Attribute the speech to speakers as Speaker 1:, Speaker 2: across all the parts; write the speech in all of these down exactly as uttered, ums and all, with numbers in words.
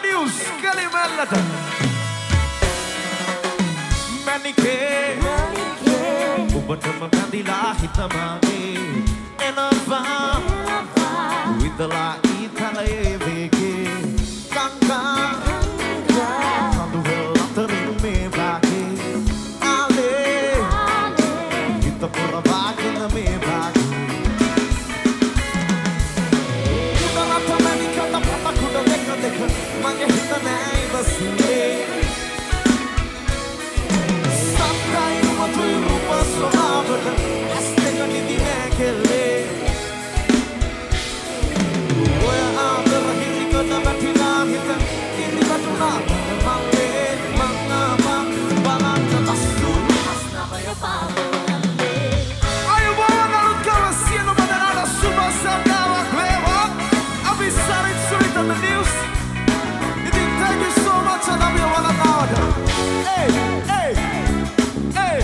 Speaker 1: news Kalimantan Manike Ubatan magandila hitamagi Enava Widala italae vege Kanga Kandu velatering me bagi Ale Kita pura bagi na me bagi Kuda rata manika na papa kuda deka deka Mange hita nai basile Satai uma tu rupa sohabata Haste ka nidi nekele Oya agar hiti ka na batila hita Ini batuna male mangaba Balang na tasu Hasna bayo pangale Ayo bawa nalut kawa sieno badanada Suba sadawa kweva Abisarit sulit on the news Thank you so much, I love you one another. Hey, hey, hey.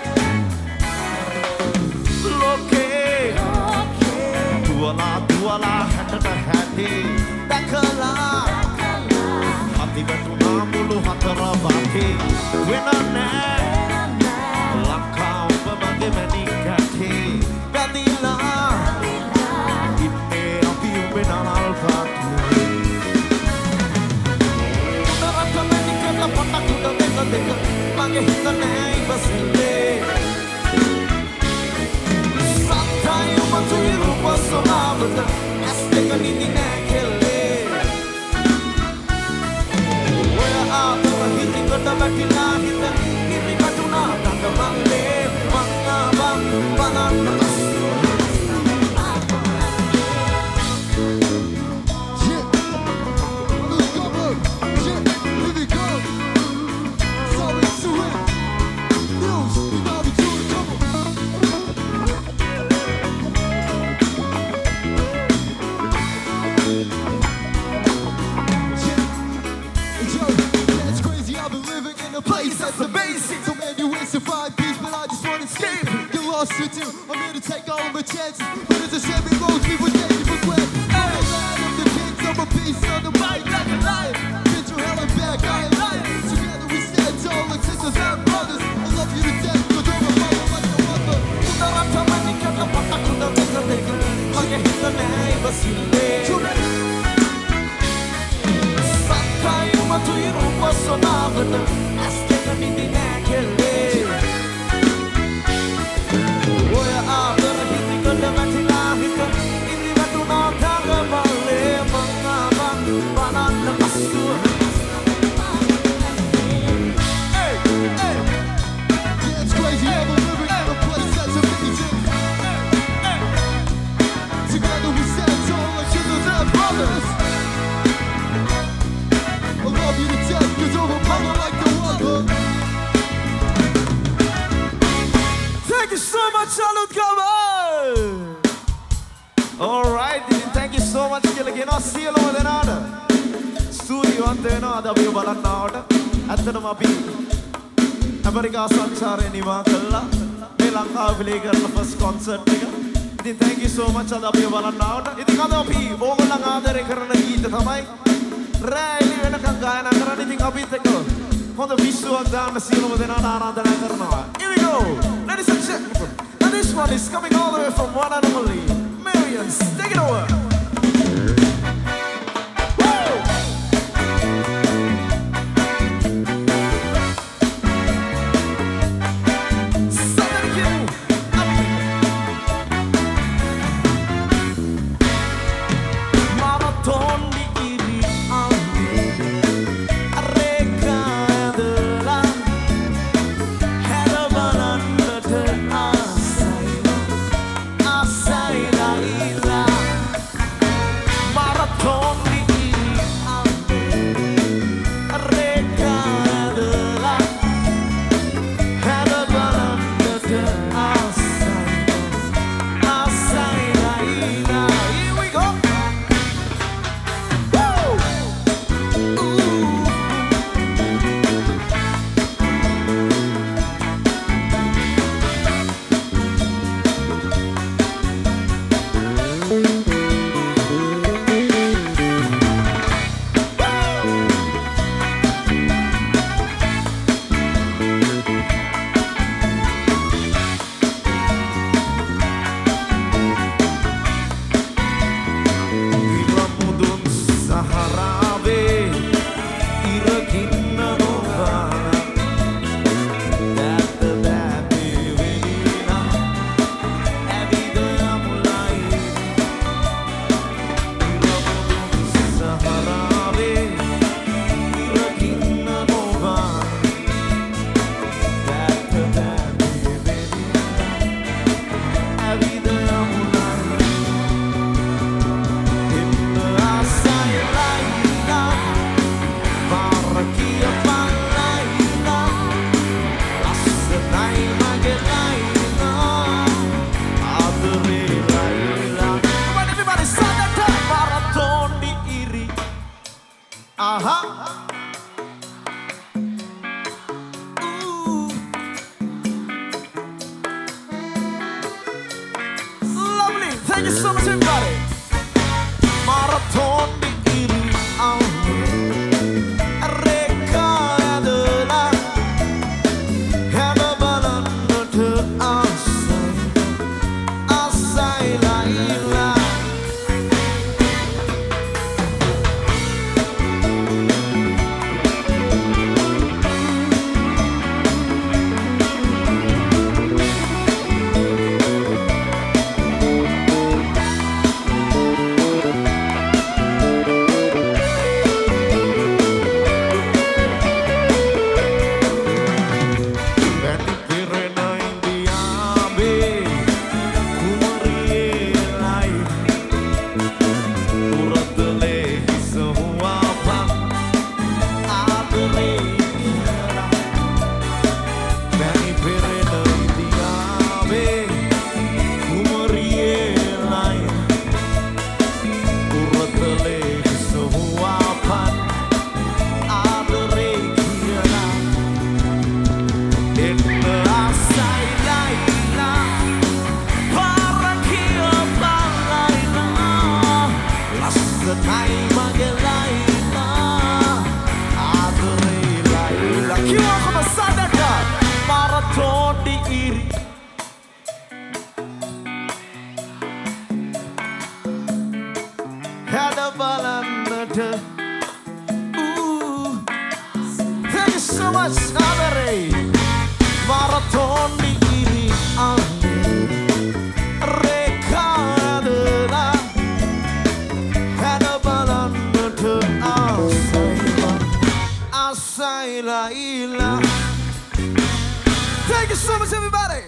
Speaker 1: Loke, tuala, tuala, handa hati, dakala, hati batuna mulu hatara baki, wenane, langkau berbagai menikati, gadila, ini api benar al-fatu. Pata kuda deka deka Mange hita nai basile Satai uma tu rupa sohabata Haste ka nini nekele Oya agar hiti kada batila hita Ini batuna tanga male Mangabang balang na asu
Speaker 2: That's the basics. So man, you wasted five beats, but I just want to escape. You lost your too. I'm here to take all my chances, but it's a shame it goes. People take you for granted. I'm a man of the kings, I'm a beast on the mic like a lion. Get your hell and back, I ain't lying. Together we stand tall like sisters and brothers. I love you to death, cause I'm a mother like no other.
Speaker 1: Kuda rata manika na pata kuda deka deka Mange hita nai basile Satai uma tu rupa sohabata Haste ka nini nekele Oya agar hiti kada batila hita Ini batuna tanga male Mangabang balang na asu Hey, hey
Speaker 2: Yeah, it's crazy how we're living in a place that's amazing. Together we stand tall like sisters and brothers. I love you to death, cause I'm a mother like no other.
Speaker 1: Thank you so much, Salud Kamal. Alright, thank you so much. Kita no seal over the nada. Studio ante no ada view balan nada. Ante no mapi. America sanchare ni ma kalla. Me Lanka play karna first concert niga. Idi thank you so much ada view balan nada. Idi kada api ogo lang adare karna geet thamai. Rai වෙන ගායනා කරන්න ඉතින් අපිත් එක්ක හොඳ විශ්වාසයක් දාන්න සියලුම දෙනාට ආරාධනා කරනවා. Here we go. Ladies and gentlemen. And this one is coming all the way from one and only Millions. Take it over. Thank you so much everybody. Marathon di iri aune reka adalah hana balan te asai asai laila. Ooh, thank you so much, Nabere. Marathon di iri ane reka adalah hana balan te asailah asailah ilah. Thank you so much, everybody.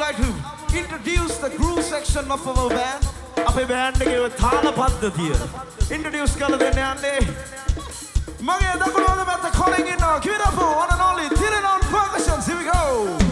Speaker 1: like to introduce the groove section of our band. Our band is Thala Paddhatiya. Introduce kala denne yande. Mage dakunu wala metta calling in now. Give it up for one and only Thirin on percussions. Here we go.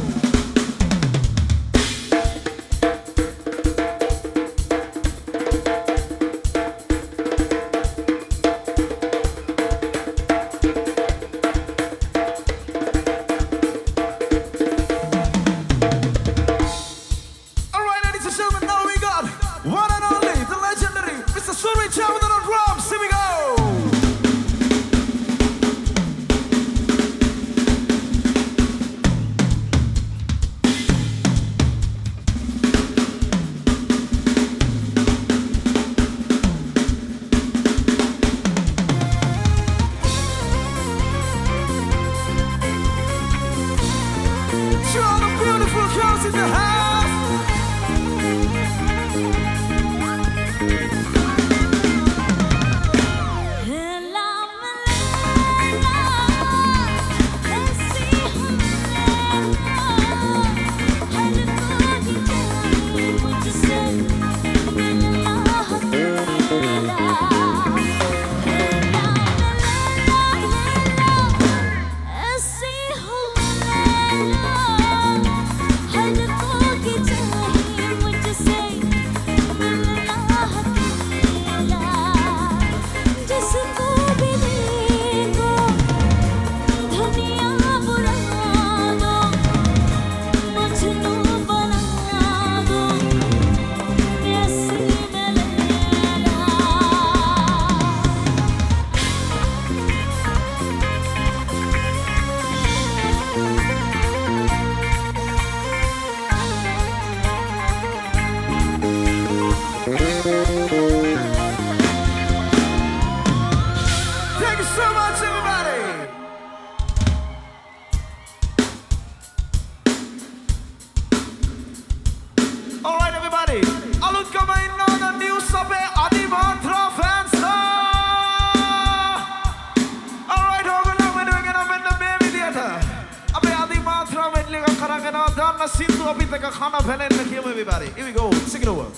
Speaker 1: Everybody, here we go. Sing it over.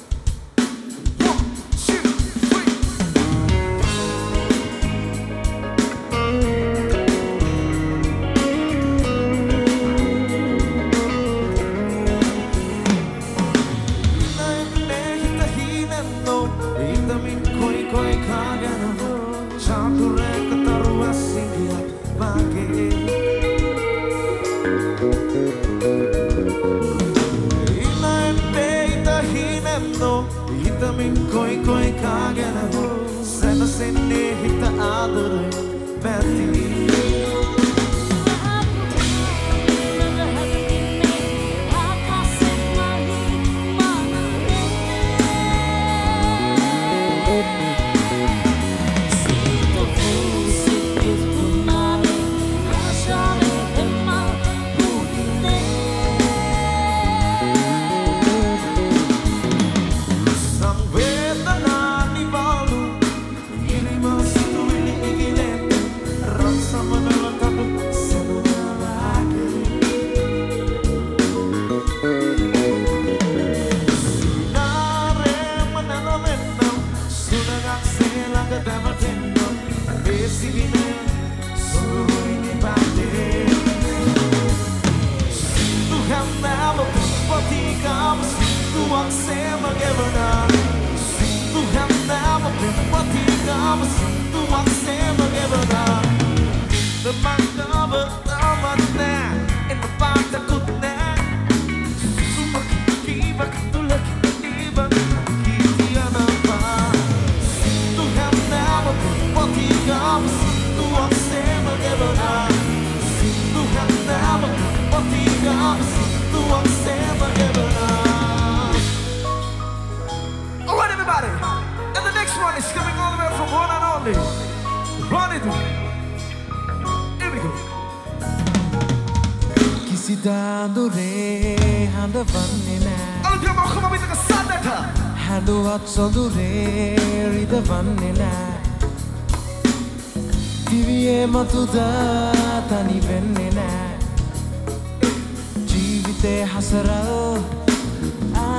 Speaker 2: Tani venne na, jeevite hasara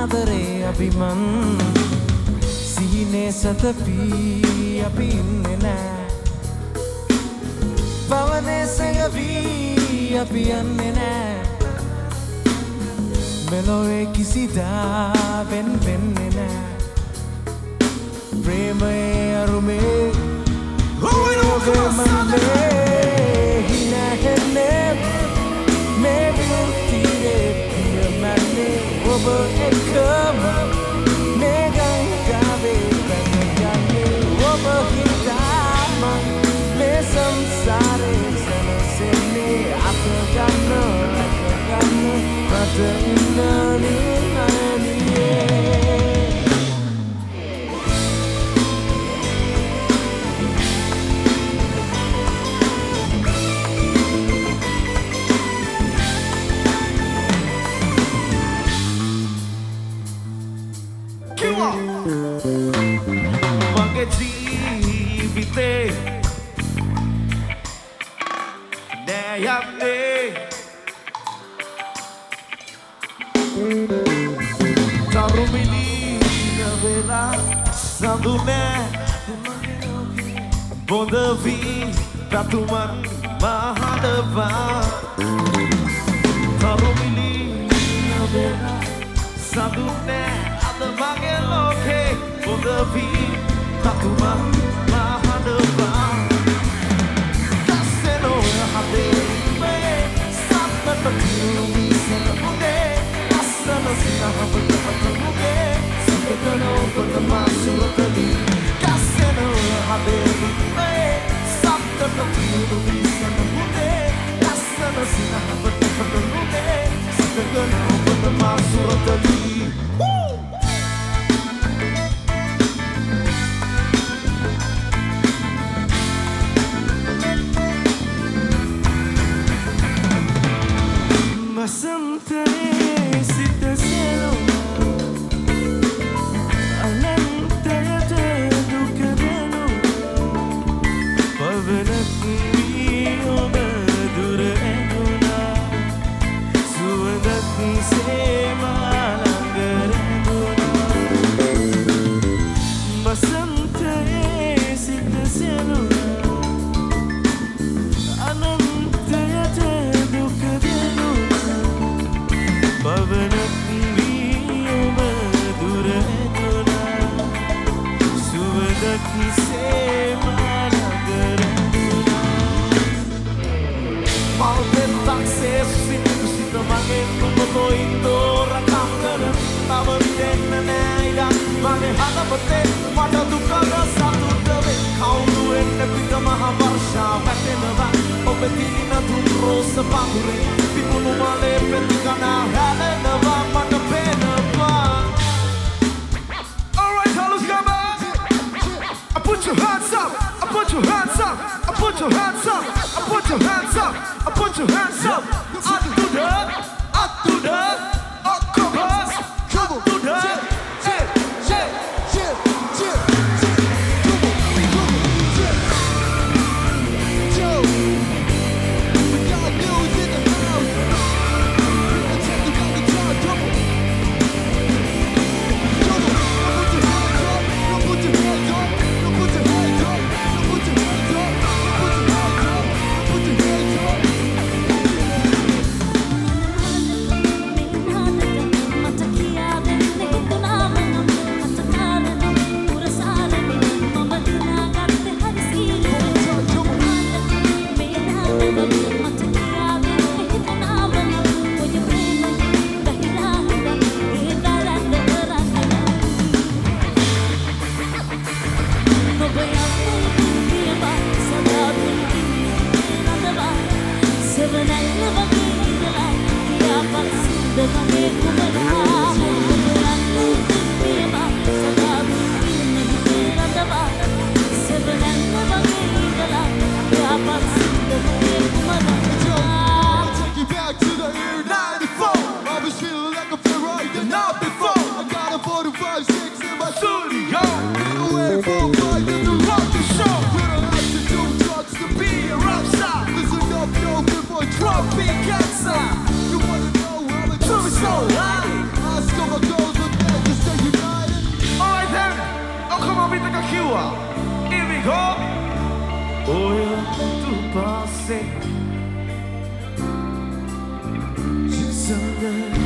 Speaker 3: ආදරේ අභිමන් සිහිනේ සතපී අපි ඉන්නේ නෑ පවනේ සැඟවී අපි යන්නේ නෑ මෙලොවේ කිසිදා වෙන් වෙන්නේ නෑ ප්‍රේමයේ අරුමේ ඔබේ මන්නේ හිනහෙන්නේ මේ විමුක්තියේ පියමන්නේ ඔබ එකම මේ ගංගාවේ පැනගන්නේ ඔබ හිතාම මේ සංසාරේ සැනසෙන්නේ අප ගන්න අප ගන්න රට ඉන්නනේ නනියේ
Speaker 1: මගේ ජීවිතේ නෑ යන්නේ තරුමිලි නවෙලා සඳු නෑ බොඳ වී රතුමන් මහඩවා තරුමිලි නවෙලා සඳු නෑ අද මගේ ලෝකේ බොඳ වී රතුමන් මහඩවා කස්සෙනෝ හදේ මේ සම්පත කිරුවී සැලුනේ අස්සන සිනහවට පතමුගේ සකකනෝ පොත මාසුරතලි කස්සෙනෝ හදේ මේ සම්පත කිරුවී සැලුනේ අස්සන සිනහවට පතමුගේ සකකනෝ පොත මාසුරතලි
Speaker 3: Masantare sita selo anantayate dukadeno pavanakmi oba dureduna suwadakmi semalangareduna Masantare sita selo anantayate dukadeno Pavanakmi oba dureduna suwadakmi semalangareduna
Speaker 1: Malbentak sesin sita mage tumoto indora kamkara tava denna naida mage hadapate mata dukada satudave kaunu enne pita maha varsha vatenawa obe tilina thun rosa pangure pipunu male petikana halenawa mata penawa All right, fellas, come on. I put your hands up. I put your hands up. I put your hands up. I put your hands up. I put your hands up. Up to the, up to the, up to the, up to the. Chip, chip, chip, chip, chip. Joe, we got news in the house. People check the round the jar, trouble. Trouble. Don't put your hands up. Don't put your hands up. Don't put your hands up. Don't put your hands up. Don't put your hands up. Don't put your hands up. Trophy cancer. You wanna know how it feels so high? say just under.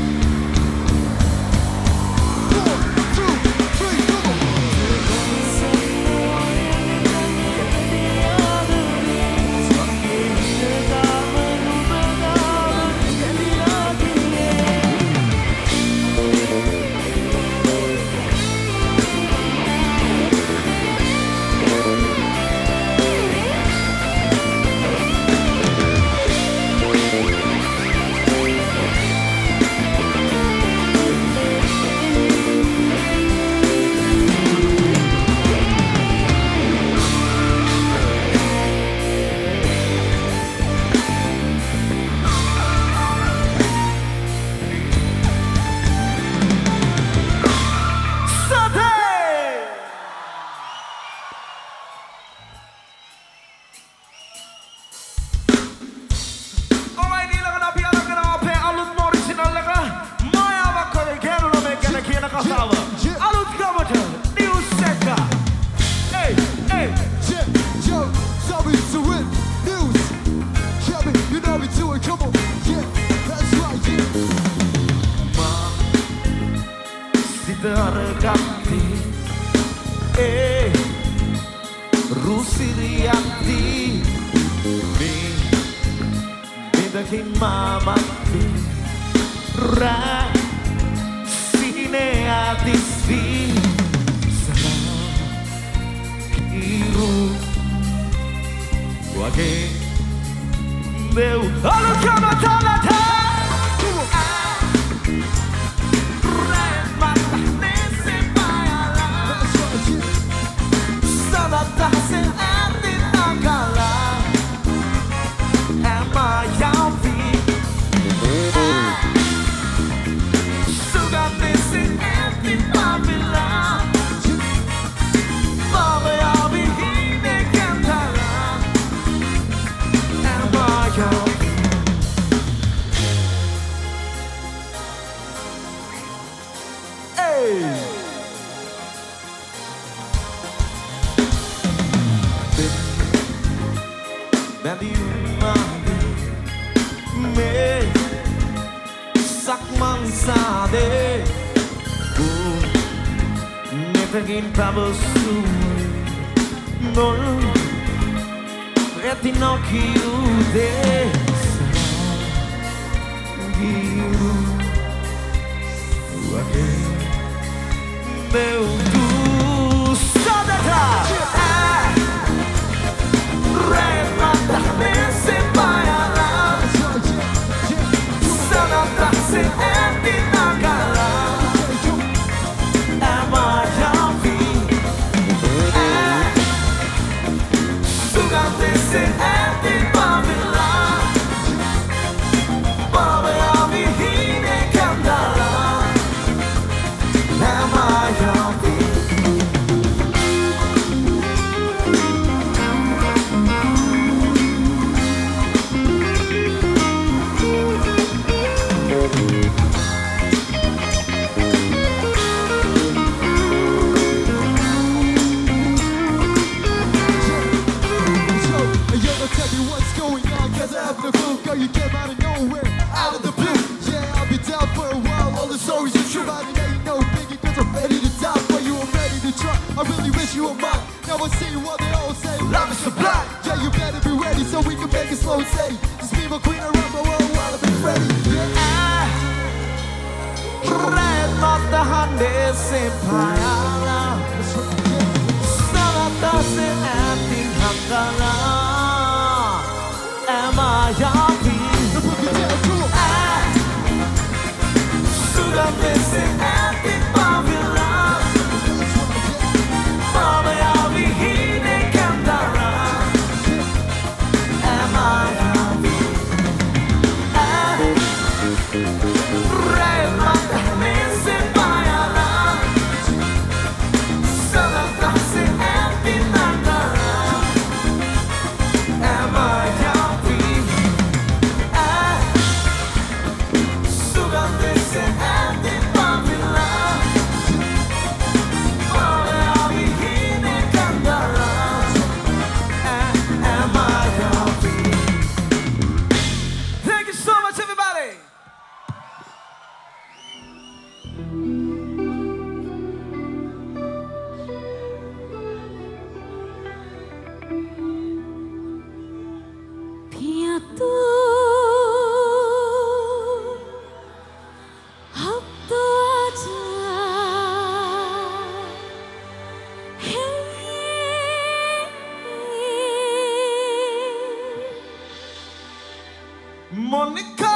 Speaker 1: Monica.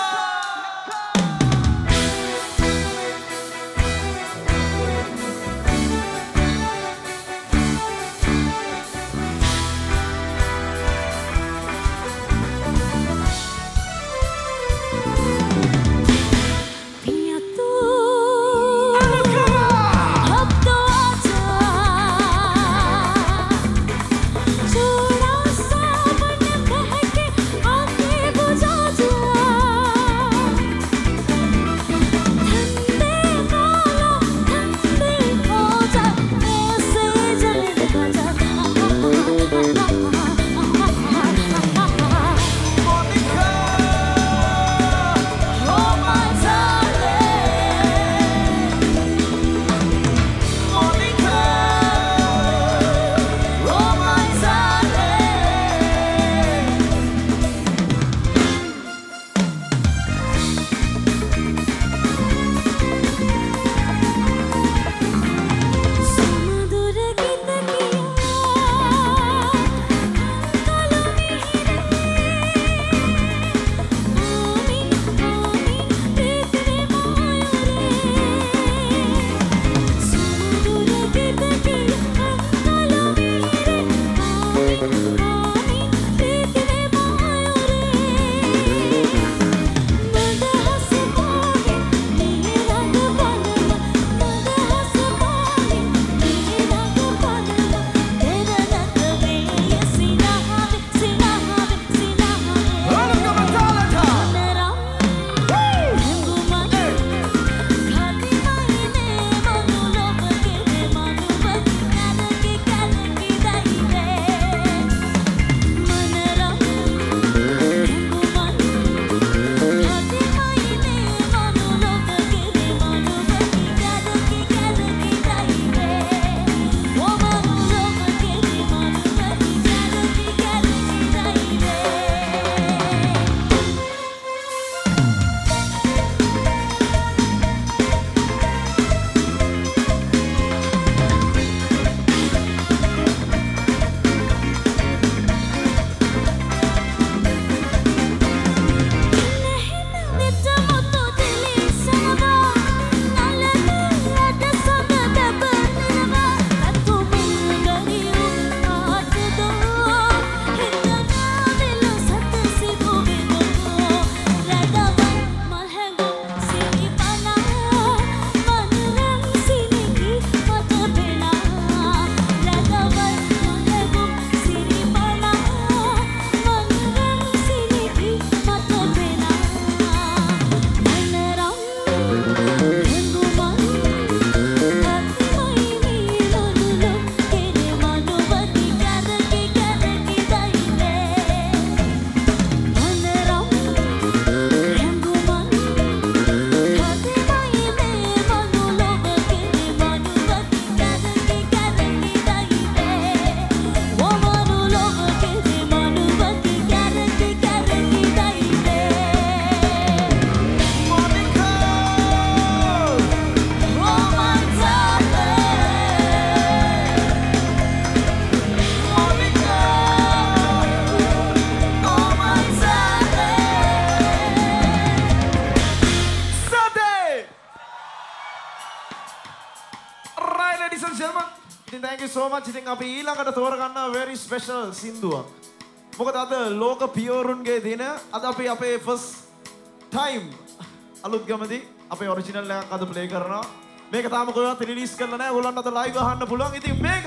Speaker 1: Thank you so much. ඉතින් අපි ඊළඟට තෝරගන්න very special සින්දුවක්. මොකද අද ලෝක පියවරුන්ගේ දින. අද අපි අපේ first time අලුත් ගමදී අපේ ඔරිජිනල් එකක් අද ප්ලේ කරනවා. මේක තාම කොහෙවත් රිලීස් කරලා නැහැ. ඔයගොල්ලන්ට අද ලයිව් අහන්න පුළුවන්. ඉතින් මේක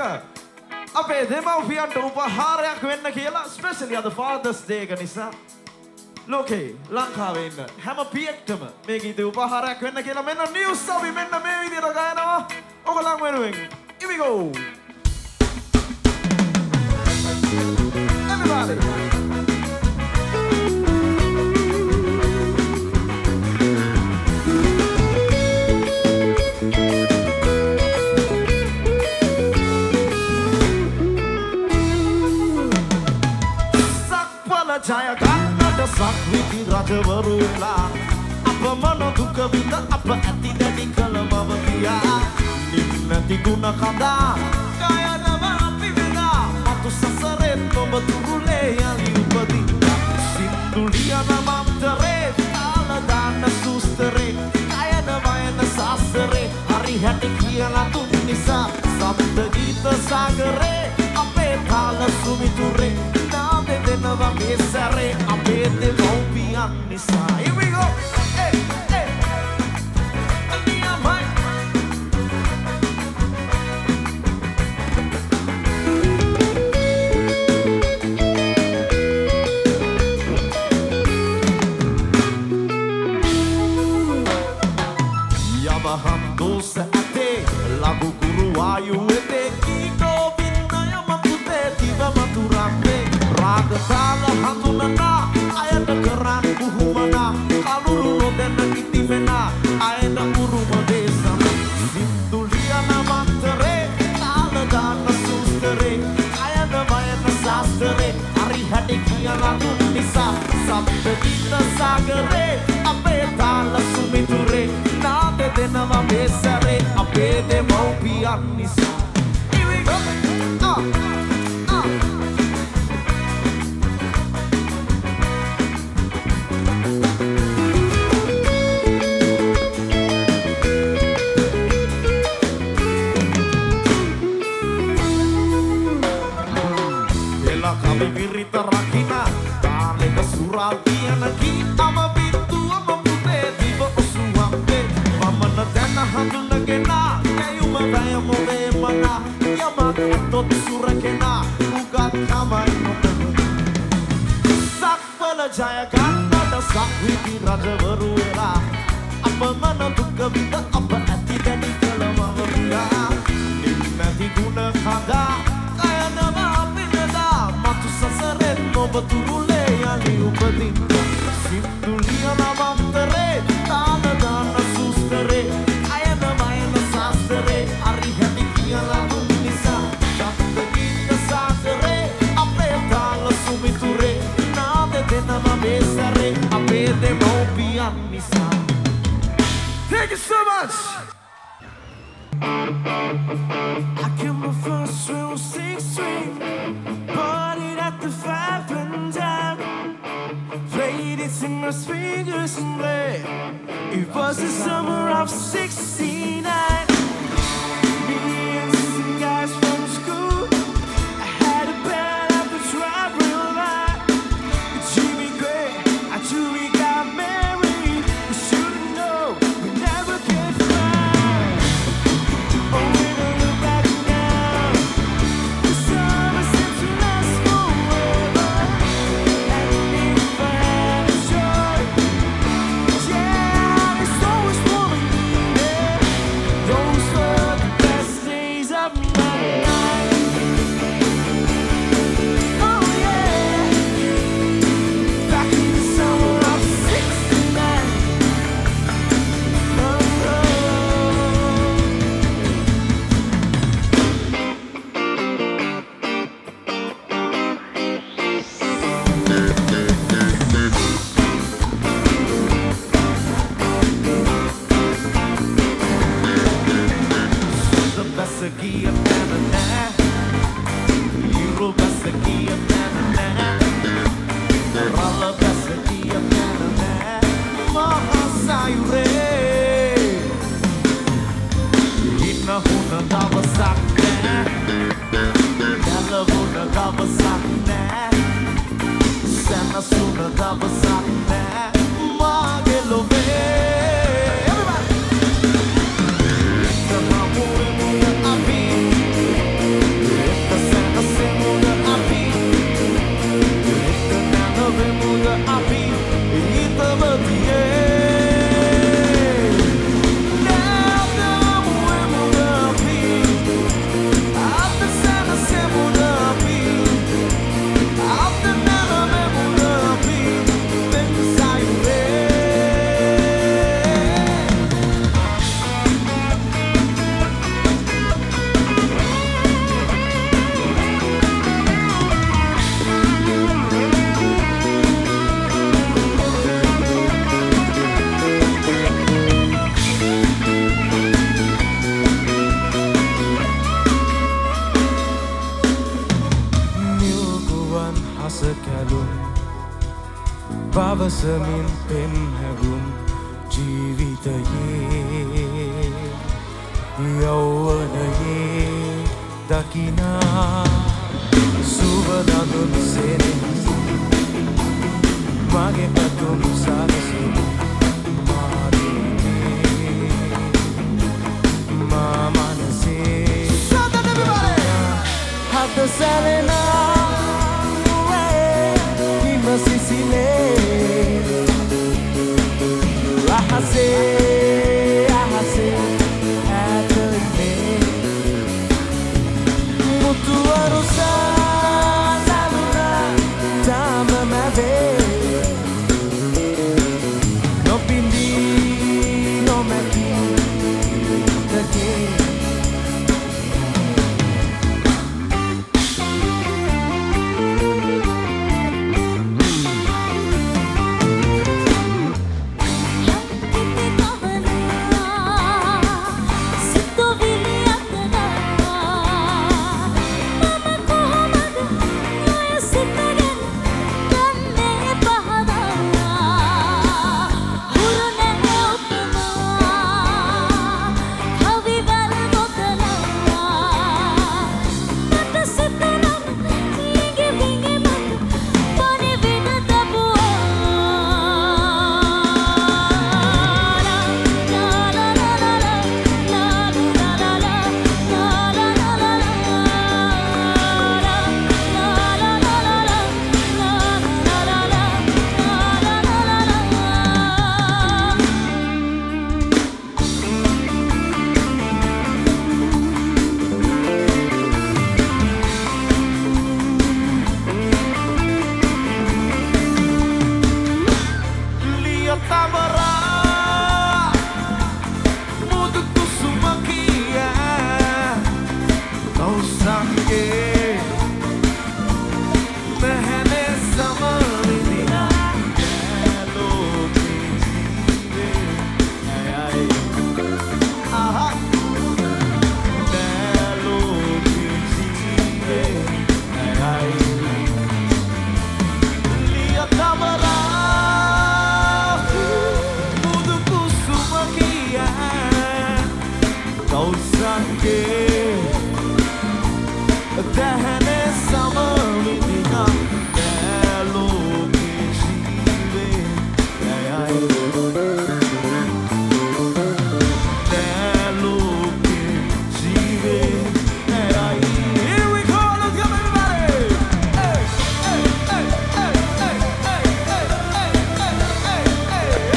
Speaker 1: අපේ දෙමව්පියන්ට උපහාරයක් වෙන්න කියලා ස්පෙෂලි අද Father's Day එක නිසා ලෝකේ ලංකාවේ ඉන්න හැම පියෙක්ටම මේ ගීතේ උපහාරයක් වෙන්න කියලා මෙන්න නිවුස් අපි මෙන්න මේ විදිහට ගයනවා. ඔයගොල්ලන් වෙනුවෙන්. Here we go. Everybody. Sakpala jaya kannada sakviti rajavarula apamana duka vinda apa ati dadi kalamavatiya Nati guna kanda kaya nama api veda matu sasaret no baturule yali upadi sindulia nama නිසා. Here we go. Hey, hey. Niamai. Yavaham dosa ate lagu guru ayu ete kiko vinaya mapute tiba maturate raga tala handunana ayana keran kuhumana kaluru rodena itimena ayana uruma desa sinduliana mantere tala dana sustere ayana mayana sastere ari hade kiyala nisa sabda kita sagare ape tala sumiture nade denama besare ape de maupian nisa. Here we go. Ah, ah. Ela kami virita rakina dale da suraltiana ki ama bintu ama pute diba osuambe mamana dana handunagena kayuma vaya move mana yama etot surakena ugat kamai no sakpala jaya kanna da sakwiti rajavaru ela apamana dukka vida apa ati dani kalama vira nimmati guna khada kayana ma apinada matu sasaret no baturule yani upadin sinduliya na mantere tana dana sustere ayana mayana sastere ari hadi kiyala nisa sakta kita sastere ape tala sumiture nade denama besare ape de maupian nisa. Thank you so much. I came my first row six string, partied at the five and dime, played it in my fingers and bled. It was the summer of sixty-nine. Me and some guys from school, I had a band up the drive real line. Jimmy Gray, I truly got married. We should've known we never get far. Oh, we don't look back now. The summer seems to last forever. And if I had a choice, yeah, there's always one we needed. Those were the best days of my life. Oh yeah, back in the summer of sixty-nine. Oh, oh. The best of gear, na-na-na. Euro best of gear, na-na-na. Rala best of gear, na-na-na. Mahasayure. Hinahuna kawasak na. Dalavuna kawasak na. Sanasuna kawasak na. Magelove. Everybody.
Speaker 3: පවසමින් පෙම් හැගුම් ජීවිතයේ යෞවනයේ දකිනා සුවදඳුන් සෙනෙහස මගේ පැතුම් සාග
Speaker 1: දැහැනේ සම විඳින නෑ ලෝකේ ජීවේ නෑයි නෑ ලෝකේ ජීවේ නෑයි. Here we go, let's go everybody. Hey, hey, hey, hey, hey, hey, hey, hey, hey, hey, hey.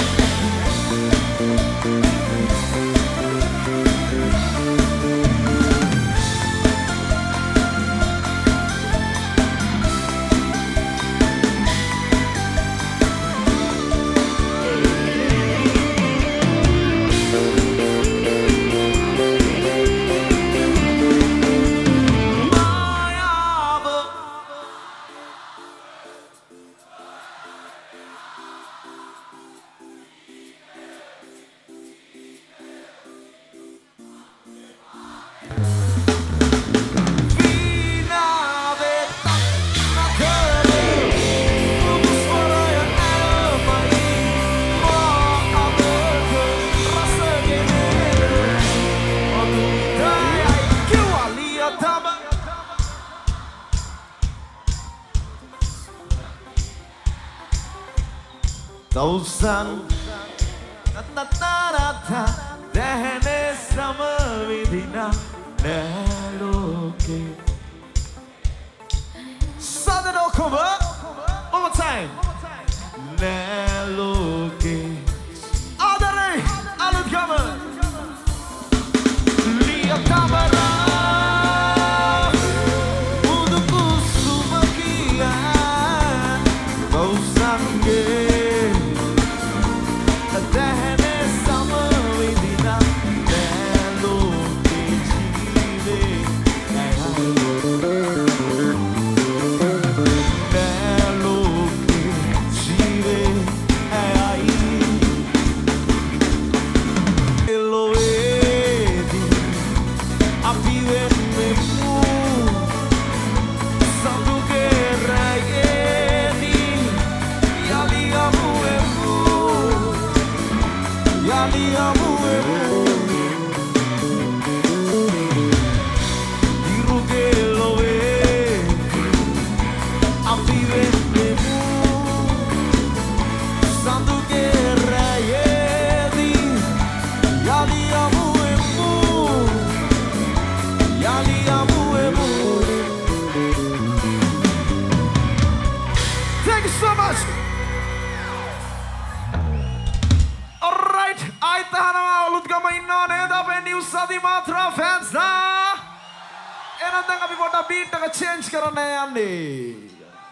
Speaker 1: Tausan ta ta ta ta දැහැනේ සම විඳින නෑ ලෝකේ. Southern Oklahoma, one more time. නෑ ලෝකේ. ආදරේ අලුත් ගම ලිය තමරා මුදු කුසුම කියා තausanගේ Sadimaatra fans na එහෙනම් දැන් අපි පොඩ්ඩක් beat එක change කරන්න යන්නේ.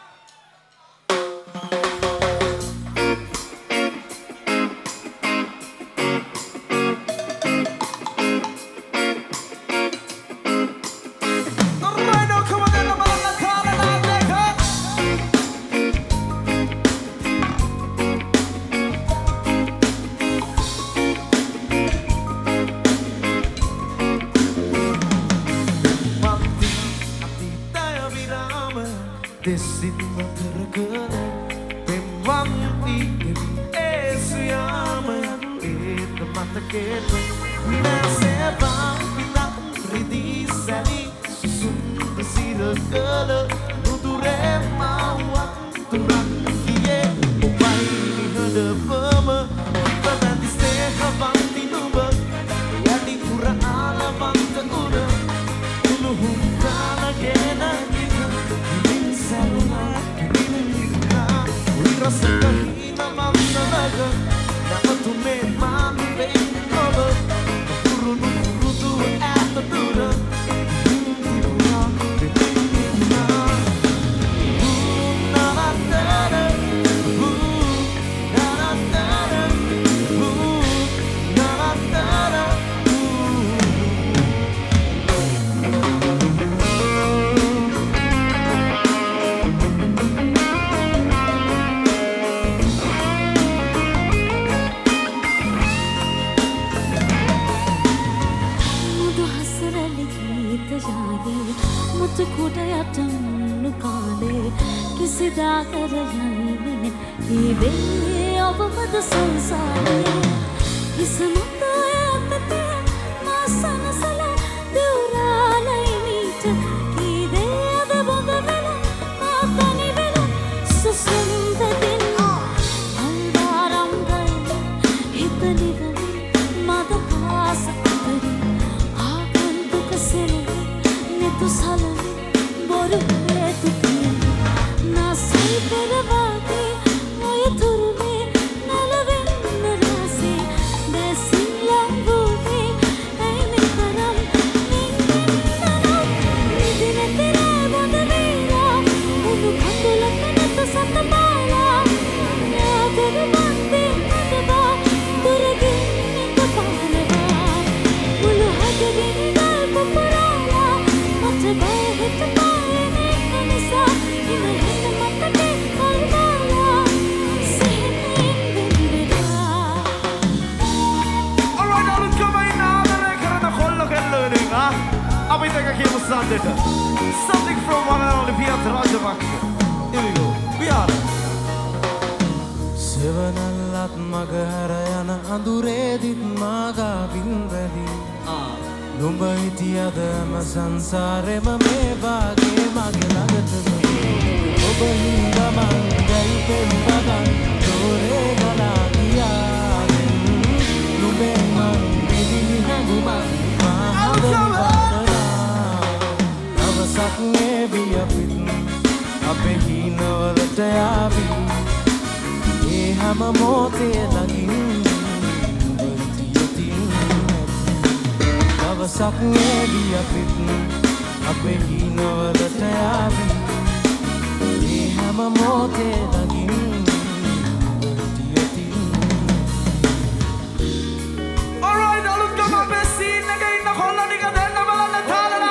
Speaker 1: Desin terkena pemwanti esuyama et mata kene naseba bilang ridi sali sunda sida kala nuture mawat turan kiye upai ni hada pama kita nanti seha vanti nuba yani pura ala vanta una unu huntana kena Saluna, Nina, we rasa hina mamna laga, na tu me mami bem cover, puru nu puru tu ata dura, na na na na na Sidagar yanne ibe avamad sansare ismata yatte masana sala duralai meet kide Something from one and only Piat Rajapaksa. Here we go. We are.
Speaker 3: Sevanallat magarayana anduredit maga vinradi. Numba itiyada ma sansare ma me bage mage lagata. Oba hinda man jai pembagan dore gala diya. Numbe man bidi haguma mahadava. Sakne biya pitn ape hinawalata yavi ye hama mote lagin bartiyatin nava sakne biya pitn ape hinawalata yavi ye hama mote lagin bartiyatin.
Speaker 1: All right, now look at my best scene again. The whole lot of them are on the talent.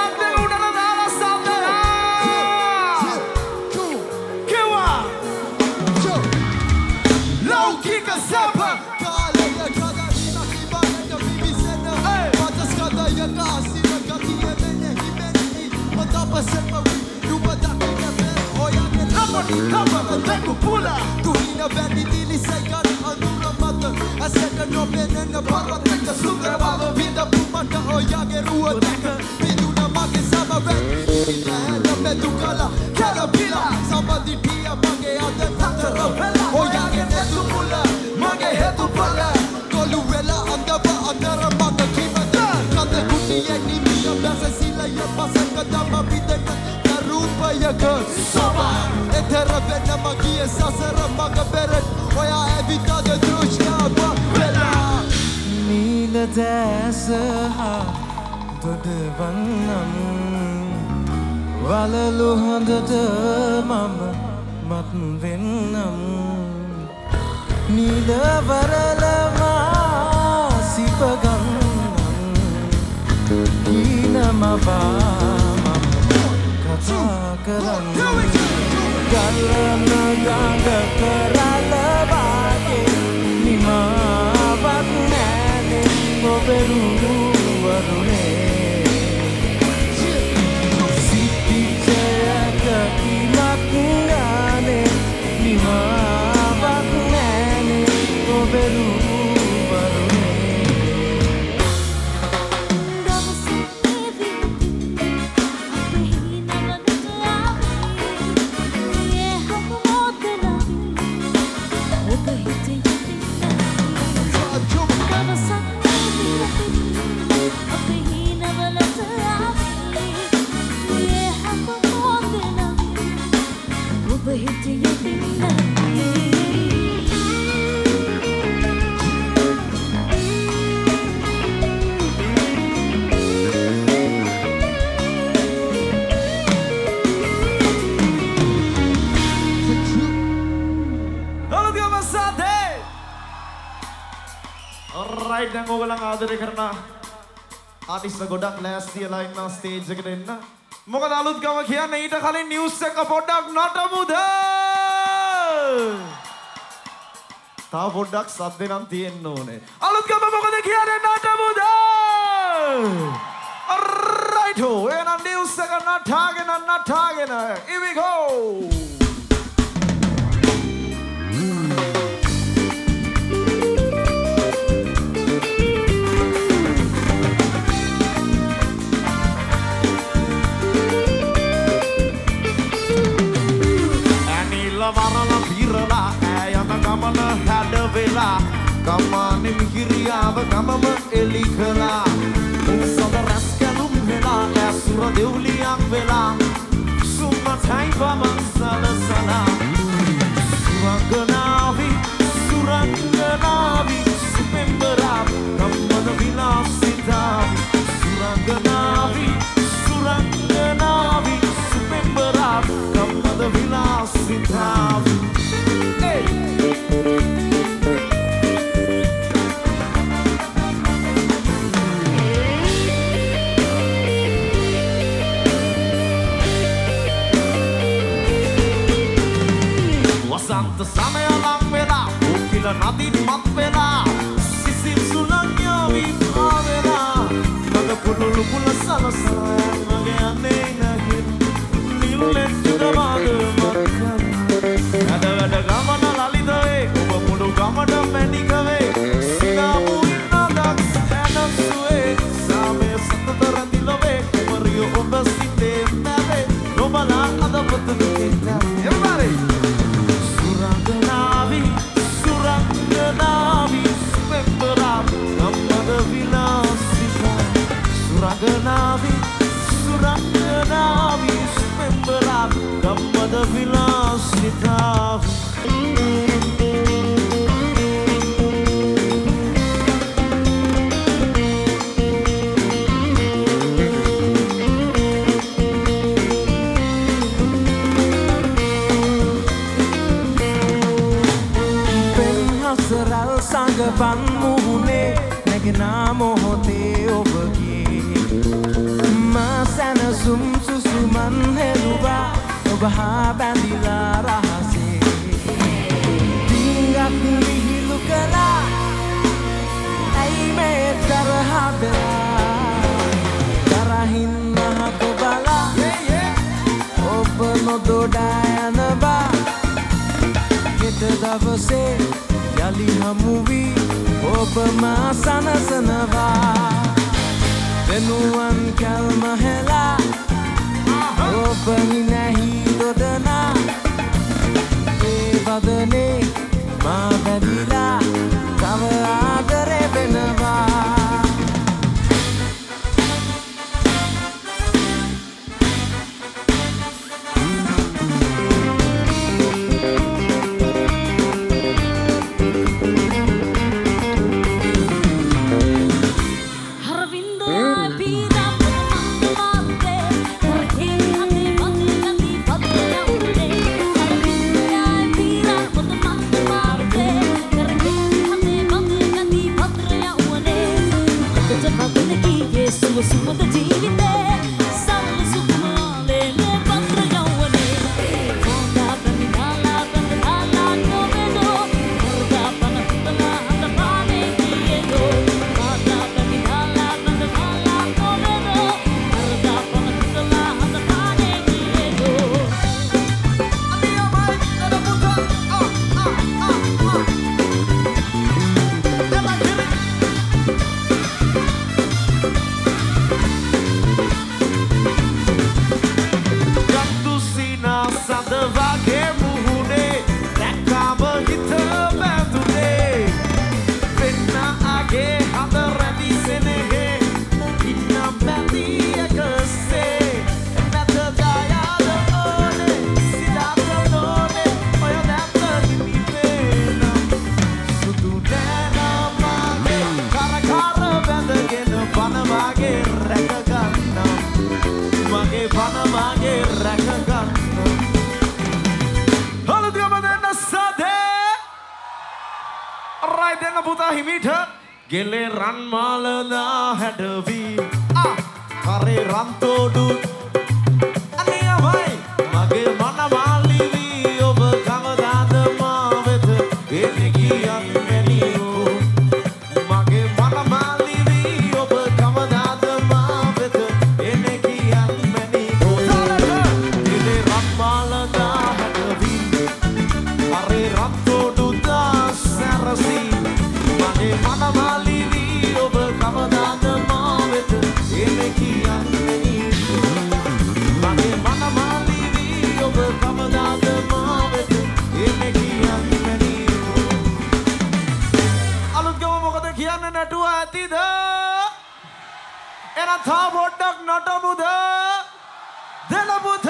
Speaker 1: Pula tu hina bandi dili saikan andura mata aseka no benena parateka sugra baba vinda pumata oyage rua deka biduna mage sama vet ina hela medukala kala bila sama ditia mage ade patara vela oyage netu pula mage hetu pala kolu vela andaba andara mage kimata kade kuti yeni mina basa sila ya pasaka dama bidena rupa yaga soba etera vena magia sasara maga beret oya evita de drushka ba vela
Speaker 3: nila dasa dode vannam valalu handada mama mat vennam nila varalama sipagannam kina maba Karan Galana ganga karala bage Nima vatnane Goberu varune Siti jaya kakimakane Nima vatnane Goberu
Speaker 1: Alright, දැන් ඕගොල්ලන් ආදරය කරන ආටිස්ලා ගොඩක් ලෑස්තිලා ඉන්න stage එකට එන්න. මොකද අලුත් ගම කියන්නේ ඊට කලින් නිවුස් එක පොඩ්ඩක් නටමුද? තා පොඩ්ඩක් සද්දේ නම් තියෙන්න ඕනේ. අලුත් ගම මොකද කියන්නේ නටමුද? Alright, ho, එහෙනම් නිවුස් එක නටාගෙන නටාගෙන. Here we go. Varala pirala ayana gamana had a vela come on ගාව ගමම එලි කළා සොඳ රැස් කැලුම් වෙලා ඇසුර දෙව්ලියක් වෙලා සුම්මටයි වමන් සලසලා සුරංගනාවි සුරංගනාවි සුපෙම්බරා ගම්මද විලාසිතාවි සුරංගනාවි සුරංගනාවි සුපෙම්බරා ගම්මද විලාසිතාවි වසන්ත සමය ලං වෙලා උකිල නදින් මත් වෙලා සිසිල් සුළං යාවි ආවෙලා මග පුළුළු පුල සලසලා මගේ අනේ නැහින් නිල්ලෙන් චුදමාද මක්කන වැඩ වැඩ ගමන ලලිතවේ ඔබ මුළු ගමට පැණිකවේ සිනාමු ඉන්න දක්ස් ඇනසුවේ සාමය සතත රැඳිලවේ කුමරිය ඔබ සිතේ නැවේ නොබලා අද පොතනකේ නැවේ Suranganavi, Suranganavi, Sumbara, Gamada Vilasita. Suranganavi, Suranganavi, Sumbara, Gamada Vilasita.
Speaker 3: Sanggapan muhune negna mohote obage masana sum susuman heluba obaha bandila rahase tinggal hilu kala ai me tarhabela tarahin mahakobala open ododayana ba get davase Yali hamuvi obama sana sanava Tenuan kalmahela obani nahi dodana Evadane ma badila tava adare benava Semua terjadi Selalu semua lele patra yawane Kata bendala bendala komedo Harga panah tengah harga panik kiedo Kata bendala bendala komedo Harga panah tengah harga panik kiedo Adia baik ada putar ah ah ah ah Jalan kiri Sadavage muhune Nakama hita bandune Penna age hada ready senehe Inna bandi ekase Nata daya da one Sidata none Oya nata himipena Sudu nena mage Kara kara bandagena Panamage rekaganna Mage panamage rekaganna Right then puta himita geleran malana hadavi ah kare rantodu aniya bhai mage mana malivi oba kamadada ma veth ene kiyan meniyo mage mana malivi oba kamadada ma veth ene kiyan meniyo geleran malana hadavi kare rantodu da sarasi Mana malivi oba kamadana ma veth ene kiyan meniyo
Speaker 1: කියන්න නැටුව ඇතිද? එන තා පොඩ්ඩක් නටමුද? දෙලමුද?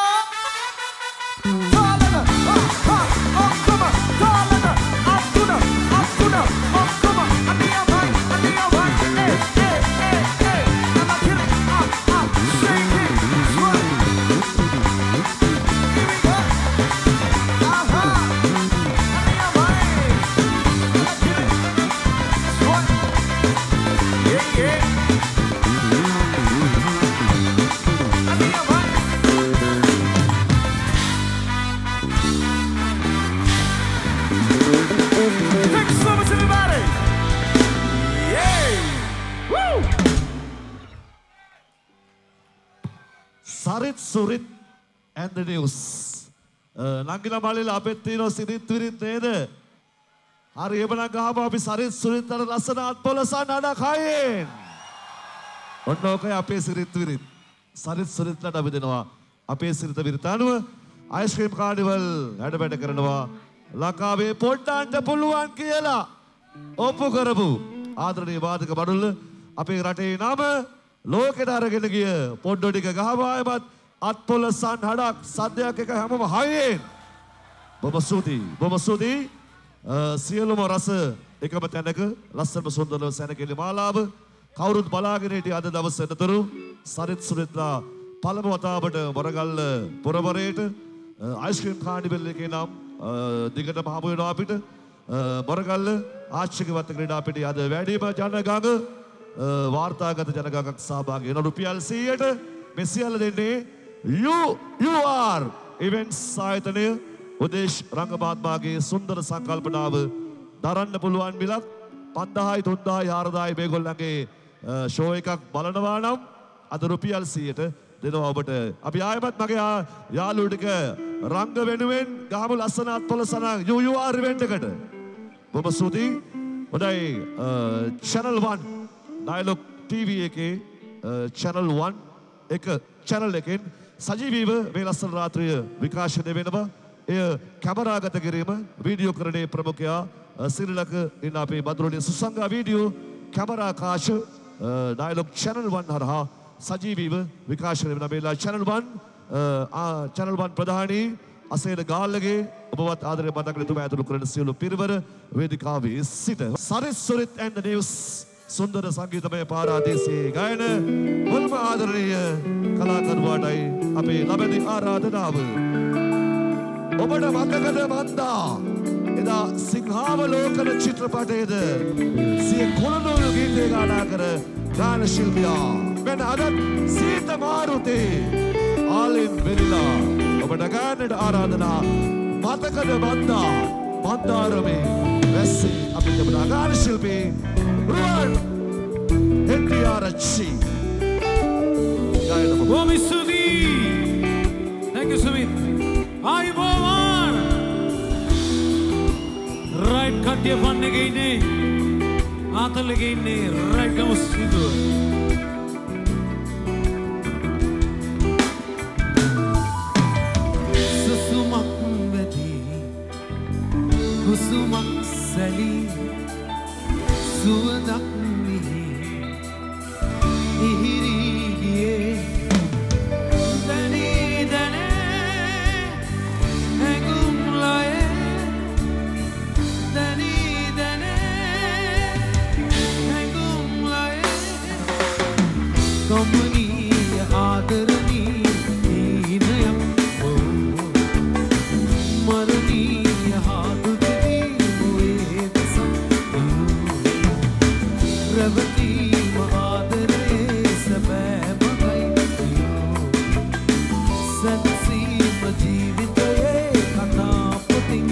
Speaker 4: Sarit Surit and the news. Nangila Malila අපෙත් තියෙනවා සිරිත් විරිත් නේද? හරි එබනම් ගහපුවා අපි සරිත් සුරිත් අර ලස්සන අත්පොලසන් අඩක් හයෙන්. ඔන්න ඔකයි අපේ සිරිත් විරිත්. සරිත් සුරිත්ලට අපි දෙනවා අපේ සිරිත විරිත අනුව අයිස්ක්‍රීම් කාඩිවල් වැඩ වැඩ කරනවා. ලංකාවේ පොඩ්ඩන්ට පුළුවන් කියලා ඔප්පු කරපු ආදරණීය වාදක බඩුල්ල අපේ රටේ නම ලෝකෙට අරගෙන ගිය පොඩ්ඩෝ ටික ගහවායමත් අත්පොලසන් හඩක් සද්දයක් එක හැමම හයෙන්. බොහොම ස්තුතියි. බොහොම ස්තුතියි. සියලුම රස එකම තැනක ලස්සනම සුන්දරව සැනකෙළි මාලාව කවුරුත් බලාගෙන හිටිය අද දවස් වෙනතුරු සරිත් සුරිත්ලා පළමු වතාවට මොරගල්ල පුරවරේට අයිස්ක්‍රීම් කාඩිවල් එකේ නම් දිගටම හමු වෙනවා අපිට. මොරගල්ල ආච්චිකවත්ත ක්‍රීඩා පිටියේ අද වැඩිම ජනගහන වාර්තාගත ජනගහනක් සහභාගී වෙන රුපියල් සීයට මේ සියල්ල දෙන්නේ U U R events ආයතනය උදේශ් රංග මහත්මයාගේ සුන්දර සංකල්පනාව දරන්න පුළුවන් මිලක් පන්දාහයි තුන්දාහයි හාරදාහයි මේගොල්ලන්ගේ ෂෝ එකක් බලනවා නම් අද රුපියල් සීයට දෙනවා ඔබට. අපි ආයෙමත් මගේ යාළුවෝ ටික රංග වෙනුවෙන් ගහමු ලස්සන අත්පොලසන U U R event එකට. බොහොම ස්තුතියි. හොඳයි channel one dialog T V එකේ channel one එක channel එකෙන් සජීවීව මේ ලස්සන රාත්‍රිය විකාශනය වෙනවා. එය කැමරාගත කිරීම වීඩියෝකරණයේ ප්‍රමුඛයා සිරිලක ඉන්න අපේ බද්රුණිය සුසංගා වීඩියෝ කැමරා කාශ ඩයලොග් channel one හරහා සජීවීව විකාශනය වෙන මේලා channel one channel one ප්‍රධානී අසේන ගාල්ලගේ ඔබවත් ආදරය මතක ලෙතුම ඇතුළු කරන සියලු පිරිවර වේදිකාවේ සිට Sarith Surith and the news සුන්දර සංගීතමය පාරාදීසයේ ගායන මුල්ම ආදරණීය කලාකරුවාටයි අපේ ලබන ආරාධනාව. ඔබට මතකද මන්දා එදා සිංහාවලෝකන චිත්‍රපටයේද සිය කොළනොල් ගීතය ගායනා කර ගාන ශිල්පියා මෙන්න අදත් සීත මාරුතේ ආලින් වෙලිලා ඔබට ගායනට ආරාධනා. මතකද මන්දා මන්දාරමේ වැස්සේ අපි තිබුණා ගාන ශිල්පී රුවන් හෙට්ටිආරච්චි ගායන
Speaker 3: බොහොම ස්තුතියි. Thank you Sumit. ආයුබෝවන් රයිට් කට්ටිය ෆන් එකේ ඉන්නේ ආතල් එකේ ඉන්නේ රයිට් ගම සිදුව සුසුමක් වැටි කුසුමක් සැලී සුවඳක් මිහි ඉහිරී ගියේ Company ආදරණී ඊනයක් වූ මරණී හාදුකදී මුවේ දසම් රවටි ආදරේ සැබෑ මගයි සත්සීම ජීවිතයේ කතා පොතින්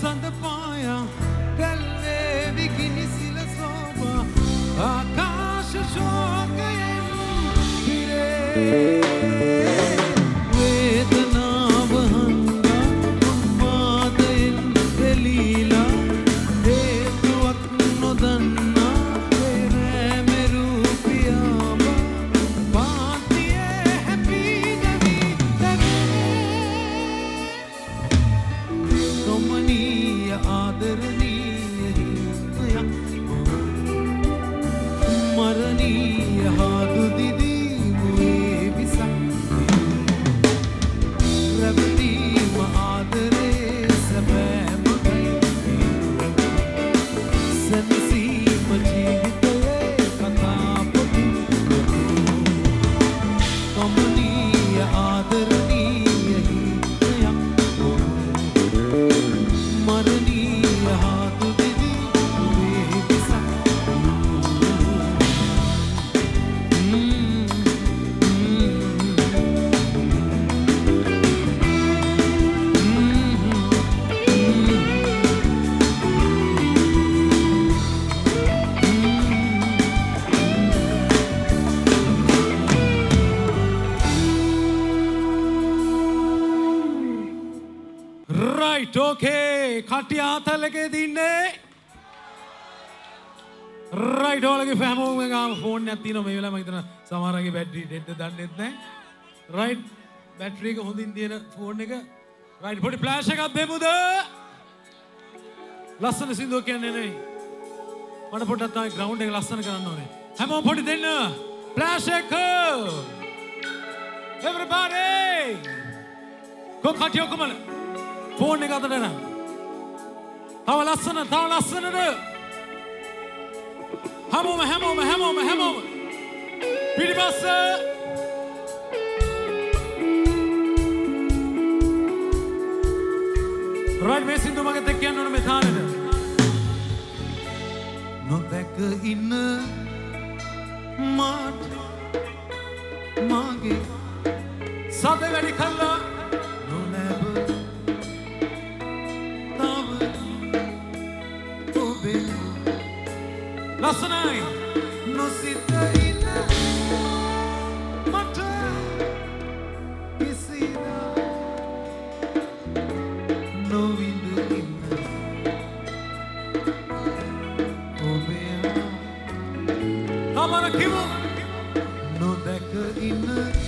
Speaker 3: සඳ පායා කල්වේ විකිනි සිල සෝබා ආකාශ ශෝකයෙන් හිරේ වේදනාව හංගා උන්මාදයෙන් එලීලා හේතුවක් නොදන්නා පෙරෑ මෙරුපියාම පාතියේ හැපිනවි නොමනීය ආදරණීය හිතයක් මරණීය හාදු දිදීමුවේ විසක් රැවටීම ආදරේ සැබෑමයි සැනසීම ජීවිතයේ කතාපොති කමනීය ආදරණීය හිතයක් මරණීය හාදු දිදීමුවේ විසක් Right, okay. කට්ටිය ආතල් එකේ දින්නේ. Right, ඔයාලගේ හැමෝම ගාම ෆෝන් එකක් තියෙනවා මේ වෙලාවේ මම හිතන සමහර අයගේ බැටරි ඩෙඩ්ද දන්නෙත් නැහැ. Right, බැටරි එක හොඳින් තියෙන ෆෝන් එක. Right, පොඩි ෆ්ලෑෂ් එකක් දෙමුද? ලස්සන සින්දුවක් කියන්නේ නෙවෙයි. මට පොඩ්ඩක් තමයි ග්‍රවුන්ඩ් එක ලස්සන කරන්න ඕනේ. හැමෝම පොඩි දෙන්න. ෆ්ලෑෂ් එක. Everybody. Go කට්ටිය ඔක්කොම ෆෝන් එක අතට එන්න. තව ලස්සන, තව ලස්සනද? හැමෝම හැමෝම හැමෝම හැමෝම. පිටිපස්ස. Right මේ සින්දු මගෙත් එක්ක යන්න ඕනේ මේ තාලෙට. නොදැක ඉන්න මාට මාගේ සද වැඩි කළා නොලැබ ලස්සනයි නොසිත ඉන්න මට කිසිදා නොවිඳ ඉන්න ඔබේ තමර කිව නොදැක ඉන්න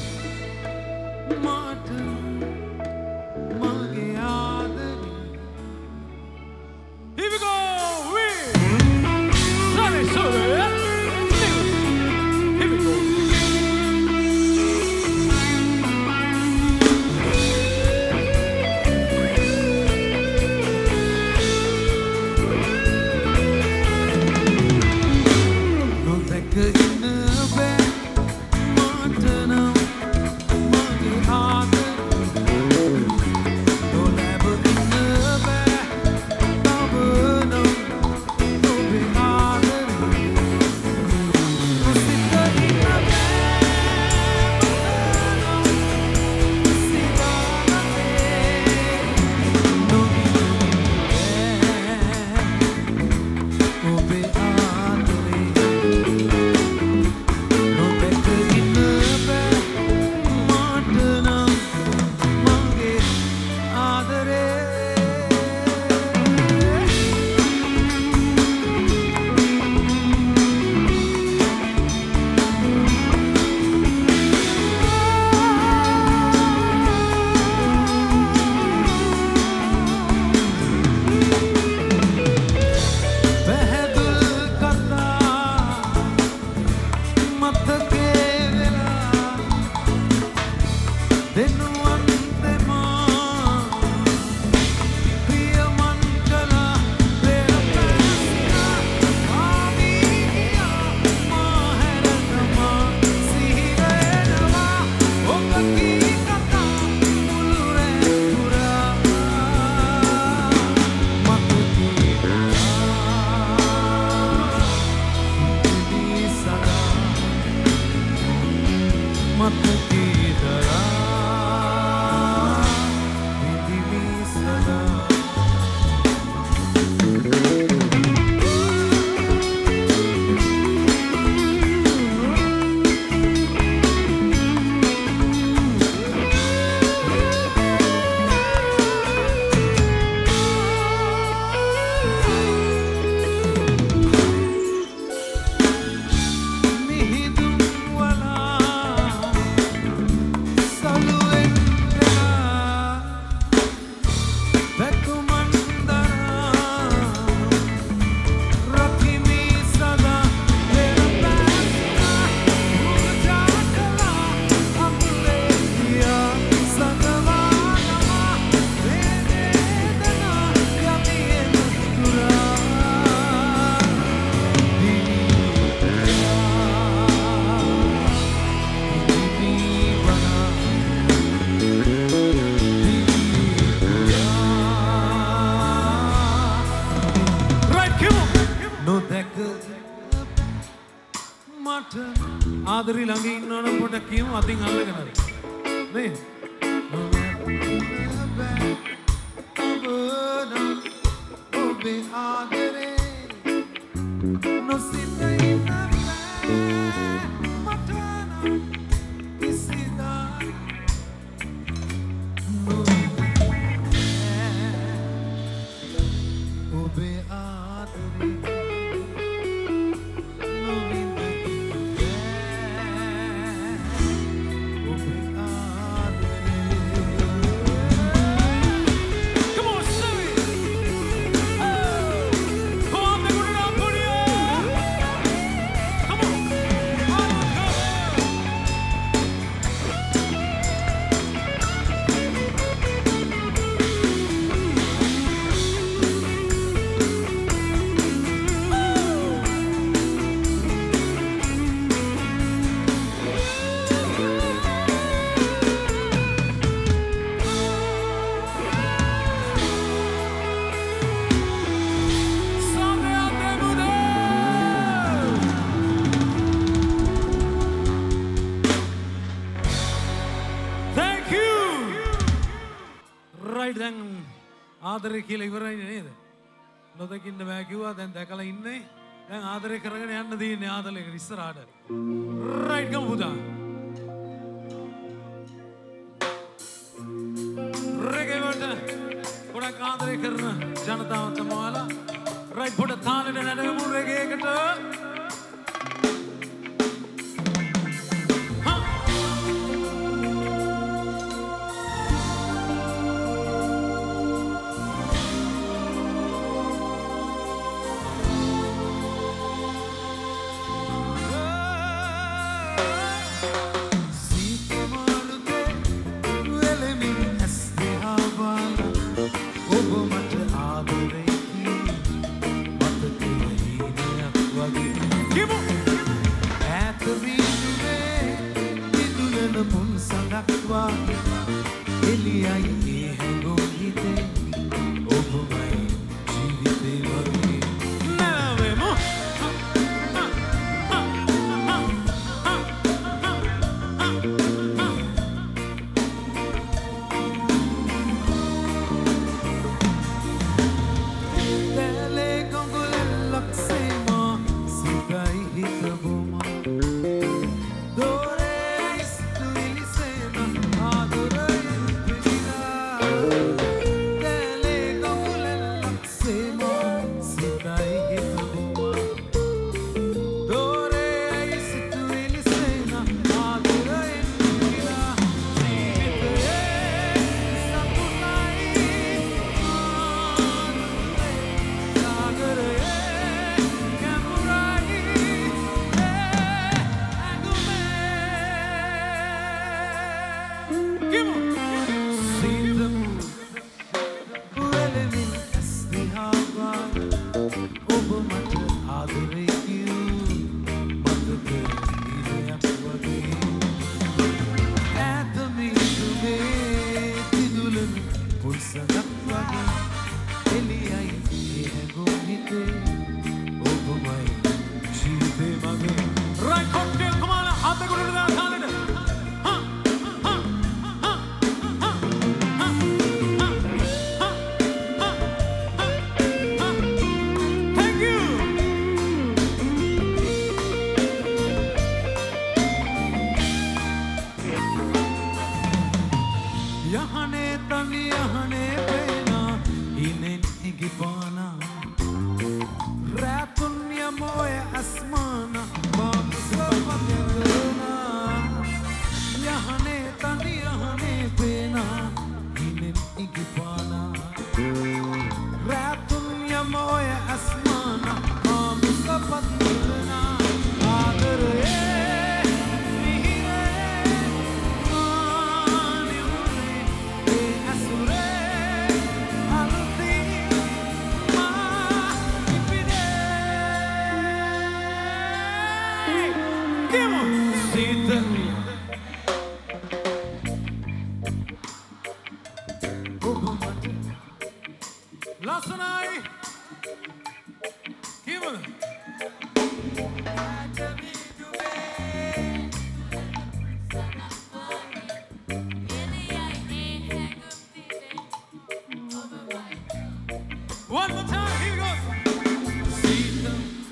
Speaker 3: මට මගේ ආදරේ. Here we go! We! Sorry, sorry. Here we go. නොදැක ඉන්න ආදරේ ළඟ ඉන්නවනම් පොඩක් කියමු අතින් අල්ලගෙන හරි නේ ඔබේ ආදරේ නොසිත ඉන්න මට නම් කිසිදා ඔබේ ආදරේ ආදරේ කියලා ඉවරයිනේ නේද? නොදකින්න බෑ කිව්වා දැන් දැකලා ඉන්නේ. දැන් ආදරේ කරගෙන යන්න තියෙන්නේ ආදලේකට ඉස්සරහට. රයිට් ගමු පුතා. රෙගේ වලට ගොඩක් ආදරේ කරන ජනතාව තමයි ඔයාලා. රයිට් පොඩ තාලෙට නැඩෙමු රෙගේකට.
Speaker 5: Give it.
Speaker 3: One more time, here we go. Sita.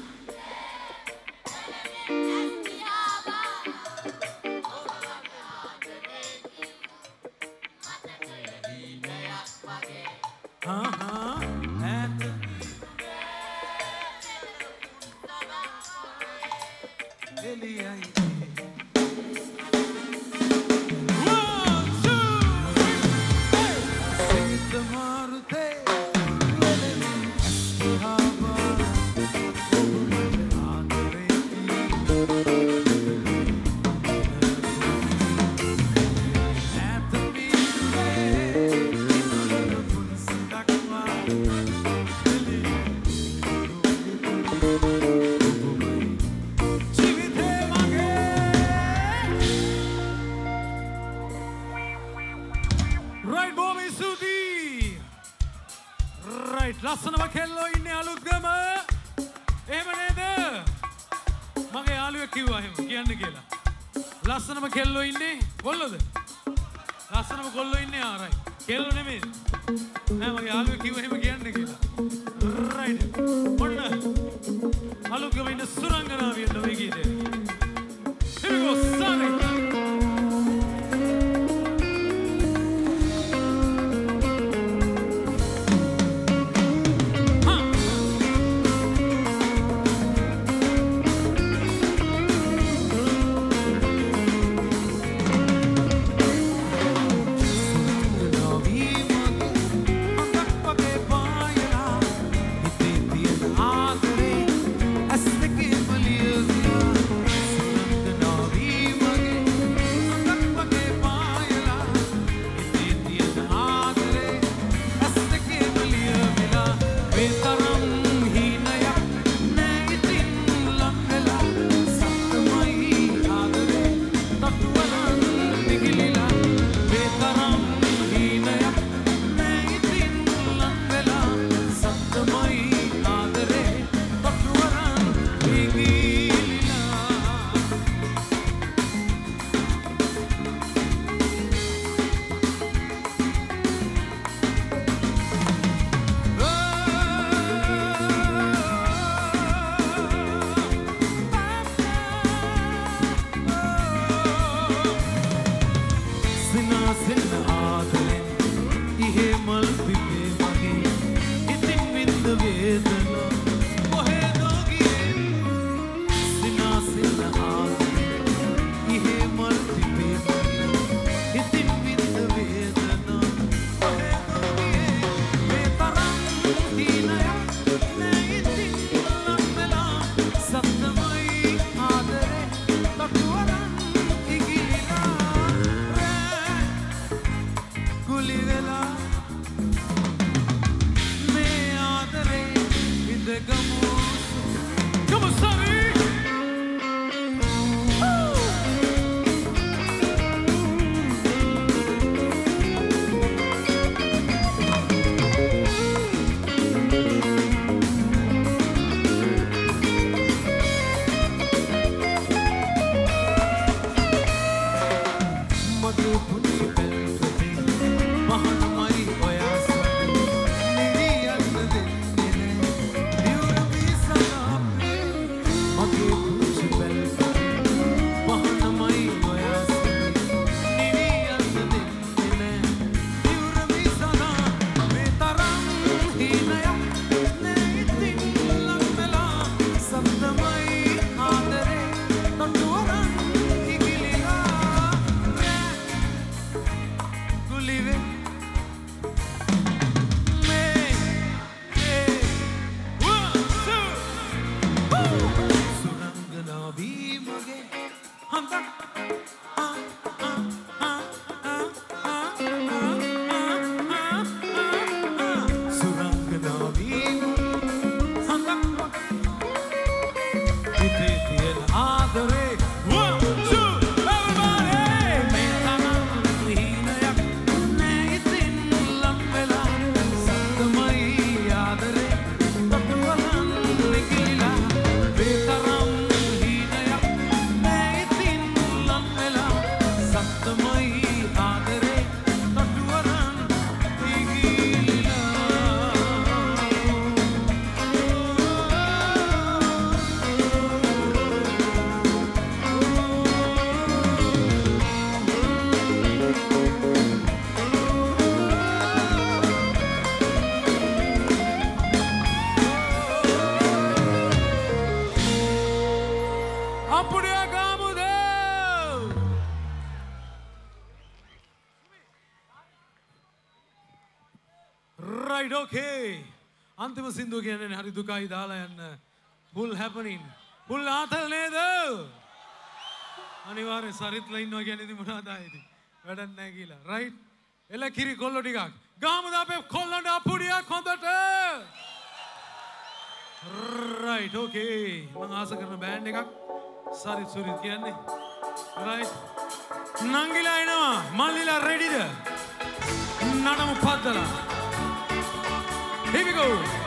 Speaker 3: Uh-huh. And one, two, three, hey! Sita Marute. Right, Bobby Sudi. Right, ලස්සනම කෙල්ලෝ ඉන්නේ අලුත්ගම. එහෙම නේද? මගේ යාළුවෙක් කිව්වා එහෙම කියන්න කියලා. ලස්සනම කෙල්ලෝ ඉන්නේ කොල්ලෝද? ලස්සනම කොල්ලෝ ඉන්නේ ආ right. කෙල්ලෝ නෙමෙයි. නෑ මගේ යාළුවෙක් කිව්වා එහෙම කියන්න කියලා. Right. ඔන්න අලුත්ගම ඉන්න සුරංගනාවිය තමයි ගීතේ. Here we go, Sunny.
Speaker 5: Beautiful
Speaker 3: okay. අන්තිම සින්දුව කියන්නේ හරි දුකයි දාලා යන්න. Full happening. Full ආතල් නේද? අනිවාර්යෙන් සරිත්ලා ඉන්නවා කියන්නේ ඉතින් මොනවද ආයේ වැඩක් නැහැ කියලා. right? එල කිරි කොල්ලෝ ටිකක්. ගාමුද අපේ කොල්ලන්ට අපුඩියක් හොඳට. right okay. මම ආස කරන බෑන්ඩ් එකක් සරිත් සුරිත් කියන්නේ. right? නංගිලා එනවා. මල්ලිලා readyද? නඩමු පද්දලා. Here we go.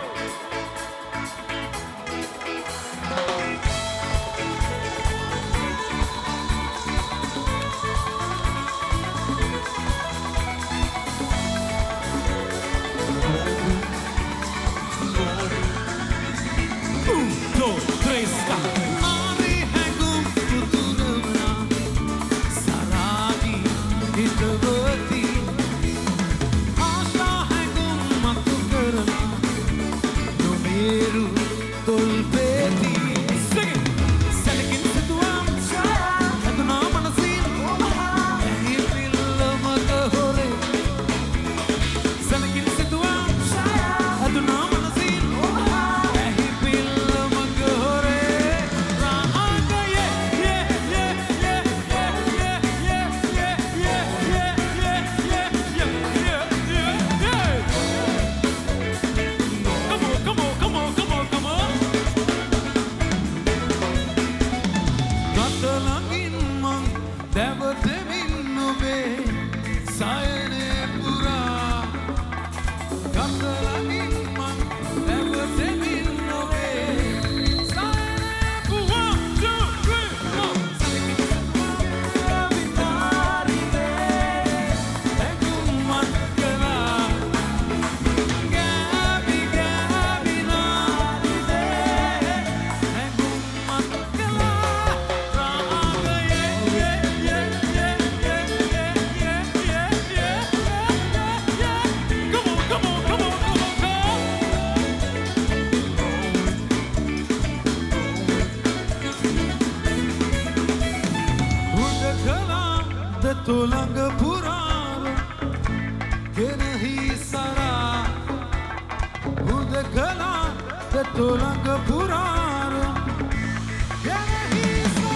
Speaker 3: තුලඟ පුරාම ගෙනහි සරා හුදකලා තුලඟ පුරාම ගෙනහි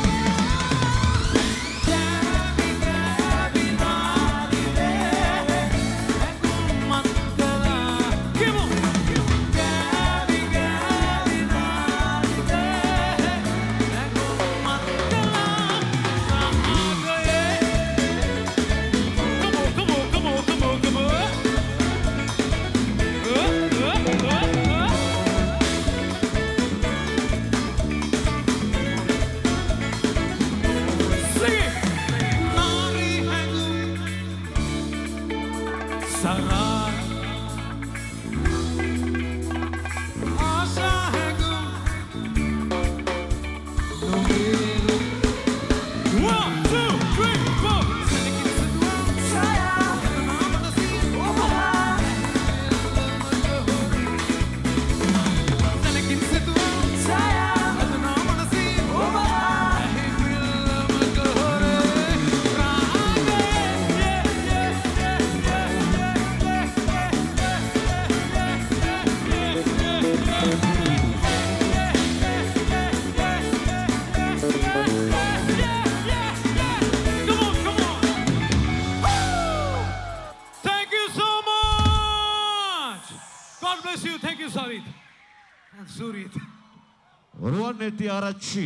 Speaker 4: රුවන්වැලි ආරච්චි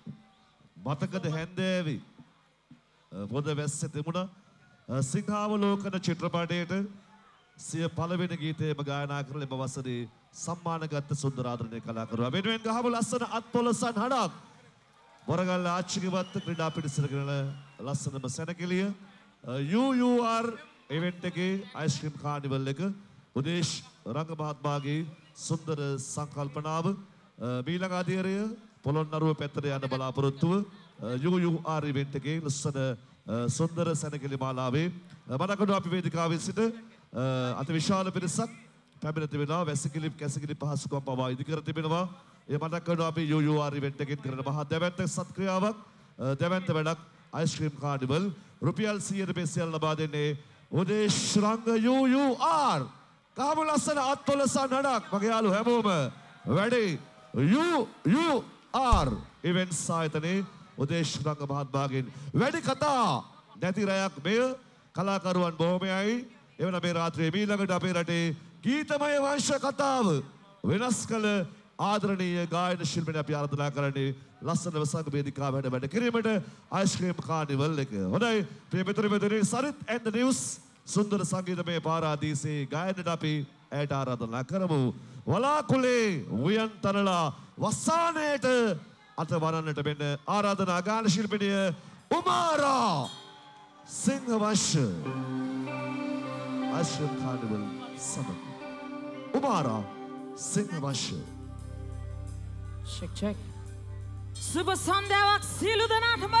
Speaker 4: මතකද හැන්දෑවේ පොද වැස්ස තිබුණා සිංහාවලෝකන චිත්‍රපටයේට සිය පළවෙනි ගීතයම ගායනා කරලා එම වසරේ සම්මානගත් සුන්දරාදරණීය කලාකරුවා වෙනුවෙන් ගහපු ලස්සන අත්පොලසන් හඩක් බොරගල්ල ආච්චිගවත් ක්‍රීඩා පිටිසරගෙන ලස්සනම සැනකෙළිය යූ යූ ආර් ඉවෙන්ට් එකේ අයිස්ක්‍රීම් කානිවල් එක උදේශ් රංග මහත්මයාගේ සුන්දර සංකල්පනාව මීළඟ අධීරය පොළොන්නරුව පැත්තට යන බලාපොරොත්තුව යූ යූ ආර් ඉවෙන්ට් එකේ ලස්සන සුන්දර සැනකෙළි මාලාවේ මඩකඩ අපි වේදිකාවේ සිට අති විශාල පිරිසක් පැමිණ තිබෙනවා වැසිකිලි කැසිකිලි පහසුකම් පවා ඉදිකර තිබෙනවා ඒ මඩකඩ අපි යූ යූ ආර් ඉවෙන්ට් එකෙන් කරන මහා දැවැන්ත සත්ක්‍රියාවක් දැවැන්ත වැඩක් අයිස්ක්‍රීම් කානිවල් රුපියල් සියයට පෙසියල් ලබා දෙන්නේ Udesh Ranga U U R ගහමු ලස්සන අත්පොලස නඩක් මගේ යාළු හැමෝම වැඩේ U U R ඉවෙන්ට්ස් ආයතනයේ උදේශ් රංග මහත්මයාගෙන් වැඩි කතා නැති රැයක් මෙය කලාකරුවන් බොහොමයයි එවන මේ රාත්‍රියේ මීළඟට අපේ රටේ ගීතමය වංශ කතාව වෙනස් කළ ආදරණීය ගායන ශිල්පිනිය අපි ආරාධනා කරන්නේ ලස්සනව සංග වේදිකාව වැඩ වැඩ කිරීමට අයිස්ක්‍රීම් කානිවල් එක. හොඳයි ප්‍රිය මිතුරු මිතුරියනි සරිත් and the news සුන්දර සංගීතමය පාරාදීසයේ ගායනට අපි ඇයට ආරාධනා කරමු. වලාකුලේ උයන් තනලා වස්සානයට අත වරන්නට මෙන්න ආරාධනා ගාන ශිල්පිනිය උමාරා සිංහවංශ අයිස්ක්‍රීම් කානිවල් සමග උමාරා සිංහවංශ.
Speaker 5: Check, check. සුබ සන්ධ්‍යාවක් සියලු දෙනාටම.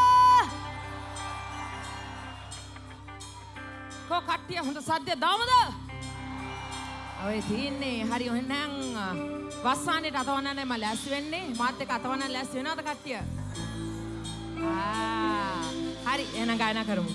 Speaker 5: කො කට්ටිය හොඳ සද්ද දාමද? ඔය තියන්නේ හරි එහෙනම් වස්සානේට අතවන්නන්නේ මම ලෑස්ති වෙන්නේ. මාත් එක්ක අතවන්නන්න ලෑස්ති වෙනවද කට්ටිය? ආ හරි එහෙනම් ගායනා කරමු.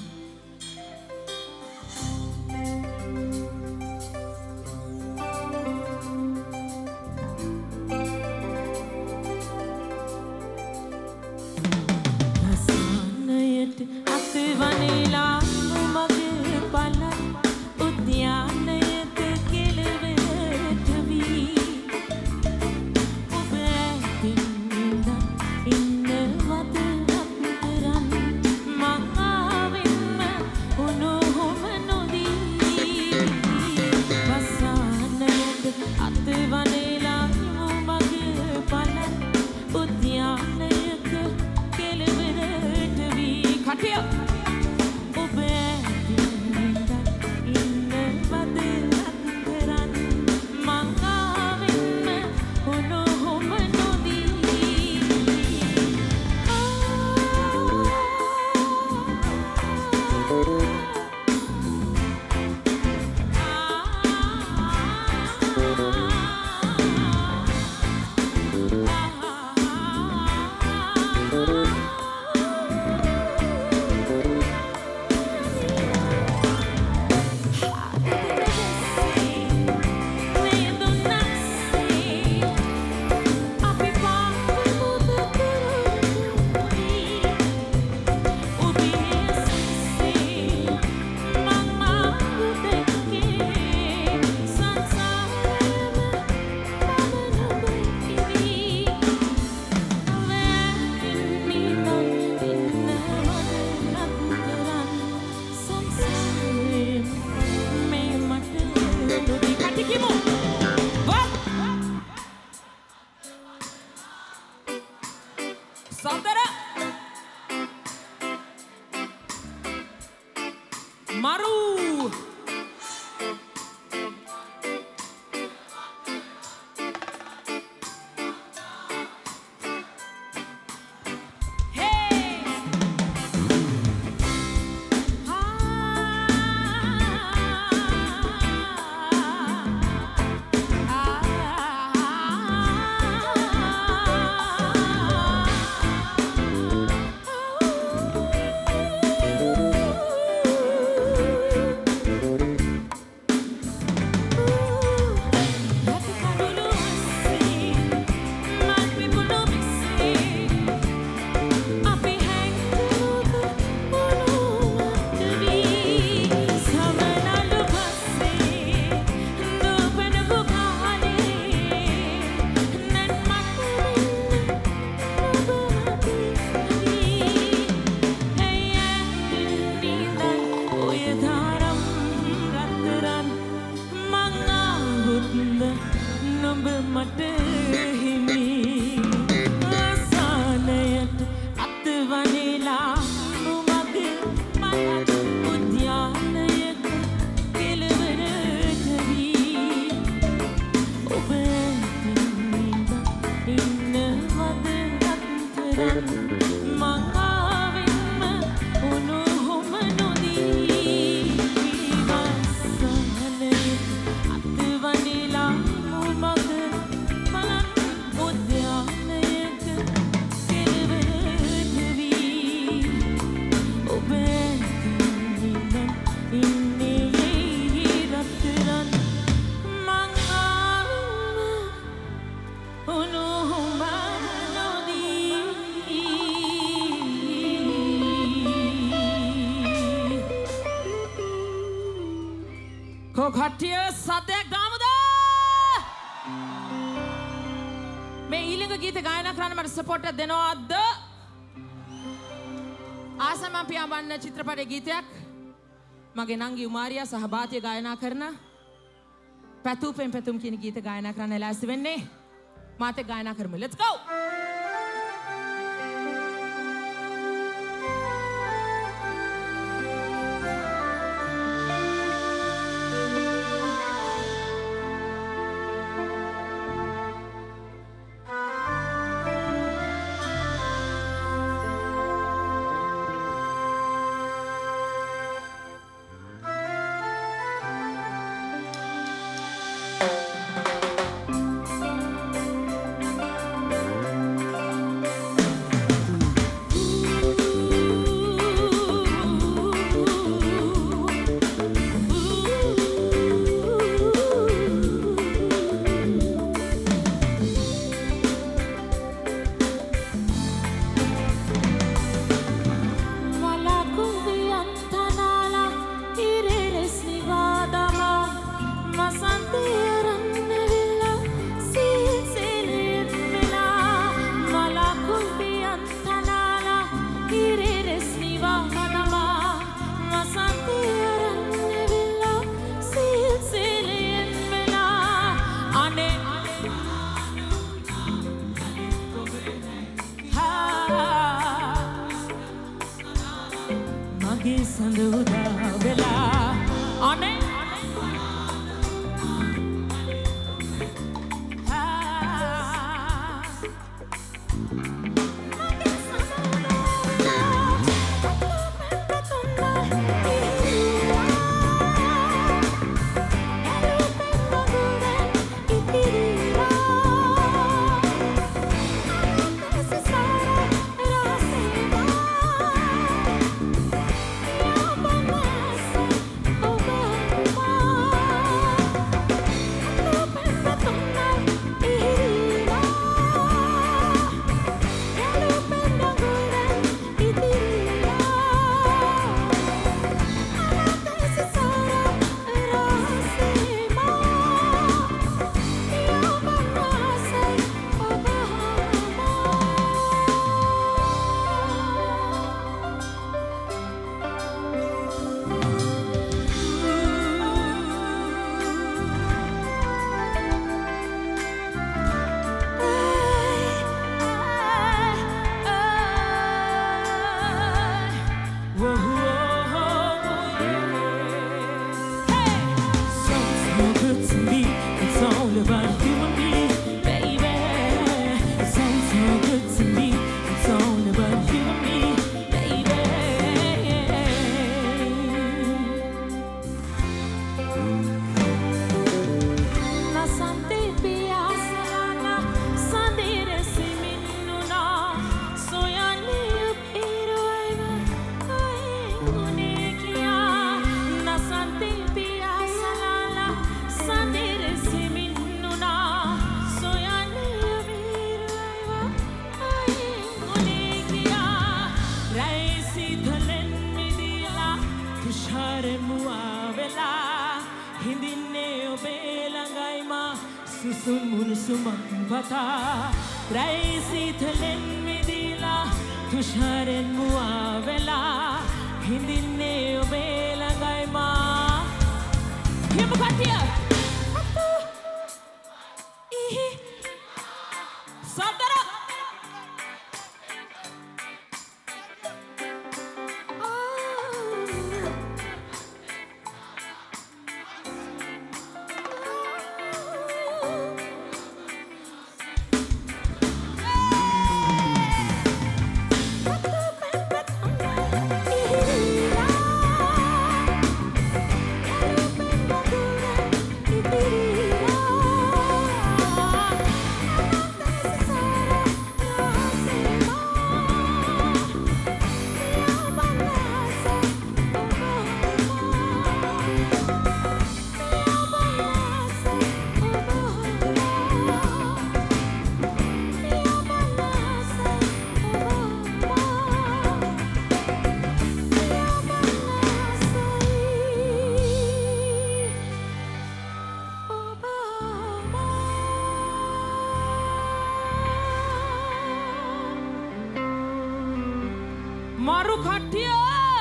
Speaker 5: කට්ටිය සද්දයක් දාමුද? මේ ඊළඟ ගීත ගායනා කරන්න මට සපෝට් එකක් දෙනවද? ආසම පියාඹන්න චිත්‍රපටයේ ගීතයක් මගේ නංගි උමාරියා සහ බාතිය ගායනා කරන පැතුපෙන් පැතුම් කියන ගීත ගායනා කරන්න ලෑස්ති වෙන්නේ. මාත් එක්ක ගායනා කරමු. Let's go. Maru khattiya.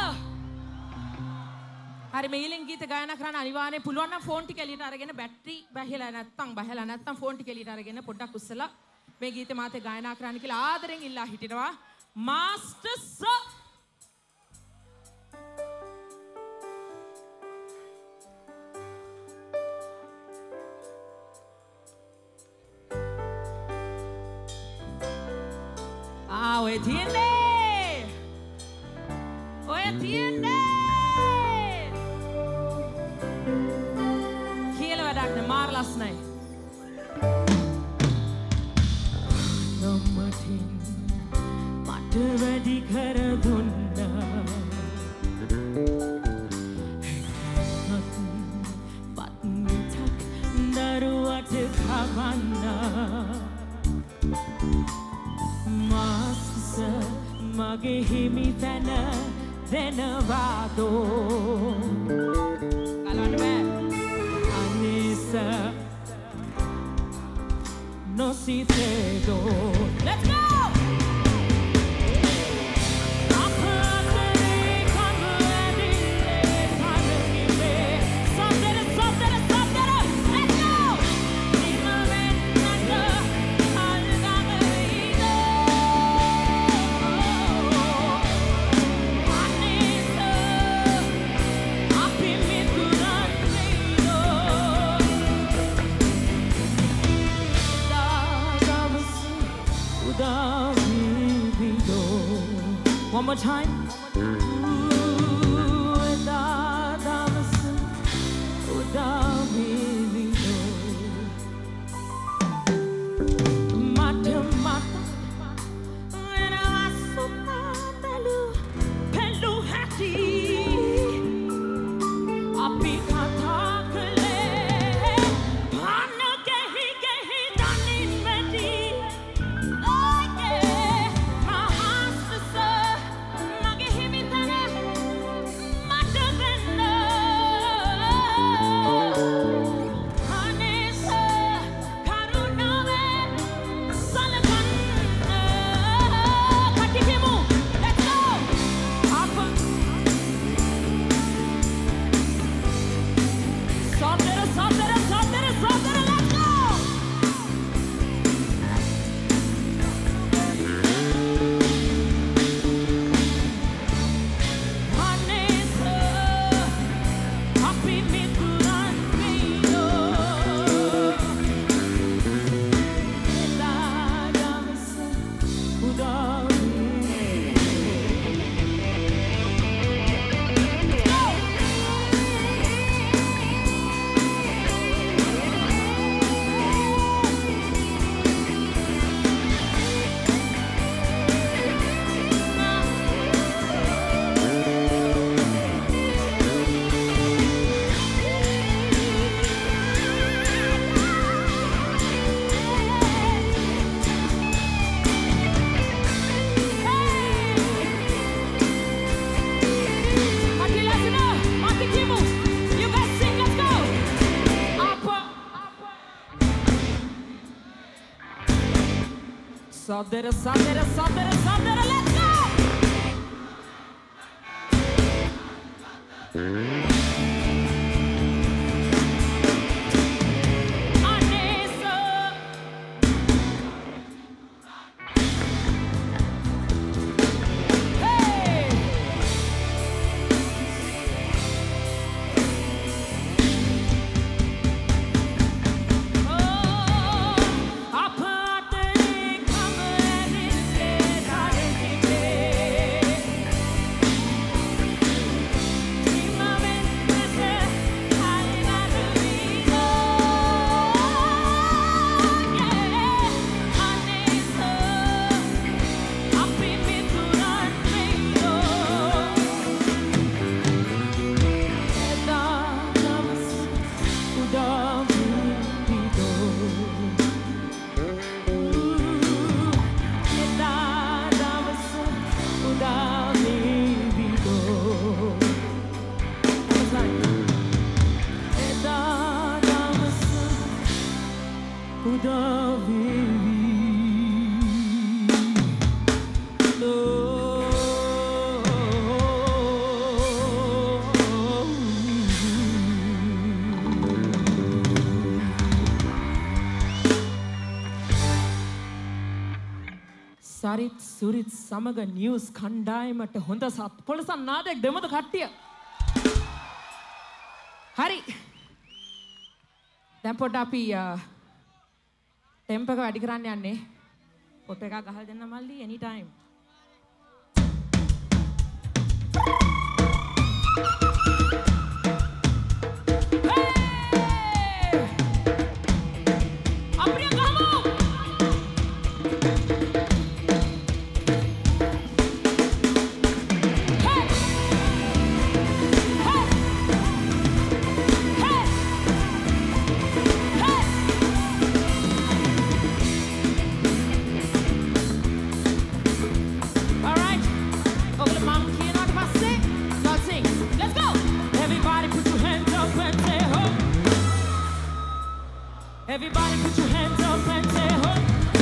Speaker 5: Hari මේ ඊළඟ ගීත ගායනා කරන්න අනිවාර්යෙන් පුළුවන් නම් ෆෝන් ටික එළියට අරගෙන බැටරි බැහැලා නැත්තම් බැහැලා නැත්තම් ෆෝන් ටික එළියට අරගෙන පොඩ්ඩක් උස්සලා මේ ගීතේ මාතේ ගායනා කරන්න කියලා ආදරෙන් ඉල්ලා හිටිනවා මාස්ටර් සර්. ආ ඔය තියන්නේ ඔය තියන්නේ Marlasnai Nammatin mata wedi kara dunna Pat mitak daruwat kawanna Massa mage himi tana denawado Kalawන්න බෑ No si te do. Let's go! One more time. Sadera, sadera, sadera, sadera, let's go! Sarith Surith සමග news කණ්ඩායමට හොඳ සත් පොළසන් නාදයක් දෙමද කට්ටිය. හරි. දැන් පොඩ්ඩක් අපි ටෙම්පෝ එක වැඩි කරන්න යන්නේ. පොත් එකක් ගහලා දෙන්න මල්ලි any time.
Speaker 6: Everybody put your hands up and say ho.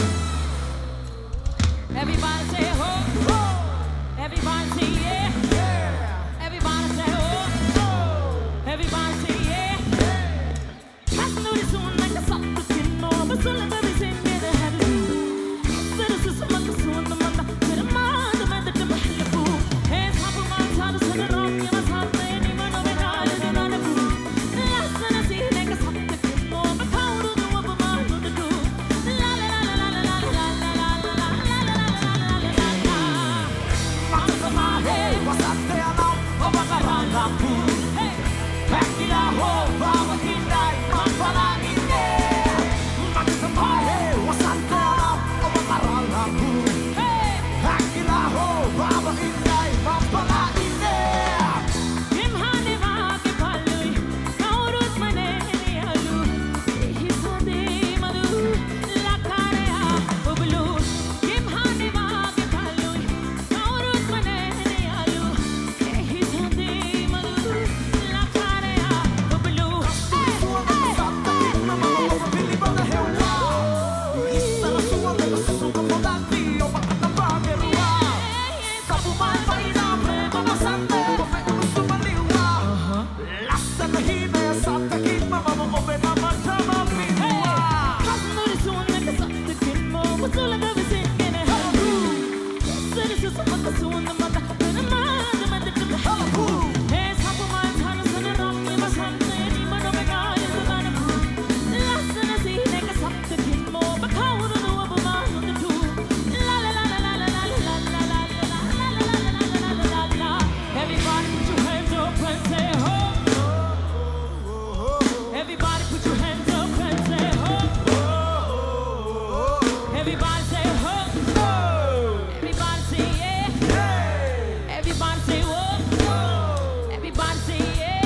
Speaker 6: Everybody say ho. Everybody say yeah. Everybody say ho. Everybody say yeah. I know this one like a soft skin no, but so let me sing me the head. This is some of the soon the man that the man the man that the man the fool. Hey, top of my heart is on the rock, you must have the anyone of it all is on the fool. Last and I see like a soft skin no, but how do you want my to do? La la la la la la la la la la la la la la la. What's on my head? What's up there now? Oh my God, I'm cool. Hey, back in the hole, Baba in night, I'm falling in there. What's on my head? What's up there now? Oh my God, I'm cool. Hey, back in the hole, Baba in night, I'm falling in there. Kim Hani Vaki Palui, Naurut Maneni Alu, Hisade Madu, Lakarea Ublu. Kim Hani Vaki Palui, Naurut Maneni Alu, Hisade Madu, Lakarea Ublu. Hey, hey, hey, mama, over Billy Bana Helwa. Isa na suwa na susuka mo dati, o baka na bagerwa. Sabu man pa inapre, mama sante, ope unusu maliwa. Lasa na hina ya sa takin, mama mo ope na matama pinwa. Kasno ri suwan na sa takin mo, masula na bisin kene halu. Sari sa sa mata suwan na mata, na mata mata na halu. Hey, sabu man sana sa na rami, masante, ni mano megaya sa na pu. Lasa na si hina ka sa takin mo, bakaw na nuwa bumano na tu. La la la la la la la la la la la la la la la la. Everybody put your hands up and say ho. Everybody put your hands up and say ho. Everybody say ho. Everybody say yeah. Everybody say whoa. Everybody say yeah.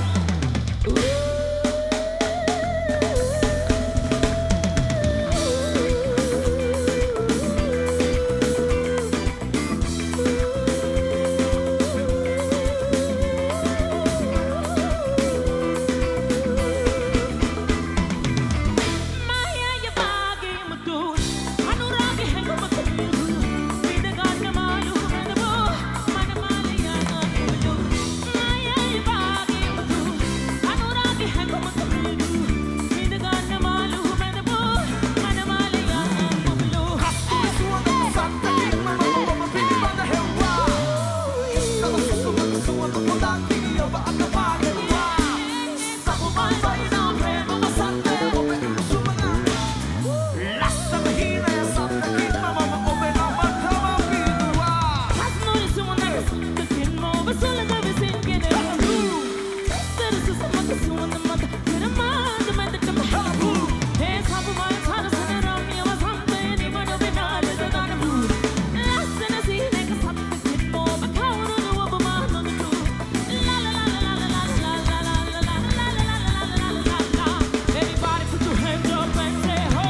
Speaker 6: Maya ya bagi mutun, anuragi hengo mutun. Vida ganna malu menabo, mana maliya na kublu. Maya ya bagi mutun, anuragi hengo mutun. Vida ganna malu menabo, mana maliya na kublu. Hey, hey, hey, mama mama Billy Bana Helwa. Isa na susuka na suwa na mo dati, o baka na bagerwa. Sabu man pa inapre, mama sante, ope unusu maliwa. Lasa na hina ya sa takin, mama mo ope na matama pinwa. Kasno ri suwan na sa takin mo, basula na bisin kene halu. Sari sa sa mata suwan na mata, na mata mata na halu. Hey, sabu man sana sa na rami, masante, ni mano binale sa na pu. Lasa na si hina ka sa takin mo, bakaw na nuwa bumano na tu. La la la la la la la la la la la la la la la la la. Everybody put your hands up and say ho.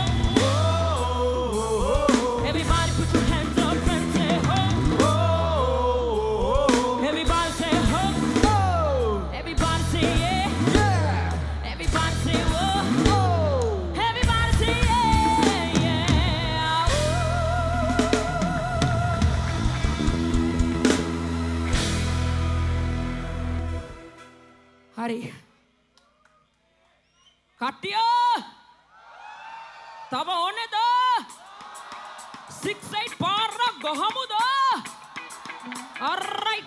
Speaker 6: Everybody put your hands up and say ho. Everybody say ho. Everybody say yeah. Everybody say whoa. Everybody say yeah, yeah.
Speaker 5: හරි. කට්ටිය! තව ඕනේද? six eight පාර
Speaker 6: කොහොමද? All right.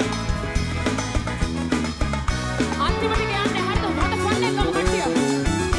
Speaker 6: Antimati kya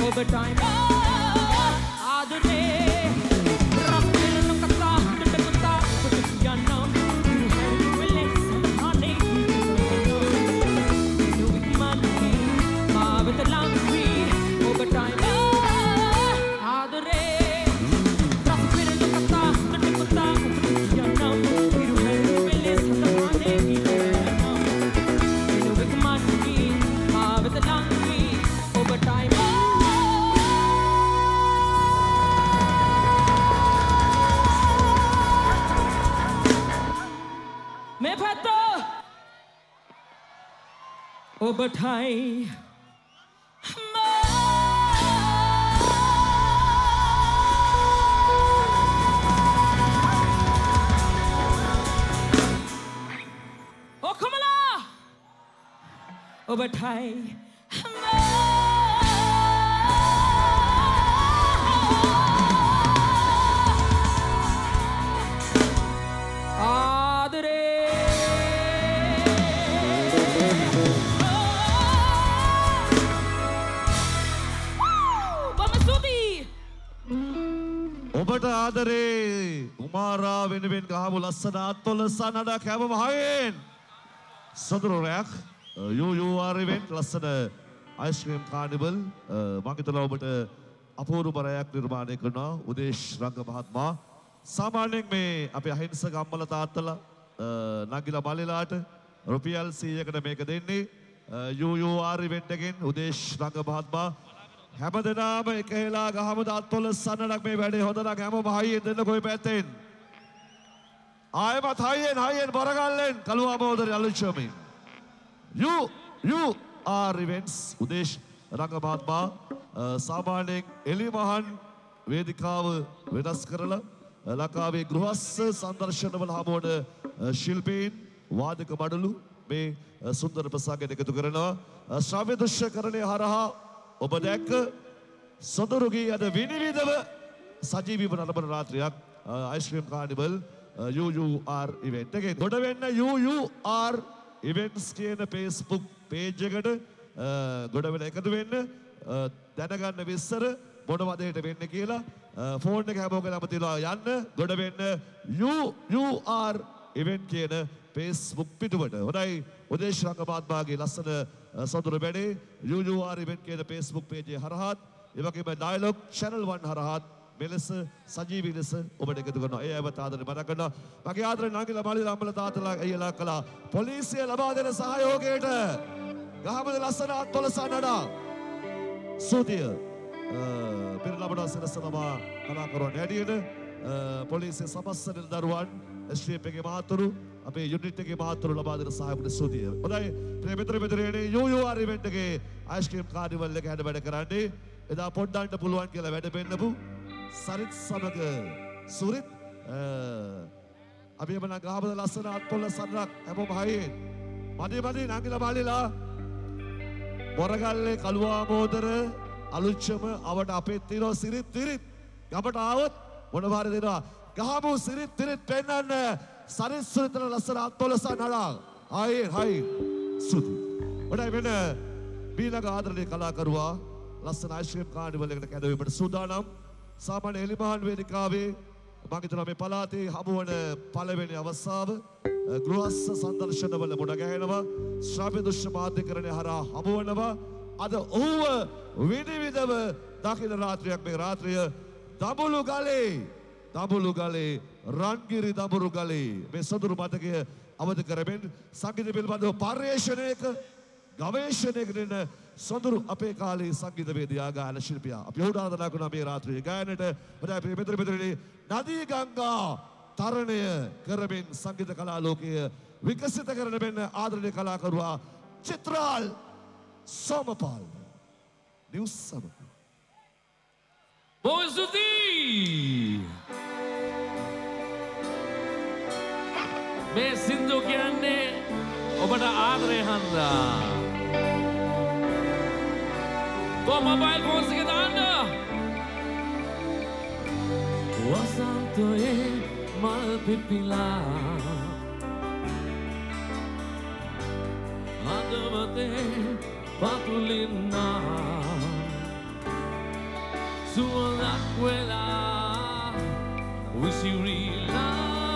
Speaker 5: overtime. Adore, rapper no kata, kata kata, kutiya nam, you have relax, honey. You with money, ma with laundry, overtime. Adore, rapper no kata, kata kata, kutiya nam, you have relax, honey. You with money, ma with laundry, overtime. मैं फतो ओ बठाई ओ कमला ओ बठाई
Speaker 4: ඔබට ආදරේ උමාරා වෙනුවෙන් ගහමු ලස්සන අත්වල සනඩ කැම මහයෙන් සොඳුරු රැක් U U R event ලස්සන අයිස්ක්‍රීම් කානිවල් මම හිතනවා ඔබට අපූර්ව බරයක් නිර්මාණය කරනවා උදේශ් රංග මහත්මයා සාමාන්‍යයෙන් මේ අපේ අහිංසක අම්මලා තාත්තලා නගිලා මල්ලිලාට රුපියල් සීයකට මේක දෙන්නේ යූ යූ ආර් ඉවෙන්ට් එකෙන් උදේශ් රංග මහත්මයා හැමදෙනාම එක හෙලා ගහම දාත්වල සන්නඩක් මේ වැඩේ හොඳ නම් හැමෝම හයියෙන් දෙන්න කොයි පැත්තෙන් ආයෙමත් හයියෙන් හයියෙන් බරගල්ලෙන් කළුවා බෝදරේ අලුච්චමින් U U R events Udesh Ranga මහත්මයා සාමාන්‍යයෙන් එලිමහන් වේදිකාව වෙනස් කරලා ලංකාවේ ගෘහස්ස සංදර්ශනවල හමුවන ශිල්පීන් වාදක මඩලු මේ සුන්දර ප්‍රසංගයට එකතු කරනවා ශ්‍රව්‍ය දෘශ්‍යකරණය හරහා ඔබ දැක්ක සොඳුරුගේ අද විනිවිදව සජීවීව නරඹන රාත්‍රියක් ice cream carnival U U R event එකේ ගොඩ වෙන්න යූ යූ ආර් ඉවෙන්ට්ස් කියන Facebook page එකට ගොඩ වෙන එකතු වෙන්න දැනගන්න විස්තර මොනවද හෙට වෙන්නේ කියලා ෆෝන් එක හැමෝගෙම තියලා යන්න ගොඩ වෙන්න යූ යූ ආර් ඉවෙන්ට් කියන Facebook පිටුවට හොඳයි උදේශ් රංග මහත්මයාගේ ලස්සන සොඳුරු වැඩේ යූ යූ ආර් ඉවෙන්ට් කියන Facebook page එක හරහාත් ඒ වගේම ඩයලොග් channel one හරහාත් මෙලෙස සජීවී ලෙස ඔබට එකතු කරනවා. ඒ අයවත් ආදරේ මතක් කරනවා. මගේ ආදරේ නංගිලා මල්ලිලා අම්මලා තාත්තලා අයියලා කළා. පොලිසිය ලබා දෙන සහයෝගයට ගහමද ලස්සන අත්වල සනඩා. සුදිය පෙර ලබන සරසනවා කලාකරුවන් හැටියට පොලිසිය සමස්ත නිලදරුවන් එස් ටී එෆ් එකේ මහතුරු අපේ යුනිට් එකේ මහතුරු ලබා දෙන සහයෝගයට සුදිය. හොඳයි ප්‍රේ මෙතර මෙතරේ යූ යූ ආර් ඉවෙන්ට් එකේ අයිස්ක්‍රීම් කානිවල් එක හැඩ වැඩ කරන්නේ එදා පොඩ්ඩන්ට පුළුවන් කියලා වැඩ පෙන්නපු සරිත් සමග සුරිත් අපි එමනම් ගහපද ලස්සන අත්පොල්ල සරක් හැමෝම හයියෙන් මදි මදි නංගිලා මාලිලා බොරගල්ලේ කළුවා මෝදර අලුච්චම අවට අපේ තිරෝ සිරිත් තිරිත් ගමට ආවොත් මොනවාරි දෙනවා ගහමු සිරිත් තිරිත් පෙන්නන්න සරිත් සුරිතන ලස්සන අත්පොල්ල සනඩා හයියෙන් හයියෙන් සුදු ඔඩයි වෙන බීලක ආදරණීය කලාකරුවා ලස්සන අයිස්ක්‍රීම් කානිවල් එකට කැඳවීමට සූදානම් සාමාන්‍ය එලිමහන් වේදිකාවේ මම හිතනවා මේ පළාතේ හමුවන පළවෙනි අවස්ථාව ගෘහස්ස සංදර්ශනවල මුණ ගැහෙනවා ශ්‍රව්‍ය දෘශ්‍ය මාධ්‍යකරණය හරහා හමුවනවා අද ඔහුව විනිවිදව දකින රාත්‍රියක් මේ රාත්‍රිය දඹුලු ගලේ දඹුලු ගලේ රන්ගිරි දඹුරු ගලේ මේ සොඳුරු මතකය අවදි කරමින් සංගීත පිළිබඳව පර්යේෂණයක ගවේෂණයකට සොඳුරු අපේ කාලේ සංගීතවේදියා ගායන ශිල්පියා අපි ඔහුට ආරාධනා කරනවා මේ රාත්‍රියේ ගායනයට ඔබට අපේ මෙතන මෙතනදී නදී ගංගා තරණය කරමින් සංගීත කලා ලෝකය විකසිත කරන මෙන්න ආදරණීය කලාකරුවා චිත්‍රාල් සෝමපාල් නිවුස් සමග
Speaker 3: බොහොම ස්තුතියි මේ සින්දු කියන්නේ ඔබට ආදරය හන්දා Go mobile phones එක දාන්න වසන්තයේ මල් පිපිලා හදවතේ පතුලින්නා
Speaker 7: සුවඳක් වෙලා විසිරිලා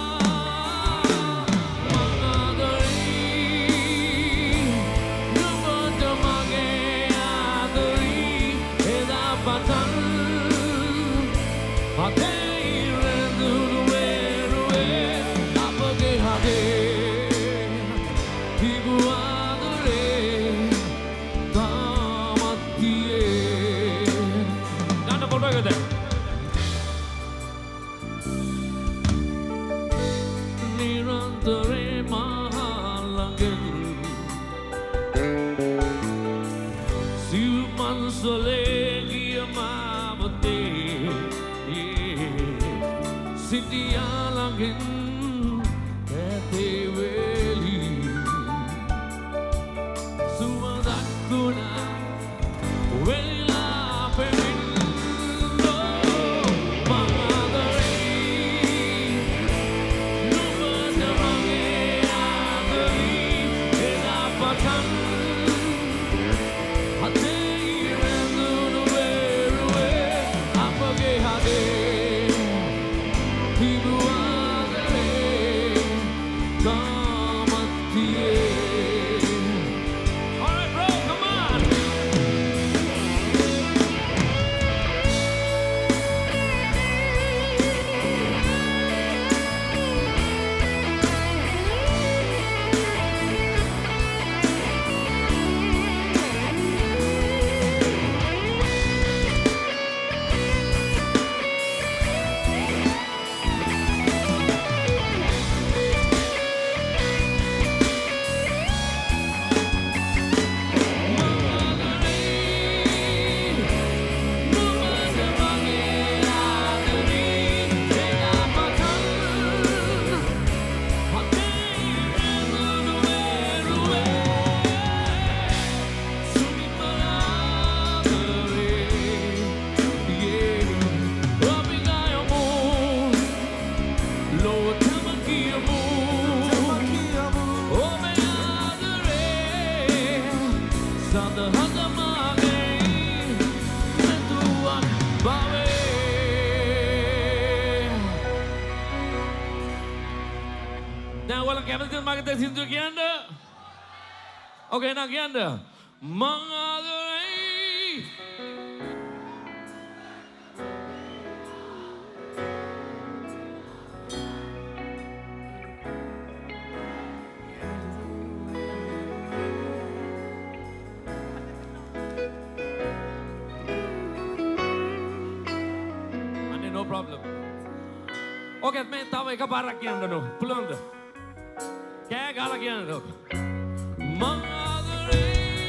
Speaker 8: Sintu kianda, oke nak kianda, mengadurai. Ane no problem. Oke, me tahu eka barak kianda no, pulang dah. Kaya gala kiyan dok. Mangadari.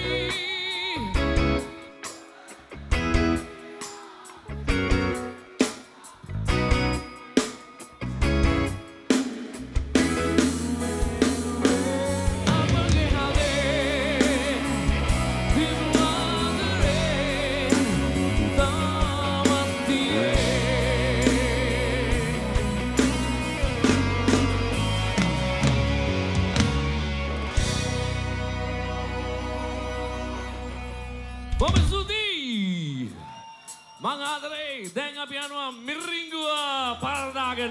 Speaker 8: Mangadari, දැන් අපි යනවා මිරිංගුව පරදාගෙන.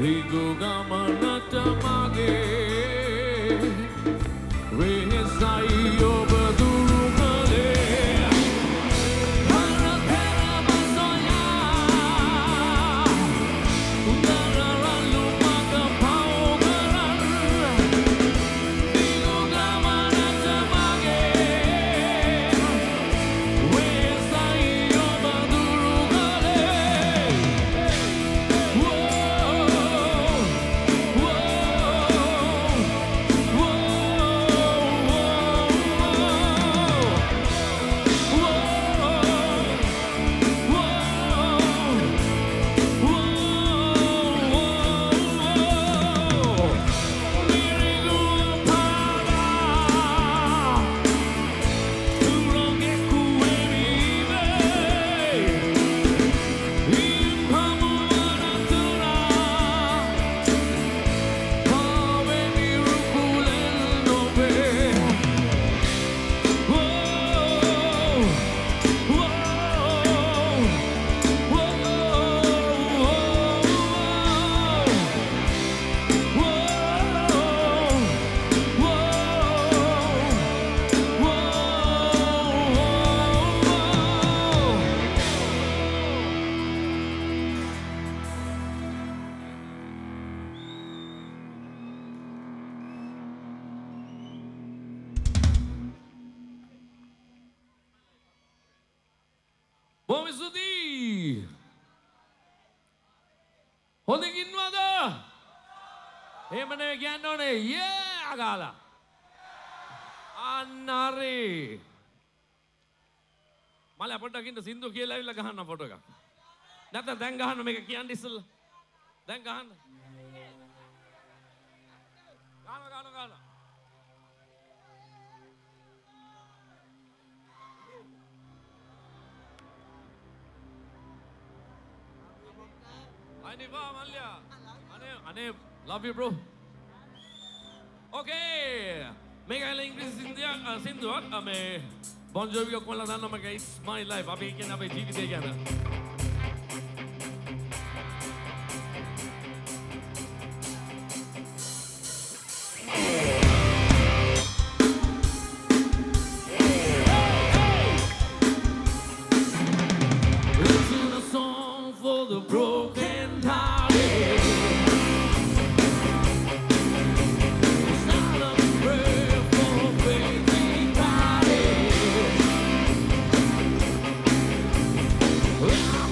Speaker 7: Digo gamanat mage Wehesai oba duru kale Haratera basoya Udararan lumaga paugaran Digo gamanat mage Wehesai oba duru kale Bom estudi! හොඳින් ඉන්නවද? එහෙම නෙවෙයි කියන්න ඕනේ. යේ ගාලා. අන්න හරි. මල පොඩ්ඩක් ඉන්න සින්දු කියලා ඇවිල්ලා ගහන්න ෆොටෝ එකක්. නැත්නම් දැන් ගහන්න මේක කියන්න ඉස්සෙල්ලා. දැන් ගහන්න. ගහන ගහන ගහන. Aniva Malia. Ane, ane, love you, bro. Okay. Mega English India, Sindhu, ame Bon Jovi ko kolla danna mage It's My Life. Abi කියන අපේ ජීවිතය ගැන. Listen a song for the broken.
Speaker 9: Yeah.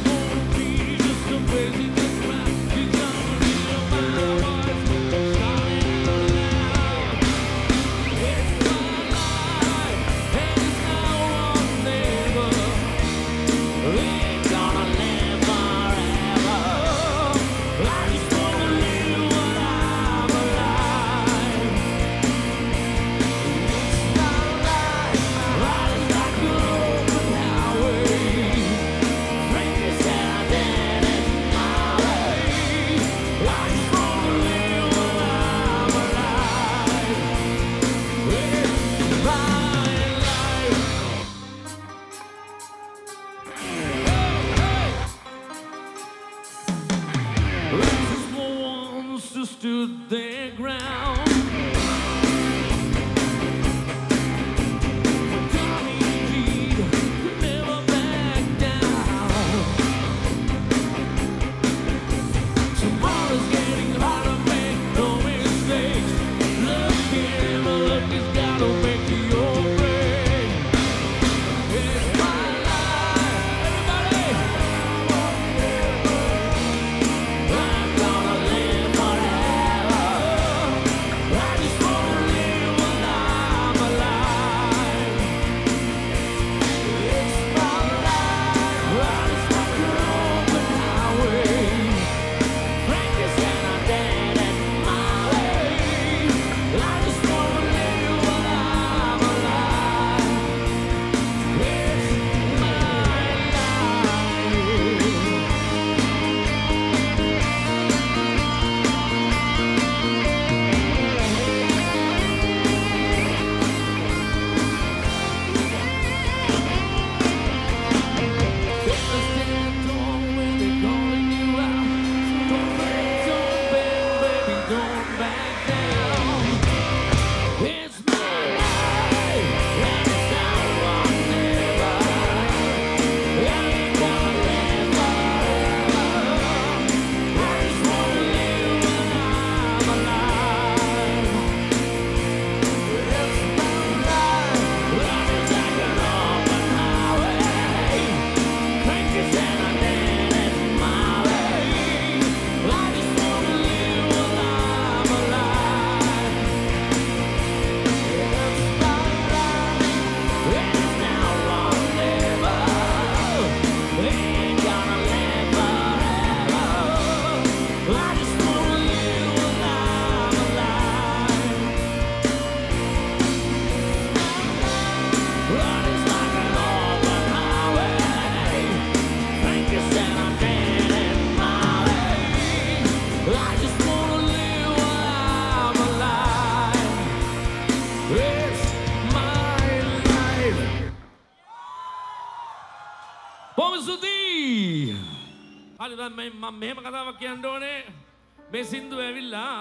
Speaker 7: බොහොම ස්තුතියි. හරි දැන් මම මෙහෙම කතාවක් කියන්න ඕනේ. මේ සින්දුව ඇවිල්ලා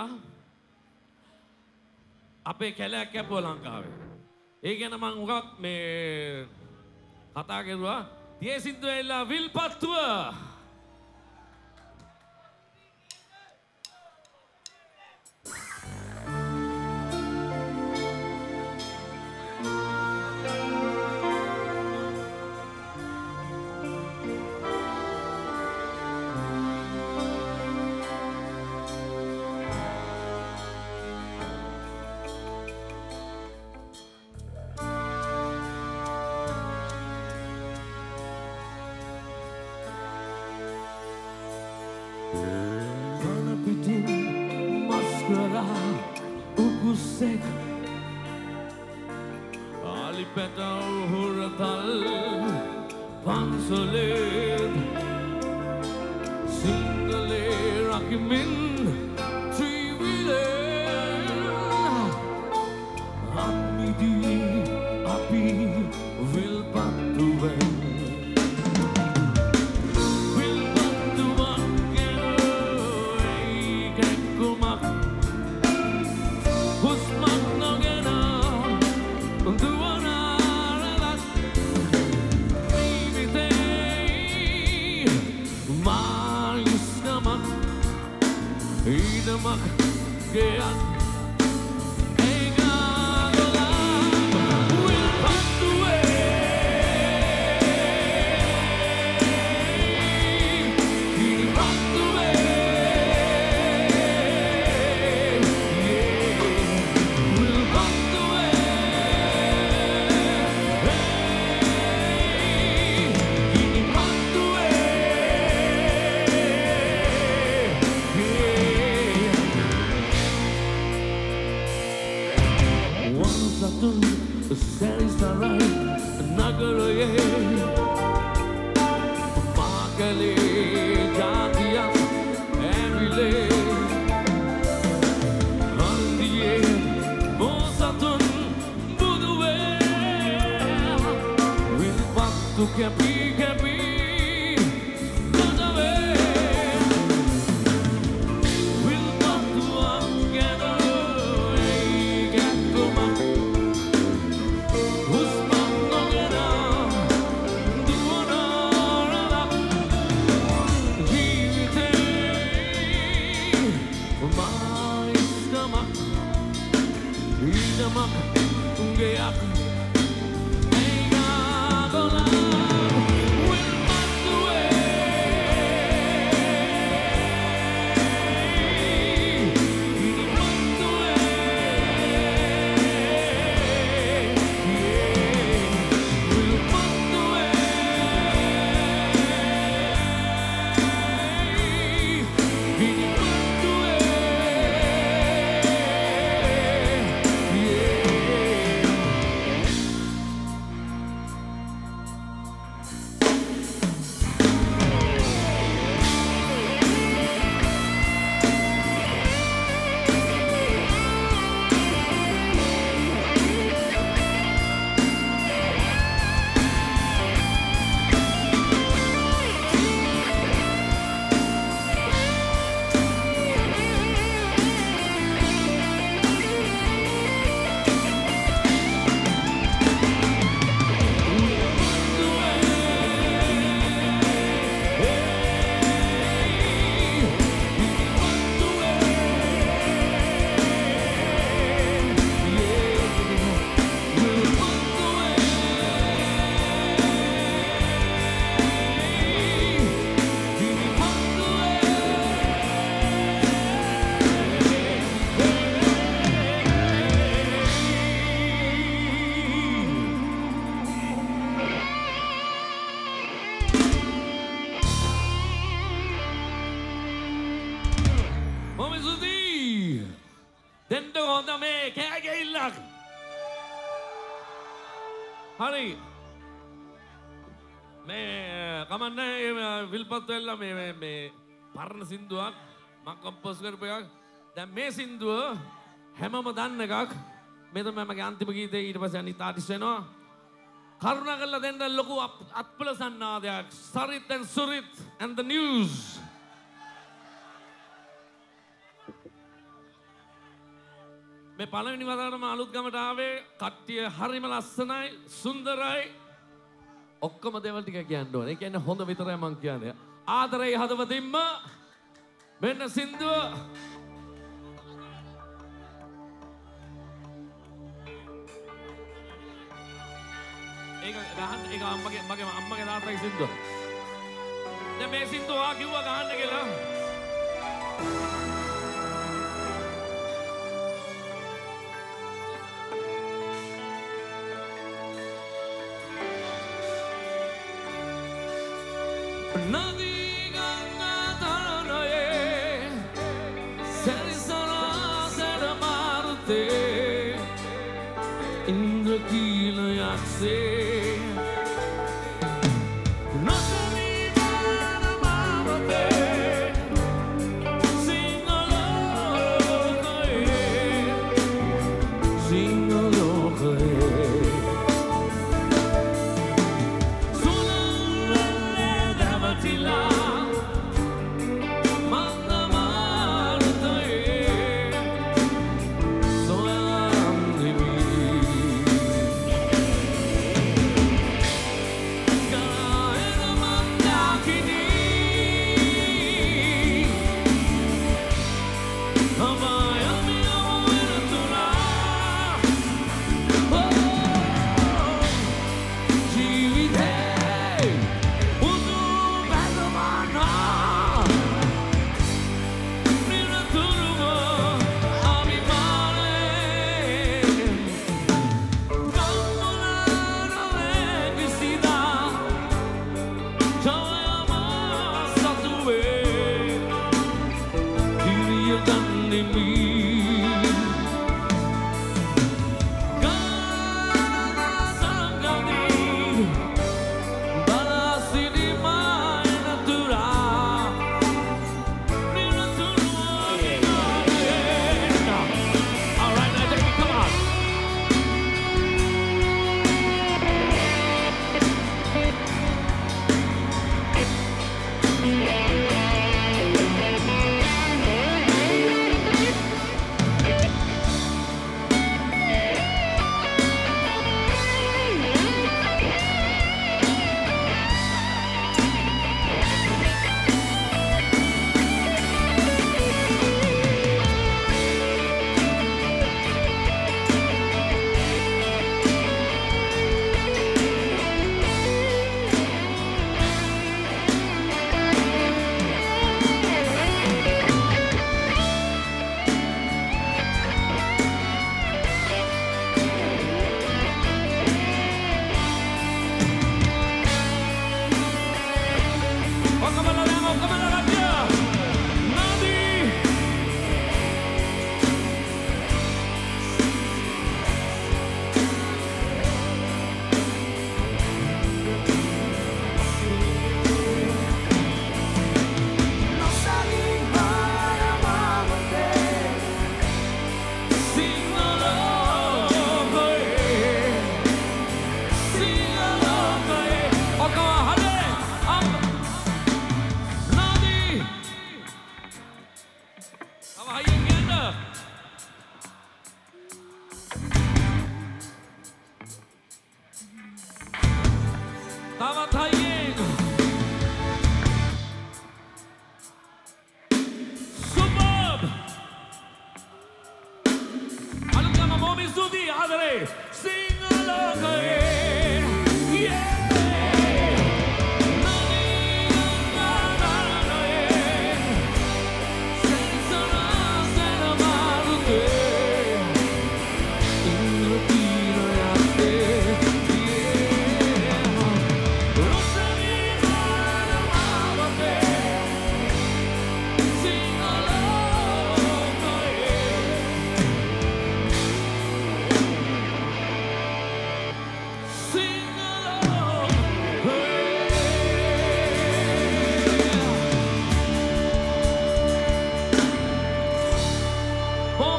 Speaker 7: අපේ කැලයක් කැපුවා ලංකාවේ. ඒ ගැන මම උගක් මේ කතා කරුවා. tie සින්දුව ඇවිල්ලා විල්පත්තුව. හරි මේ කමන්නේ විල්පත් වෙලා මේ මේ පරණ සින්දුවක් මම කම්පෝස් කරපු එකක්. දැන් මේ සින්දුව හැමම දන්න එකක්. මේ තමයි මගේ අන්තිම ගීතේ. ඊට පස්සේ අනිත් ආටිස්ට් වෙනවා. කරුණාකරලා දෙන්න ලොකු අත්පල සන්නාදයක්. Sarit and Surit and the news. මේ පළවෙනි වතාවටම අලුත්ගමට ආවේ කට්ටිය හරිම ලස්සනයි, සුන්දරයි. ඔක්කොම දේවල් ටික කියන්න ඕනේ. ඒ කියන්නේ හොඳ විතරයි මං කියන්නේ. ආදරේ හදවතින්ම මෙන්න සින්දුව. ඒක ගහන්න ඒක අම්මගේ මගේ අම්මගේ තාත්තගේ සින්දුව. දැන් මේ සින්දුව ආ කිව්වා ගහන්න කියලා. Nadi ganga taranaye sarisana sara marute indra kila yakse nasani mana mamate singalokaye singalokaye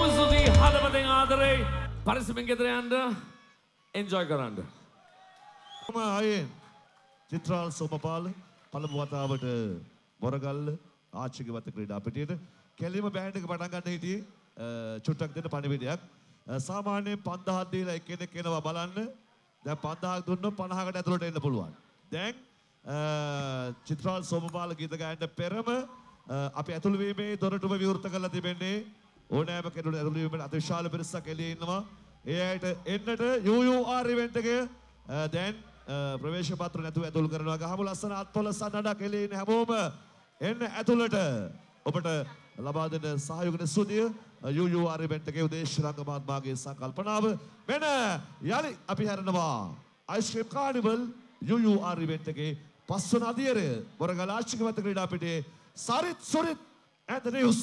Speaker 7: පරිස්සමෙන් ගෙදර යන්න එන්ජොයි කරන්න.
Speaker 4: ආයෙන් චිත්‍රාල් සෝමපාල පළමු වතාවට මොරගල්ල ආච්චිගේ වත ක්‍රීඩා පිටියට කෙලිම බෑන්ඩ් එක පටන් ගන්න හිටියේ චුට්ටක් දෙන්න පණිවිඩයක්. සාමාන්‍යයෙන් පන්දහක් දීලා එක්කෙනෙක් එනවා බලන්න. දැන් පන්දහක් දුන්නොත් පනහකට ඇතුළට එන්න පුළුවන්. දැන් චිත්‍රාල් සෝමපාල ගීත ගායනට පෙරම අපි ඇතුළු වීමේ දොරටුම විවෘත කරලා තිබෙන්නේ ඕනෑම කෙනෙකුට ඇතුළු වීමට අතිවිශාල පිරිසක් එළියේ ඉන්නවා. ඒ අයට එන්නට යූ යූ ආර් ඉවෙන්ට් එකේ දැන් ප්‍රවේශ පත්‍ර නැතුව ඇතුළු කරනවා. ගහමු ලස්සන අත්පොලස නඩක් එළියේ ඉන්න හැමෝම එන්න ඇතුළට. ඔබට ලබා දෙන සහයෝගයට ස්තුතිය. යූ යූ ආර් ඉවෙන්ට් එකේ උදේශ් රංග මහත්මයාගේ සංකල්පනාව. මෙන්න යලි අපි හැරෙනවා ice cream carnival U U R event එකේ පස්වන අදියරය මොරගල ආච්චිගේ වත ක්‍රීඩා පිටියේ Sarith Surith and the news.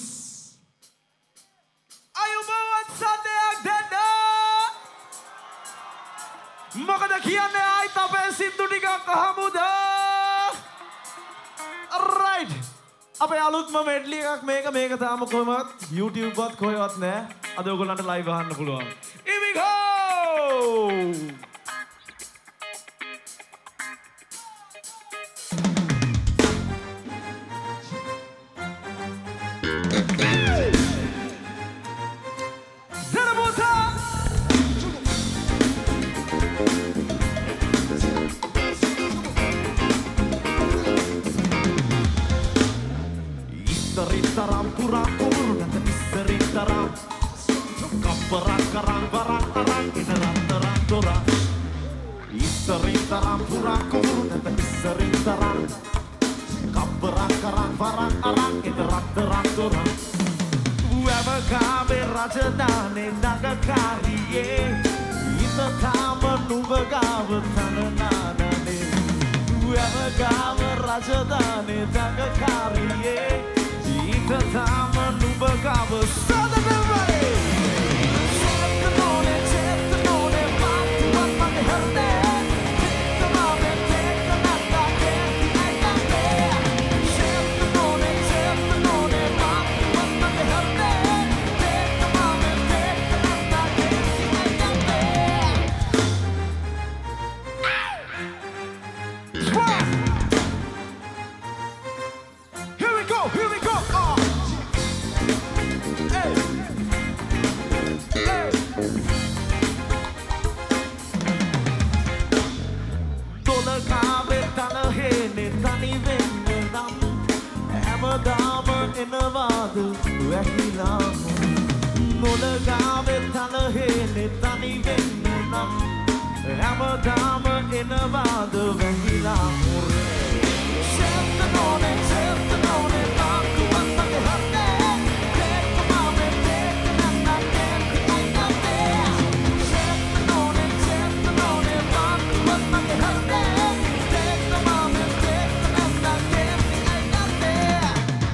Speaker 1: අයුබෝවන් සද්දයක් දෙන්න. මොකද කියන්නේ ආයිත් අපේ සින්දු ටිකක් අහමුද? right. අපේ අලුත්ම මෙඩ්ලි එකක් මේක මේක තාම කොහොමවත් YouTube එකත් කොහෙවත් නැහැ. අද ඔයගොල්ලන්ට live අහන්න පුළුවන්. Here we go. Taram kurang kur dan istri taram kaperak karang barang arang ineran terang dorang istri taram kurang kur dan istri taram kaperak karang barang arang ineran terang dorang whoever kabe raja dane naga kariye ita tama nuva gawe tanana ne whoever kabe raja dane naga kariye the time when you become a southern everybody. Set the morning, set the morning, back to what my head there. Take the moment, take the night, I can't be I got there. Set the morning, set the morning, back to what my head there. Take the moment, take the night, I can't be I got there. Swap! Here we go, here we go. Dama in a vado, Wahilam. Nola Gabe Talahene, Tani Venam. Hammer Dama in a vado, Wahilam. Set the morning, set the morning, back to what the hell there. Take the moment, take the night, I can't be I got there. Set the morning, set the morning, back to what the hell there. Take the moment, take the night, I can't be I got there.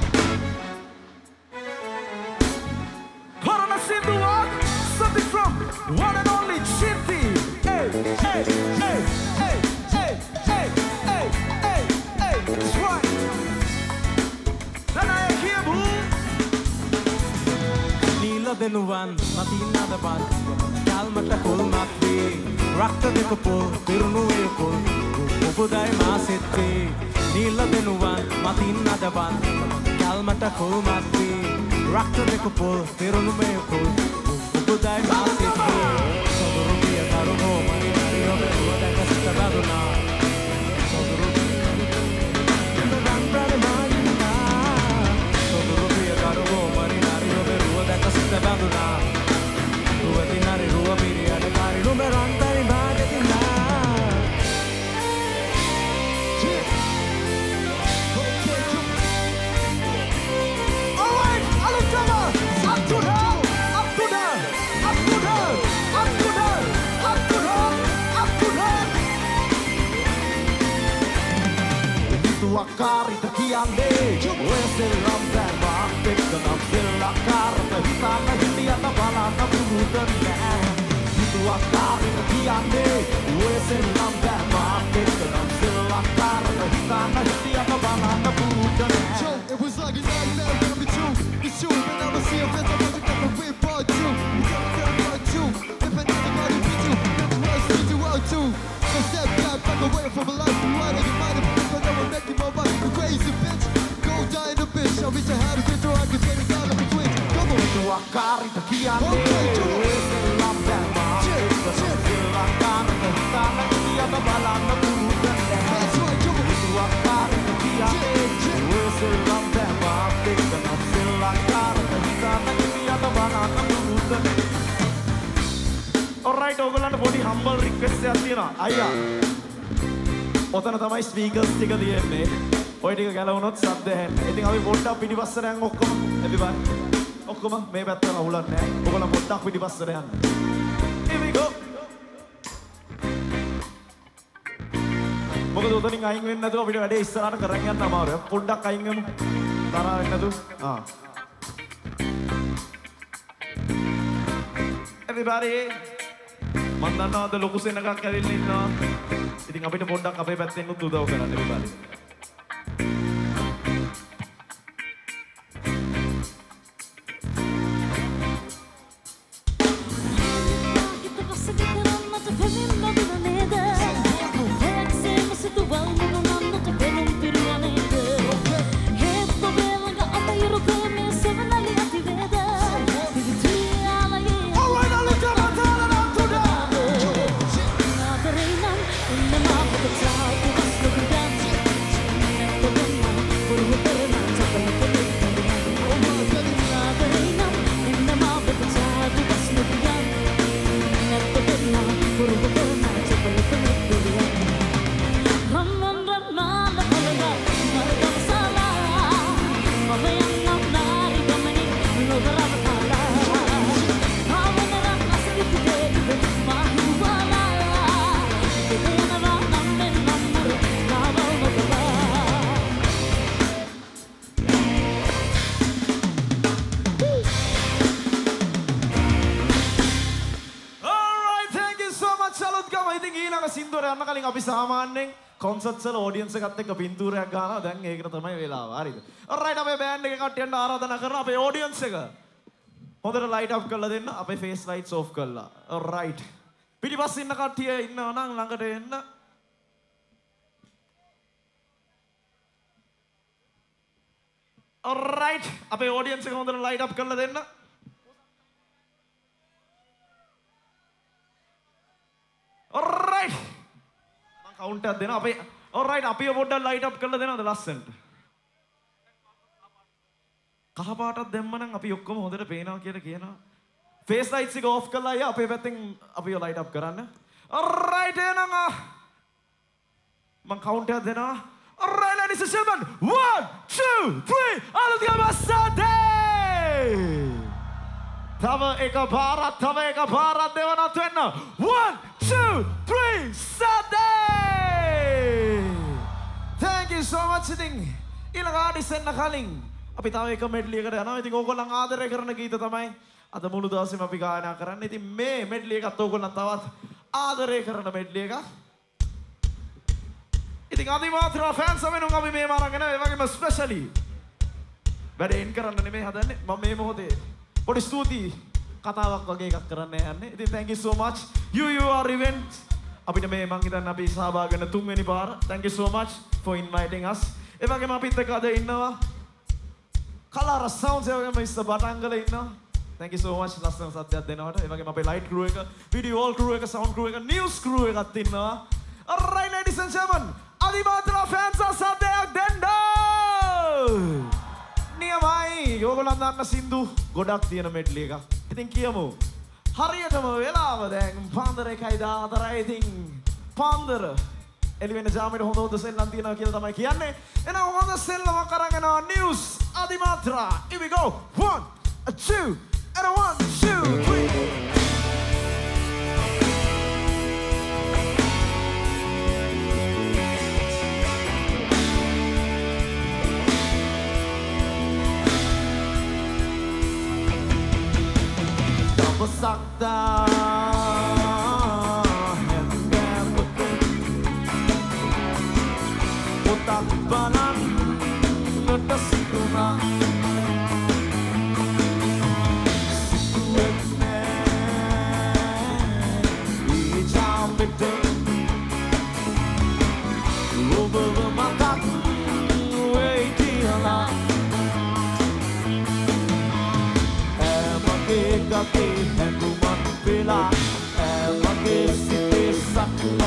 Speaker 1: Something from one and only Chippy. Hey, hey, hey, hey, hey, hey, hey, hey, hey. That's right. Then I hear boo.
Speaker 9: Nila denuvan, matina daban. Kalmata kol matri. Rakta dekapol, tirunu ekol. Upudai masette. Nila denuvan, matina daban. Kalmata kol matri. Rakta dekapol, tirunu ekol. Budai masih Sodoro dia taruh mari mari obe buat aku setabadu na Sodoro Rambra mari na Sodoro dia taruh mari mari obe buat aku setabadu na Dua dinari dua miri ada kari lumba rantari mari na
Speaker 1: Alright, alu cover, up to down, up to down. Up to her, up to her, up to her, up to her. Itu akar itu kiande, wese lambe bakte kenam selakar, kehitan hindi atau balan abudan ne. Itu akar itu kiande, wese lambe bakte kenam selakar, kehitan hindi atau balan abudan ne.
Speaker 2: It was like a nightmare coming true. It's true, but I was here, but I wasn't gonna win part two. You gotta tell part two. If I need to body beat you, then the worst beat you out too. So step back, walk away from a life you right on your mind. If you think I will make you more money, you crazy bitch. Go die in the bitch. I wish I had a picture I could take it down like a twin. Come on.
Speaker 1: Itu akar itu kian
Speaker 2: Okay, come on.
Speaker 1: Selam dan maaf. Silakan tangan dia kebalan bukan.
Speaker 2: That's right, come on.
Speaker 1: Itu akar itu kian Selam dan maaf. Silakan tangan dia kebalan bukan. Alright, ඔයගොල්ලන්ට පොඩි humble request එකක් තියෙනවා. අයියා. ඔතන තමයි speakers ටික තියෙන්නේ. ඔය ටික ගැලවුණොත් සද්ද ඇහෙන්නේ. ඉතින් අපි පොඩ්ඩක් පිටිපස්සට යන් ඔක්කොම. everybody. ඔක්කොම මේ පැත්තට අහුලන්නේ නැහැ. ඔයගොල්ලෝ පොඩ්ඩක් පිටිපස්සට යන්න. Here we go. මොකද උතනින් අයින් වෙන්නේ නැතුව අපිට වැඩේ ඉස්සරහට කරන් යන්න අමාරුයි. පොඩ්ඩක් අයින් වෙමු. තරහ වෙන්නේ නැතුව. ආ. Everybody. මන් දන්නවා අද ලොකු සෙනගක් ඇවිල්ලා ඉන්නවා. ඉතින් අපිට පොඩ්ඩක් අපේ පැත්තෙන් උත් උදව් කරන්න everybody. අපි සාමාන්‍යයෙන් කොන්සර්ට්ස් වල ඔඩියන්ස් එකත් එක්ක පින්තූරයක් ගන්නවා. දැන් ඒකට තමයි වෙලාව. හරිද? alright අපේ බෑන්ඩ් එකේ කට්ටියන්ට ආරාධනා කරනවා අපේ ඔඩියන්ස් එක හොඳට ලයිට් අප් කරලා දෙන්න. අපේ ෆේස් ලයිට්ස් ඔෆ් කරලා. alright. පිටිපස්සේ ඉන්න කට්ටිය ඉන්නවා නම් ළඟට එන්න. alright අපේ ඔඩියන්ස් එක හොඳට ලයිට් අප් කරලා දෙන්න. alright කවුන්ට් එකක් දෙනවා අපේ alright අපි පොඩ්ඩක් ලයිට් අප් කරලා දෙනවද ලස්සනට කහ පාටක් දැම්ම නම් අපි ඔක්කොම හොඳට පේනවා කියලා කියනවා ෆේස් ලයිට්ස් එක ඔෆ් කරලා අයියා අපේ පැත්තෙන් අපි ලයිට් අප් කරන්න alright එහෙනම් මම කවුන්ට් එකක් දෙනවා alright ladies and gentlemen one two three අලුත් ගම සතේ තව එක පාරක් තව එක පාරක් දෙවනත් වෙන්න one two three සතේ thank you so much ඉතින් ඊළඟ ආඩිස් එන්න කලින් අපි තව එක මෙඩ්ලි එකට යනවා ඉතින් ඕගොල්ලන් ආදරය කරන ගීත තමයි අද මුළු දවසේම අපි ගායනා කරන්නේ ඉතින් මේ මෙඩ්ලි එකත් ඕගොල්ලන් තවත් ආදරය කරන මෙඩ්ලි එකක් ඉතින් අදිමාත්‍රා ෆෑන්ස් වෙනුම් අපි මේ මාරගෙන ඒ වගේම ස්පෙෂලි වැඩ එන් කරන්න නෙමෙයි හදන්නේ මම මේ මොහොතේ පොඩි ස්තුතියි කතාවක් වගේ එකක් කරන්න යන්නේ ඉතින් thank you so much you you are event අපිට මේ මං හිතන්නේ අපි සහභාගී වෙන තුන්වෙනි පාර thank you so much for inviting us ඒ වගේම අපිත් එක්ක අද ඉන්නවා කලාර sounds ඒ වගේම ඉස්ස බටංගල ඉන්නවා thank you so much ලස්සන සද්දයක් දෙනවට ඒ වගේම අපේ light crew එක video all crew එක sound crew එක news crew එකත් ඉන්නවා alright ladies and gentlemen අදිමාත්‍රා fans සද්දයක් දෙන්න නියමයි යෝගලන් දාන්න සින්දු ගොඩක් තියෙන මෙඩ්ලි එකක් ඉතින් කියමු හරියටම වෙලාව දැන් පාන්දර එකයි දාහතරයි ඉතින් පාන්දර එළි වෙන ජාමෙට හොඳ හොඳ සෙල්ලම් තියෙනවා කියලා තමයි කියන්නේ එහෙනම් හොඳ සෙල්ලමක් අරගෙන නිවුස් අදිමාත්‍රා here we go one two and a one two three sakta hendem otak balan ledes tuna situetne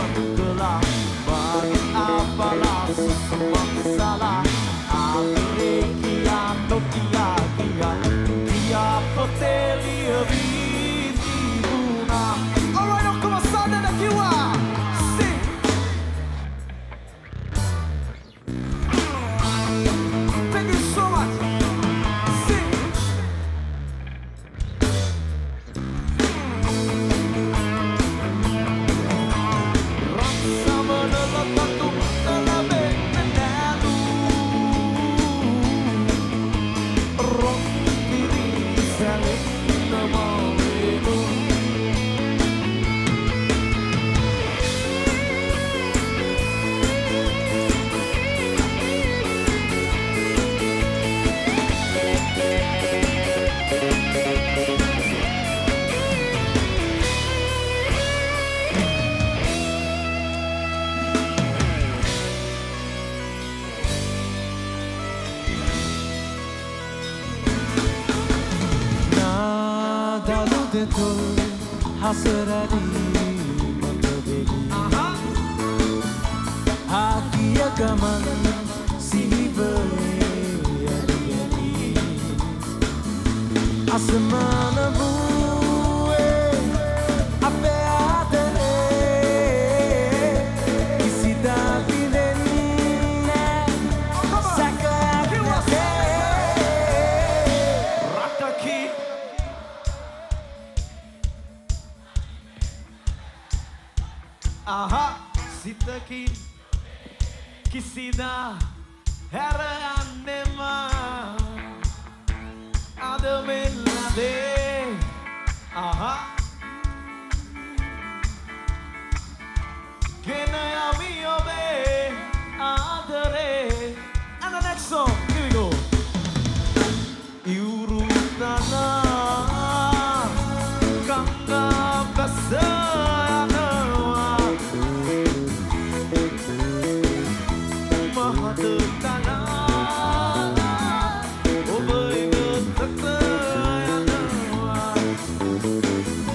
Speaker 1: menggelar. Bagi apalah semua salah. Ambil kian Nokia kian Kia potelia viti buna. Alright, now come on, sound of the kiwa. Sing. Thank you so much. Sing. Rasa menelan tentu terlebih menalu. Rock diri saling memoimu.
Speaker 9: Nadalu detul hasradi matadegi. Hakia gaman sihibeli asmana buwe ape adere isi dabilenne sakakake
Speaker 1: Rakaki. Aha, sitaki kisida heranema adamelade. Aha, kenayami obe adare. And the next song, here we go. Iurutana kanga basayanawa mahadutana oba ingat tatayanawa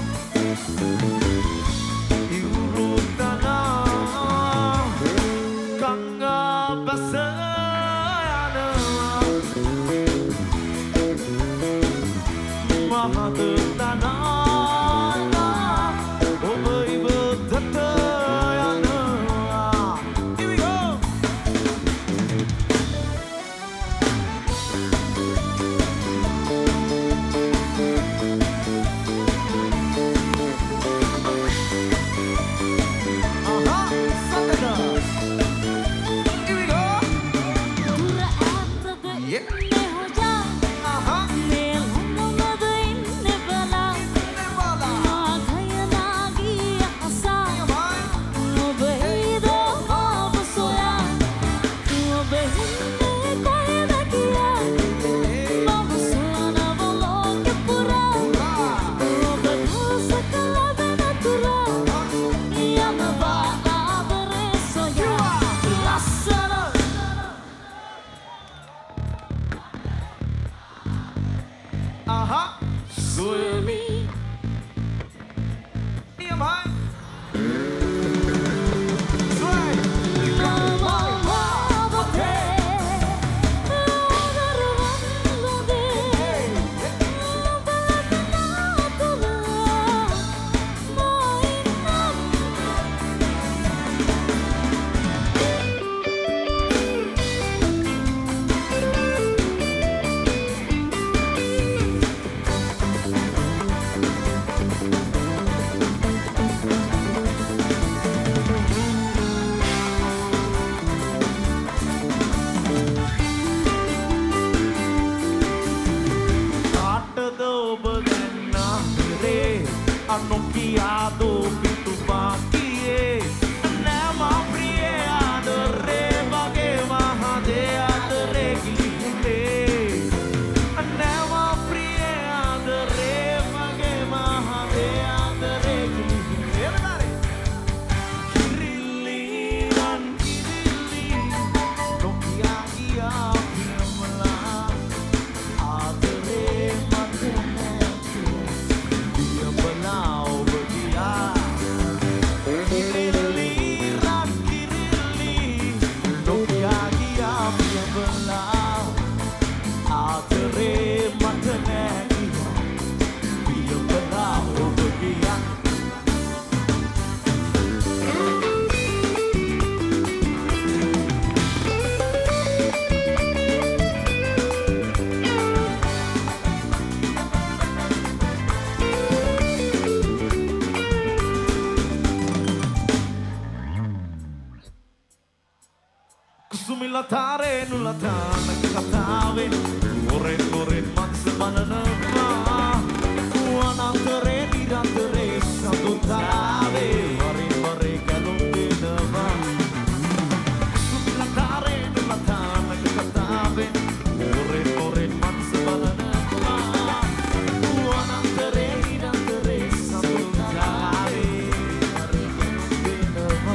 Speaker 1: Sumilatare nulatana katave Ore ore mans bananama Wanantere nirantere sadutave Mare mare kalundinama Sumilatare nulatana katave Ore ore mans bananama Wanantere nirantere sadutave Mare kalundinama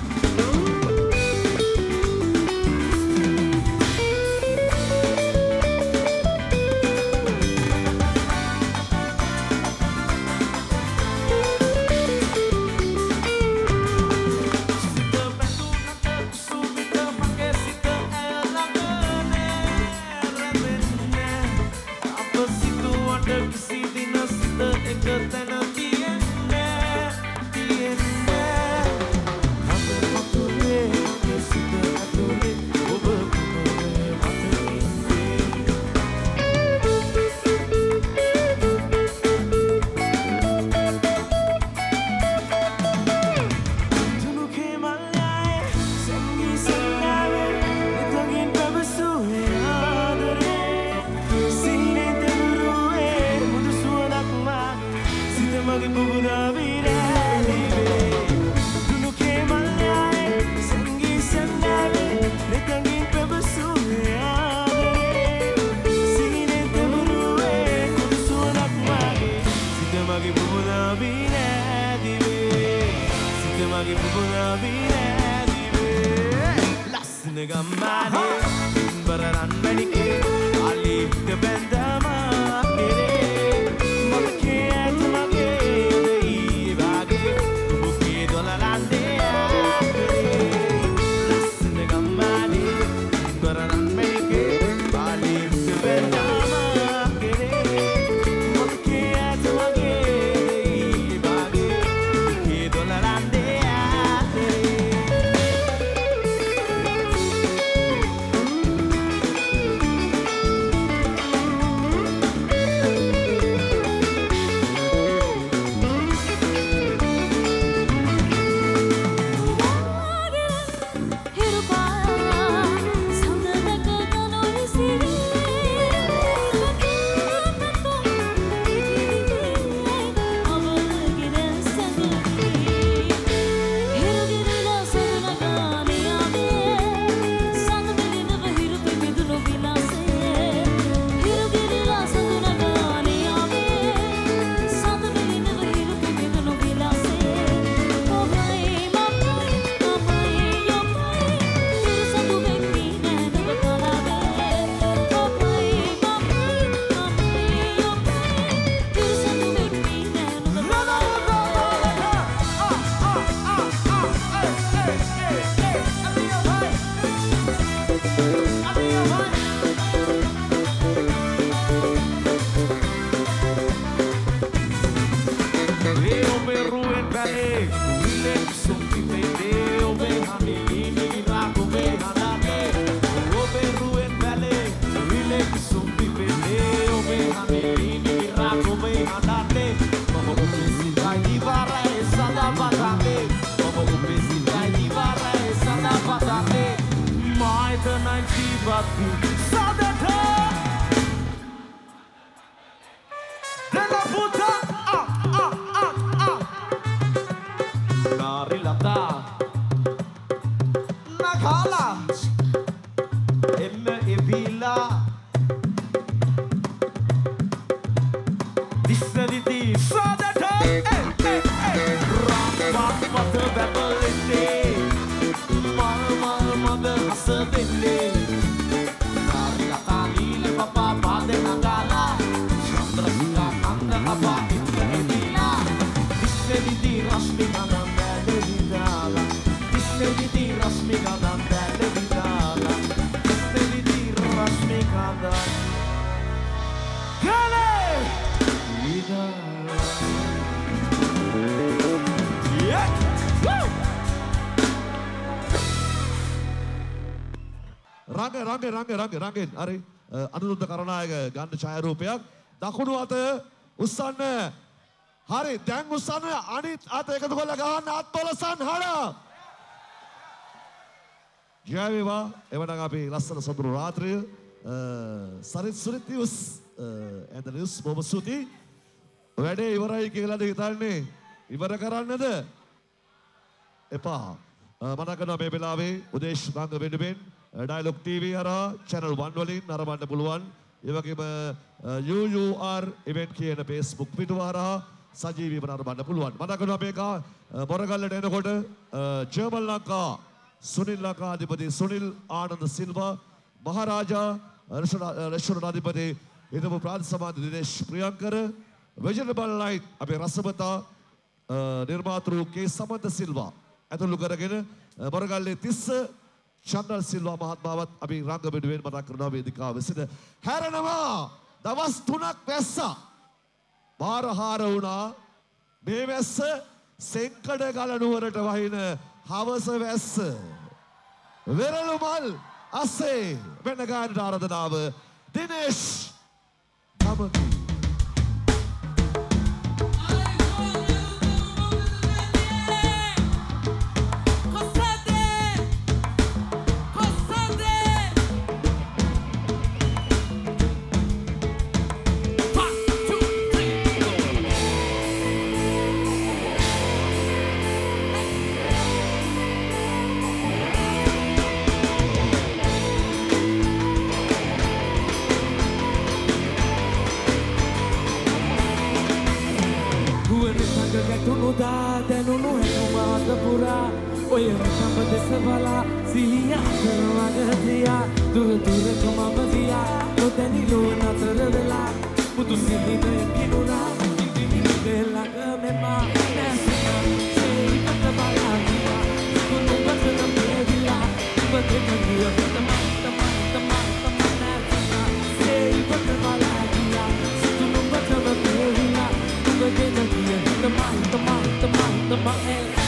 Speaker 4: රංගෙන් රංගෙන් රංගෙන් රංගෙන් හරි අනුරුද්ධ කරනායක ගන්න ඡායාරූපයක් දකුණු අත උස්සන්න හරි දැන් උස්සන්න අනිත් අත එකතු කරලා ගහන්න අත්වල සංහර ජය වේවා. එවනම් අපි ලස්සන සොඳුරු රාත්‍රිය Sarith Surith news and news බොහොම ස්තුතියි. වැඩේ ඉවරයි කියලාද හිතන්නේ? ඉවර කරන්නද? එපා. මම කරනවා මේ වෙලාවේ උදේශ් ගංග වෙනුවෙන් ඩයලොග් ටීවී හරහා channel one වලින් නරඹන්න පුළුවන්. ඒ වගේම U U R event කියන Facebook පිටුව හරහා සජීවීව නරඹන්න පුළුවන්. මම කරනවා මේක මොරගල්ලට එනකොට ජර්මන් ලංකා සුනිල් ලංකා අධිපති සුනිල් ආනන්ද සිල්වා මහරජා රෙස්ටොරන්ට් අධිපති හිටපු ප්‍රාන්ත සමාජ දිනේෂ් ප්‍රියංකර වෙජිටබල් ලයිට් අපේ රසබතා නිර්මාතෘ කේ සමන්ත සිල්වා ඇතුළු කරගෙන මොරගල්ලේ තිස්ස චන්දල් සිල්වා මහත්මයාවත් අපි රංග බෙදුවෙන් මතක් කරනවා වේදිකාව සිට හැරෙනවා. දවස් තුනක් වැස්සා බාරහාර වුණා. මේ වැස්ස සෙන්කඩ ගල නුවරට වහින හවස වැස්ස. වෙරළු මල් අස්සේ වෙන ගානට ආරාධනාව දිනේෂ් ගමකි.
Speaker 9: දැනුණු හැකුමාත පුරා ඔය සම්බ දෙස බලා සිහිය අතරවගතියා දුර දුරක මම දියා නොදැනි ලෝ නතර වෙලා මුතු සිහිනය කිනුනා ඉතිවිලේ ළඟ මෙමා නැසුනා සේවිත බලා ගියා කුණු බතන මෙවිලා ඉවතෙන ගිය තමා තමා තමා තමා නැසුනා සේවිත බලා ගියා කුණු බතන මෙවිලා ඉවතෙන ගිය තමා තමා තමා තමා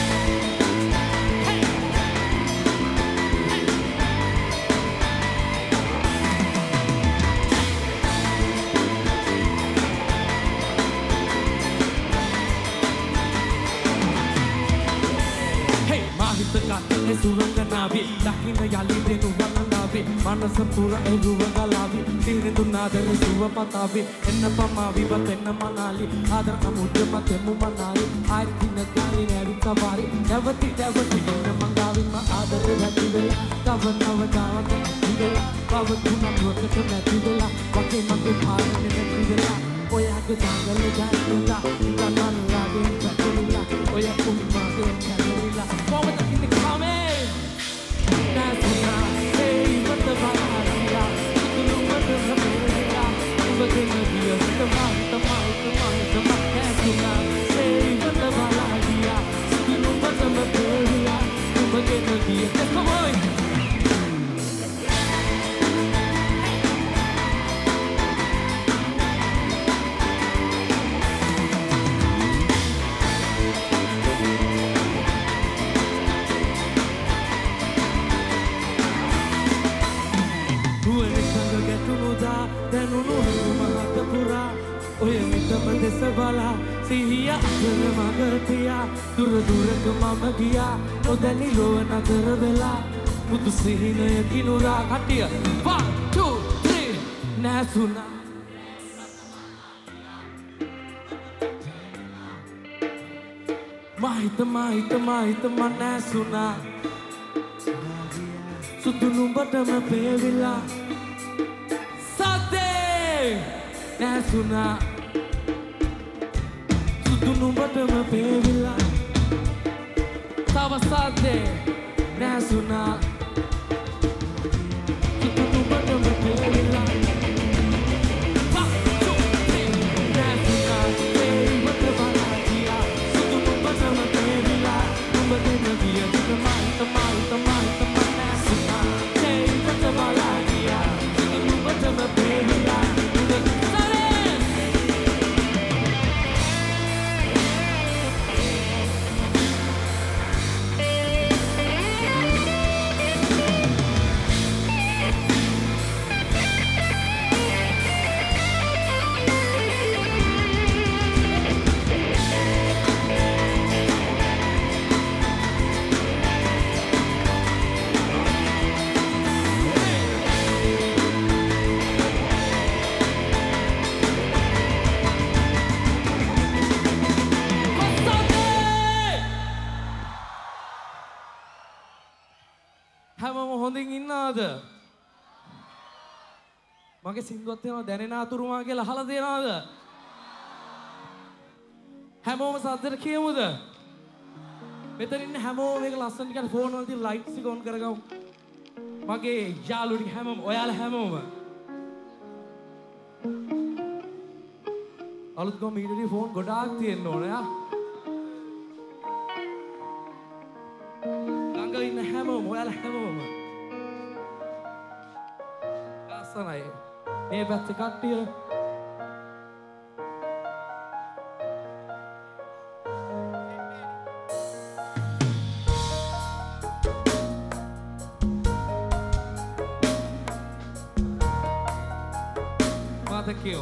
Speaker 9: සුරංගනාවේ දකින්න යලි දෙනු වළඳාවේ මනස පුර එළුව ගලාවේ තීරණ දුන්නාදර සුව පතාවේ එන්න පමාවි වතෙන්න මනාලි ආදර අමුද්ද මතෙමු මනාලි ආයි දින ගානේ නැවි සවාරි නැවති නැවති එන්න මංගාවින්ම ආදර වැඩි වෙලා තව තව දාවත ඉඳලා බව තුනක් වකට නැති වෙලා වගේ මගේ පාරනේ නැති වෙලා ඔයාගේ දඟල ගන්නලා ඉන්නනලාගේ පැටලිලා ඔය උම්මාගේ කැලරිලා කොහොමද ඉන්නේ කාමේ නැසුනා ඒ වත බාරිලා තුනු මත රැපෙලා උඹගෙන ගිය තමා තමා තමා තමා නැසුනා ඒ වත බාරිලා තුනු මත රැපෙලා උඹගෙන ගිය තමා දැනුණු හැකුමාත පුරා ඔය මිතම දෙස බලා සිහිය අතර මගතියා දුර දුරක මම ගියා නොදැනි ලොව නතර වෙලා මුතු සිහිනය කිනුරා කටිය one two three නැසුනා මහිත මහිත මහිත මා නැසුනා සුදු නුඹටම පෙවිලා නැසුනා සුදු නුඹටම පෙවිලා තව සද්දේ නැසුනා සුදු නුඹටම පෙවිලා
Speaker 8: හැමෝම හොඳින් ඉන්නවද? මගේ සින්දුවත් වෙනවා දැනෙන අතුරුමා කියලා අහලා දෙනවද? හැමෝම සද්දට කියමුද? මෙතන ඉන්න හැමෝම මේක ලස්සනට කියන ෆෝන් වල තියෙන ලයිට්ස් එක ඔන් කරගමු. මගේ යාළුවෝ ටික හැමෝම ඔයාලා හැමෝම අලුත් ගම මීටරේ ෆෝන් ගොඩාක් තියෙන්න ඕන යා. ළඟ ඉන්න හැමෝම ඔයාලා හැමෝම ලස්සනයි. මේ පැත්තේ කට්ටිය මාතකියෝ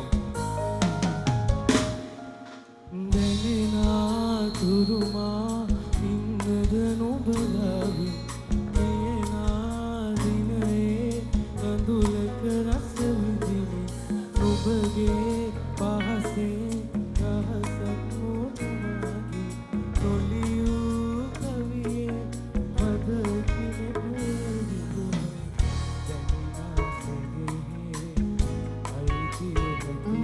Speaker 9: දැනෙනා තුරුමා ඉන්නද නුඹ ගාවේ එනා දිනේ අඳුලක රස විඳිනේ නුඹගේ පහසේ රහසක් මොකමාගේ තොලියූ කවියේ පදකිනේ පෙරදිගුනේ දැනෙනා සෙගේ අයිතිය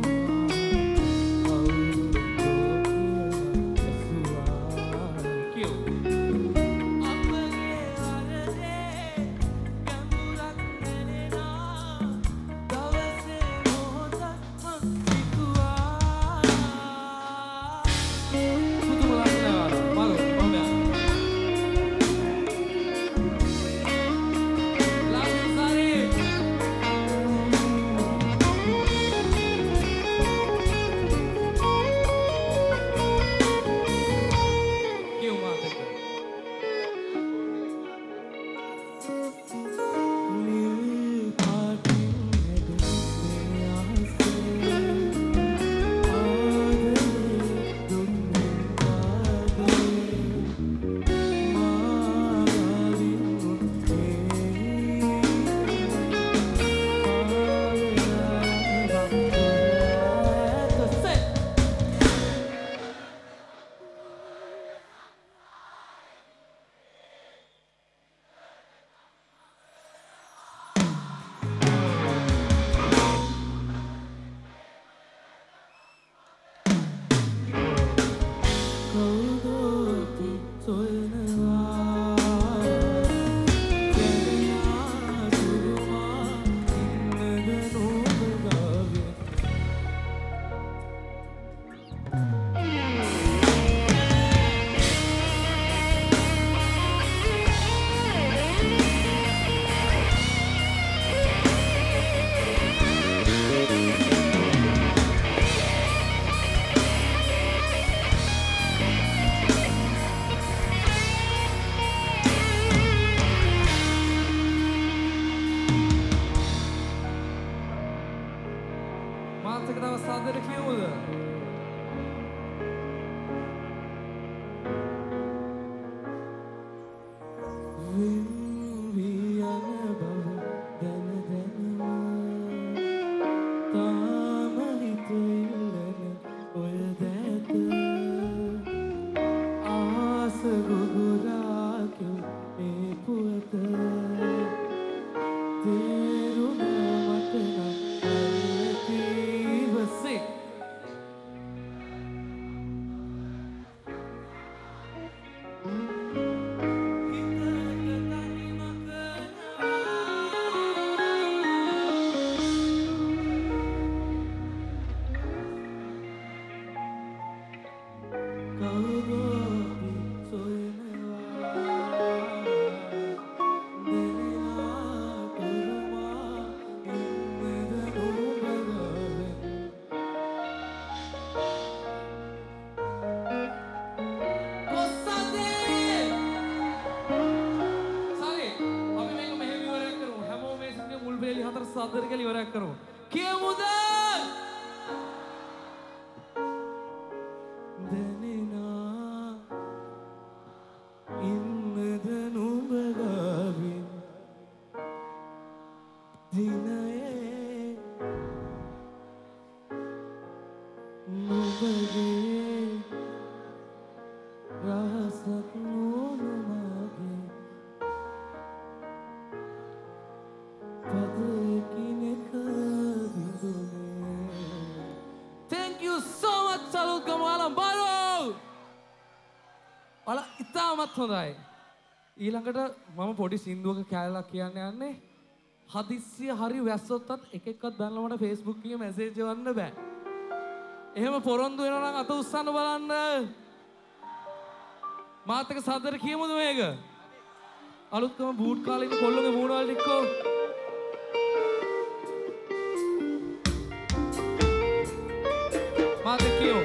Speaker 8: සාදර කියලා ඉවරයක් කරමු. කියමුද? දැනෙනා ඉන්නද නුඹ ගාවේ දිනයේ නුඹගේ රහසක් නොනමගේ ඉතාමත් හොඳයි. ඊළඟට මම පොඩි සින්දුවක කෑල්ලක් කියන්න යන්නේ. හදිස්සිය හරි වැස්සොත්තත් එක එක්කත් බැලලා මට Facebook එකේ මැසේජ් එවන්න බෑ. එහෙම පොරොන්දු වෙනවා නම් අත උස්සන්න බලන්න. මාත් එක්ක සද්දට කියමුද මේක? අලුත්කම බූට් කාලේ ඉන්න කොල්ලෝගේ මූණ වලට එක්කෝ. මාත් එක්ක කියමු.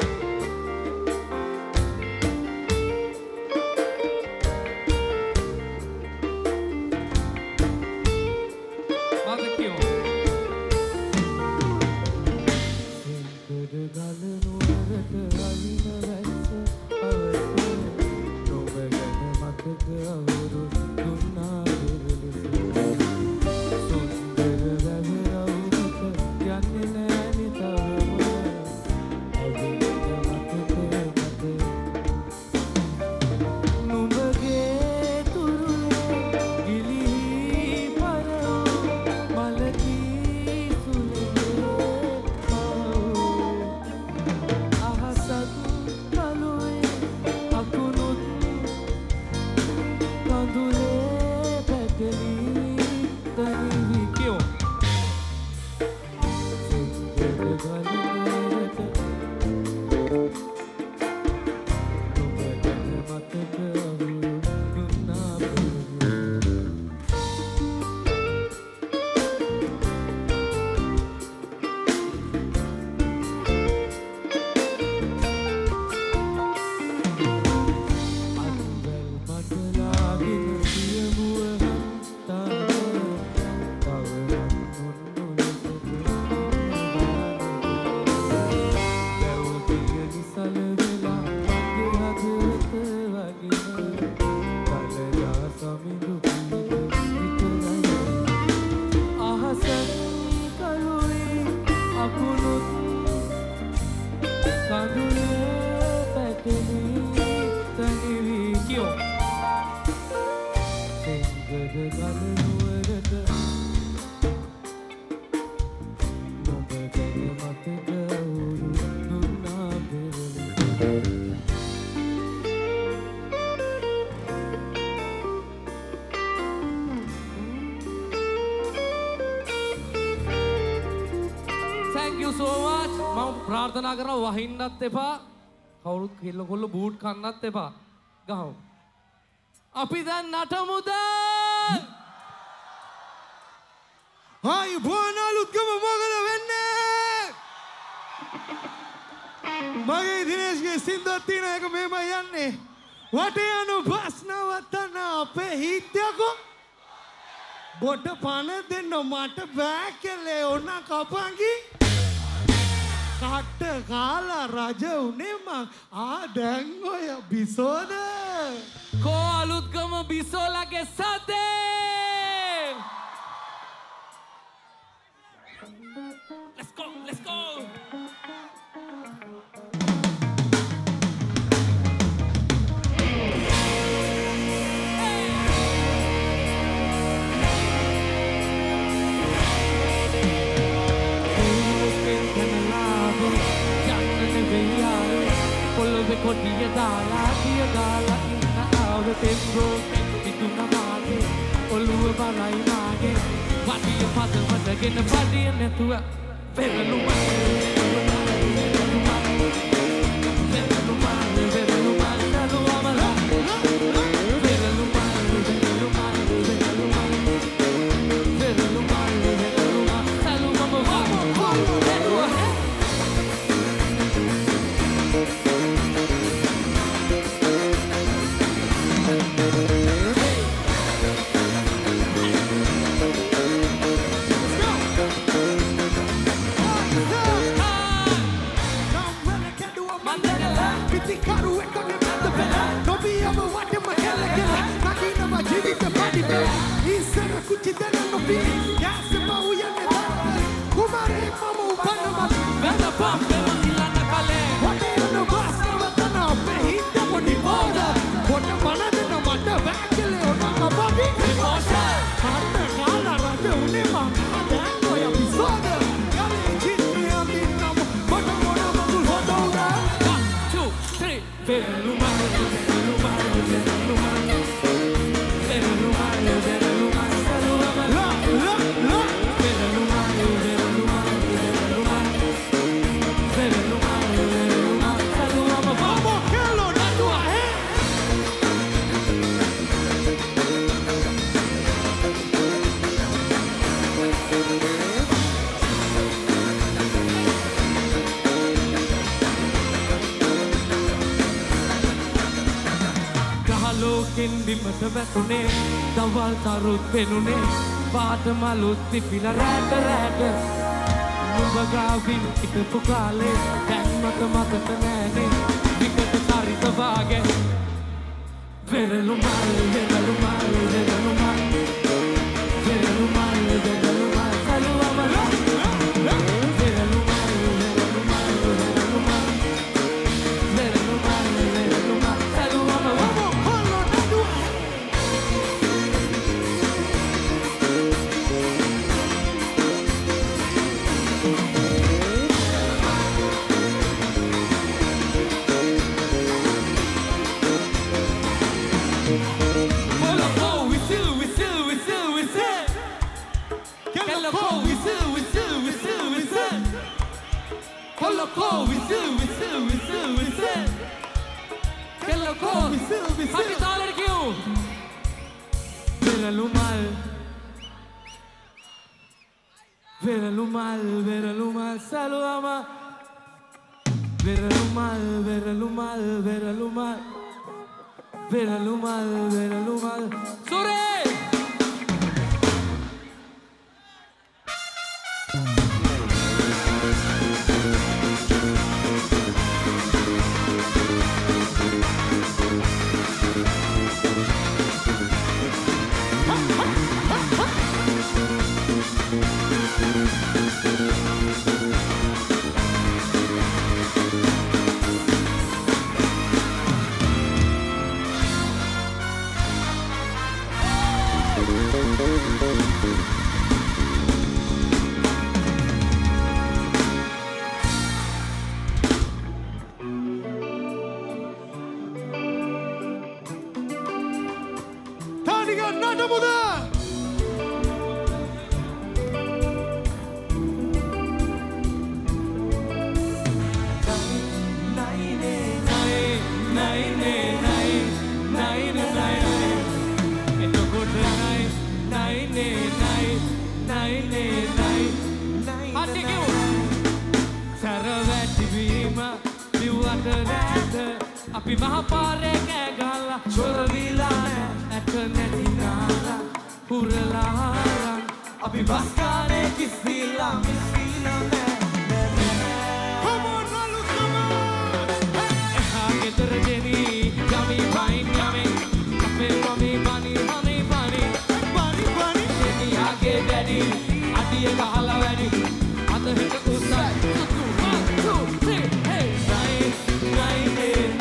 Speaker 8: ප්‍රාර්ථනා කරනවා වහින්නත් එපා කවුරුත් කෙල්ල කොල්ල බූට් කන්නත් එපා ගහමු අපි දැන් නටමුද
Speaker 1: හායි බොන අලුත්කම මොකද වෙන්නේ මගේ දිනේෂ්ගේ සින්දුවක් තියෙන එක මෙහෙමයි යන්නේ වටේ යන බස් නවත්තන අපේ හිටයකෝ බොඩ පණ දෙන්න මට බෑ කෙලේ ඕන කපංගි කට්ට කාලා රජ උනේ මං ආ දැන් ඔය බිසෝද
Speaker 8: කෝ අලුත්කම බිසෝලගේ සදේ let's go let's go
Speaker 9: කොටිය දාලා කිය දාලා ඉන්න ආවතෙන් රෝකෙන් පිටුන මාගේ ඔළුව බලයි මාගේ වටිය පදවටගෙන පඩිය නැතුව පෙරලු Pelo mar, pelo mar, pelo mar.
Speaker 8: මට වැටුනේ දවල් තරුත් පෙනුනේ පාට මලුත් පිපිලා රැට රැට නුඹ ගාවින් හිටපු කාලේ දැන් මට මතක නෑනේ විකට චරිත වාගේ වෙරළු මල් වෙරළු මල් වෙරළු මල් වෙරළු මල් වෙරළු මල් සලුවම වෙරළු මල් වෙරළු මල් වෙරළු මල් වෙරළු මල් වෙරළු මල් සලුවම හොල්ලෝ නඩු Loco, whistle, whistle, whistle, whistle. Que loco, whistle, whistle. Happy dollar क्यों? Verelu mal, verelu mal, verelu mal, saludama. Verelu mal, verelu mal, verelu mal, verelu mal, verelu mal. Sore! අපි මහපාරේ කෑ ගහලා චොරවිලා ඇට නැති නාලා පුරලාරන් අපි බස් කාරේ කිසිලා මිසිලා නෑ come on nalu come on එහා ගෙදර දෙනි යමි වයින් යමි අපේ මමි බනි හනි බනි බනි බනි එනියාගේ දැඩි අඩිය ගහලා වැඩි අත හෙට උස්සයි one two three hey nine nine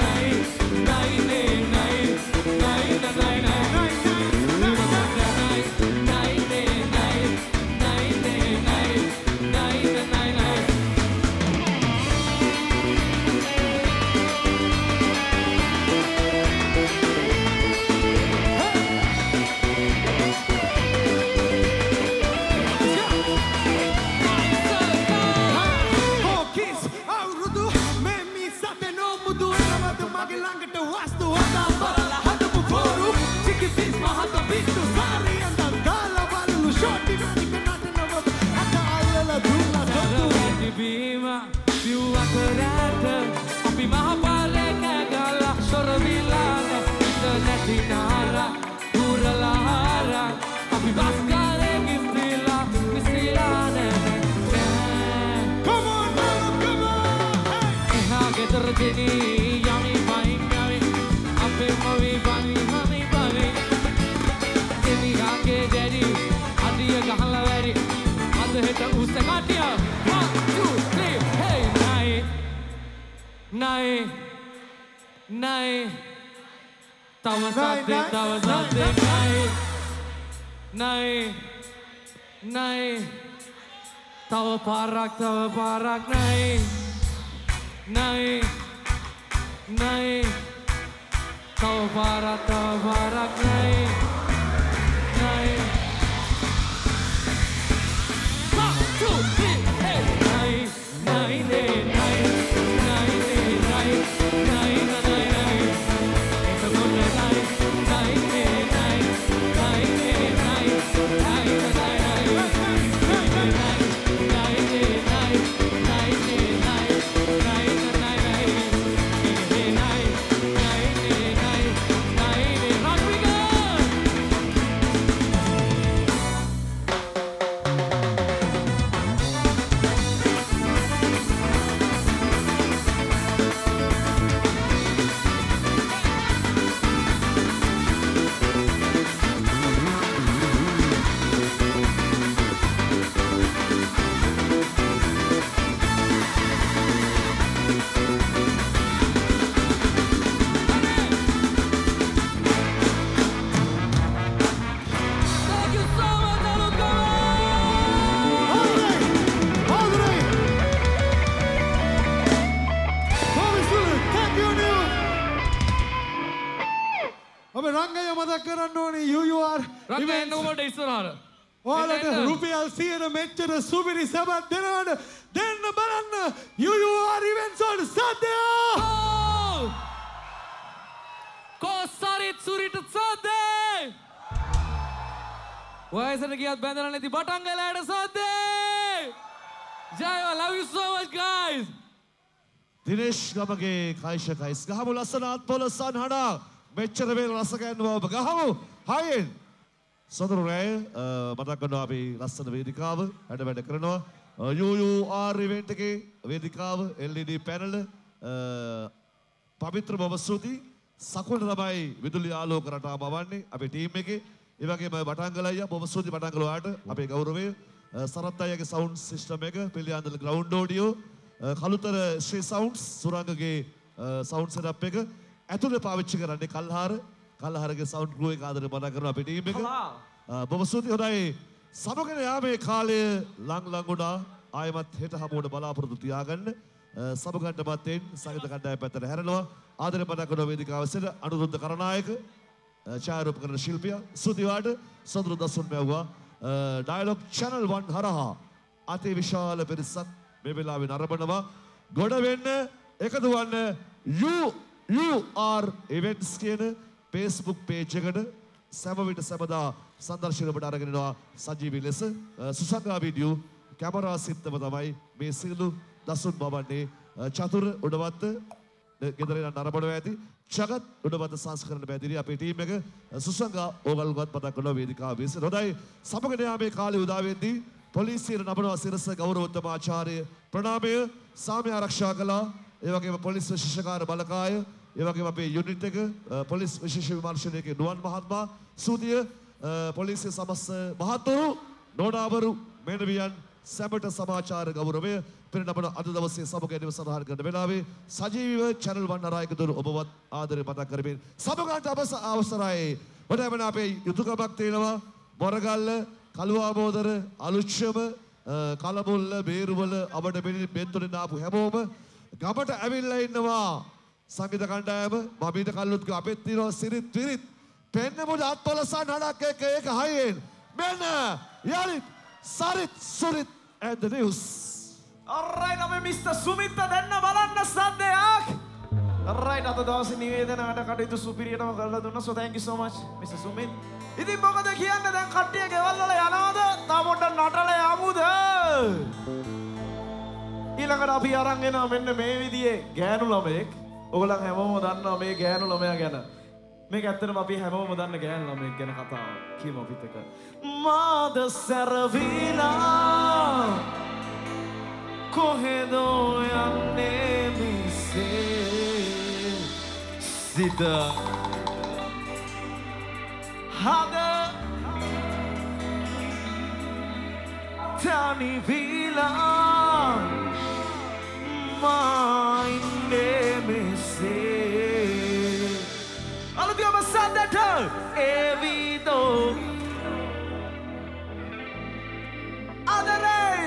Speaker 8: Tawa parak, tawa parak, nai, nai, nai. Tawa parak, tawa parak, nai, nai. One, two, three, hey, nai, nai, nai, nai, nai, nai, nai, nai, nai, nai. It's a good nai, nai, nai, nai, nai, nai, nai, nai, nai. Rodriguez! ටක් එන්න උඹට ඉස්සරහට.
Speaker 10: ඔයාලට රුපියල් සියයට මෙච්චර සුපිරි Sabbath දෙනවද? දෙන්න බලන්න. යු යු ආර් ඉවෙන්ට්ස් වල සද්දය.
Speaker 8: කොසරිත් සුරිට සද්දේ. වයසට ගියත් බැඳලා නැති බටංගලයට සද්දේ. ජයවා, love you so much guys.
Speaker 4: Dinesh Gamage කයිෂ කයිස් ගහමු ලස්සන අත්පොල සන්හඩා මෙච්චර මේ රස ගන්නවා ඔබ ගහමු හයින් සොඳුරු රැය මතක් කරනවා අපි ලස්සන වේදිකාව වැඩ වැඩ කරනවා යූ යූ ආර් ඉවෙන්ට් එකේ වේදිකාව එල් ඊ ඩී පැනල පවිත්‍ර බොබ ස්තුති සකුණ තමයි විදුලි ආලෝක රටා බවන්නේ අපේ ටීම් එකේ ඒ වගේම බටංගල අයියා බොබ ස්තුති බටංගල වාට අපේ ගෞරවය සරත් අයියාගේ සවුන්ඩ් සිස්ටම් එක Piliyandala ground audio Kalutara Sri sounds සුරංගගේ සවුන්ඩ් සෙටප් එක ඇතුළේ පාවිච්චි කරන්නේ කල්හාර කල්හාරගේ සවුන්ඩ් ගෲ එක ආදරේ මතක් කරනවා අපේ ටීම් එක බොහොම ස්තුතියි හොඳයි සමගන යාමේ කාලය ලං ලං වුණා ආයමත් හෙට හමුවට බලාපොරොත්තු තියාගන්න සමගන්ට මතෙන් සංගීත කණ්ඩායම පැත්තට හැරෙනවා ආදරේ මතක් කරන වේදිකාව සිට අනුරුද්ධ කරනායක ඡායාරූපකරණ ශිල්පියා ස්තුතිවාට සොඳුරු දසුන් මැව්වා ඩයලොග් channel one හරහා අති විශාල පිරිසක් මේ වෙලාවේ නරඹනවා ගොඩ වෙන්න එකතු වන්න යු යූ ආර් events කියන Facebook page එකට සෑම විට සෑමදා සංදර්ශන ඔබට අරගෙන එනවා සජීවී ලෙස සුසංගා වීඩියෝ කැමරා සිත්තම තමයි මේ සියලු දසුන් බවන්නේ චතුර උඩවත්ත ගෙදර ඉන්න නරඹනවා ඇති ජගත් උඩවත්ත සංස්කරණ බැදිරි අපේ ටීම් එක සුසංගා ඕගල්ගොත් මතක් කරනවා වේදිකාව විසින් හොඳයි සමගන යාමේ කාලේ උදා වෙද්දී පොලිසියට නබනවා සිරස ගෞරවෝත්තම ආචාර්ය ප්‍රණාමය සාමය ආරක්ෂා කළා ඒ වගේම පොලිස් විශේෂකාර බලකාය ඒ වගේම අපේ යුනිට් එක පොලිස් විශේෂ විමර්ශනයක නුවන් මහත්මයා සූතිය පොලිසිය සමස්ත මහතුරු නෝනාවරු මෙනවියන් සැමට සමාචාර ගෞරවය පිරිනමන අද දවසේ සමගැනීම සඳහන් කරන වෙලාවේ සජීවීව channel one හරහා දුර ඔබවත් ආදරේ මතක් කරමින් සමගන්ට අවසරයි ඔතන අපේ යුතුයකමක් තියෙනවා මොරගල්ල කළුවාබෝදර අලුච්චම කලබොල්ල බේරුවල අපට බෙන්තුලින් ආපු හැමෝම ගමට ඇවිල්ලා ඉන්නවා සංගීත කණ්ඩායම මම ඊට කල්ලුත් අපෙත් තියෙනවා සිරිත් විරිත් පෙන්නමුද අත්පොලසන් හඩක් එක එක හයියෙන් මෙන්න යලිත් Sarith Surith and the news
Speaker 1: alright අපි මිස්ටර් සුමිත් දෙන්න බලන්න සද්දයක් alright අද දවසේ නිවේදනකට කටයුතු සුපිරියටම කරලා දුන්නා so thank you so much mister Sumit ඉතින් මොකද කියන්නේ දැන් කට්ටිය ගෙවල් වල යනවද තා පොඩ්ඩක් නටල යමුද ඊළඟට අපි අරන් එනවා මෙන්න මේ විදිහේ ගෑනු ළමයෙක් ඔයගොල්ලන් හැමෝම දන්නවා මේ ගෑනු ළමයා ගැන මේක ඇත්තටම අපි හැමෝම දන්න ගෑනු ළමයෙක් ගැන කතාව කියමු අපිත් එක මාද සරවිලා කොහෙදෝ යන්නේ මිසේ සිත හද තනි විලා මයින්නේ මිසේ අලුතිම සද්දට එවිදෝ අදරේ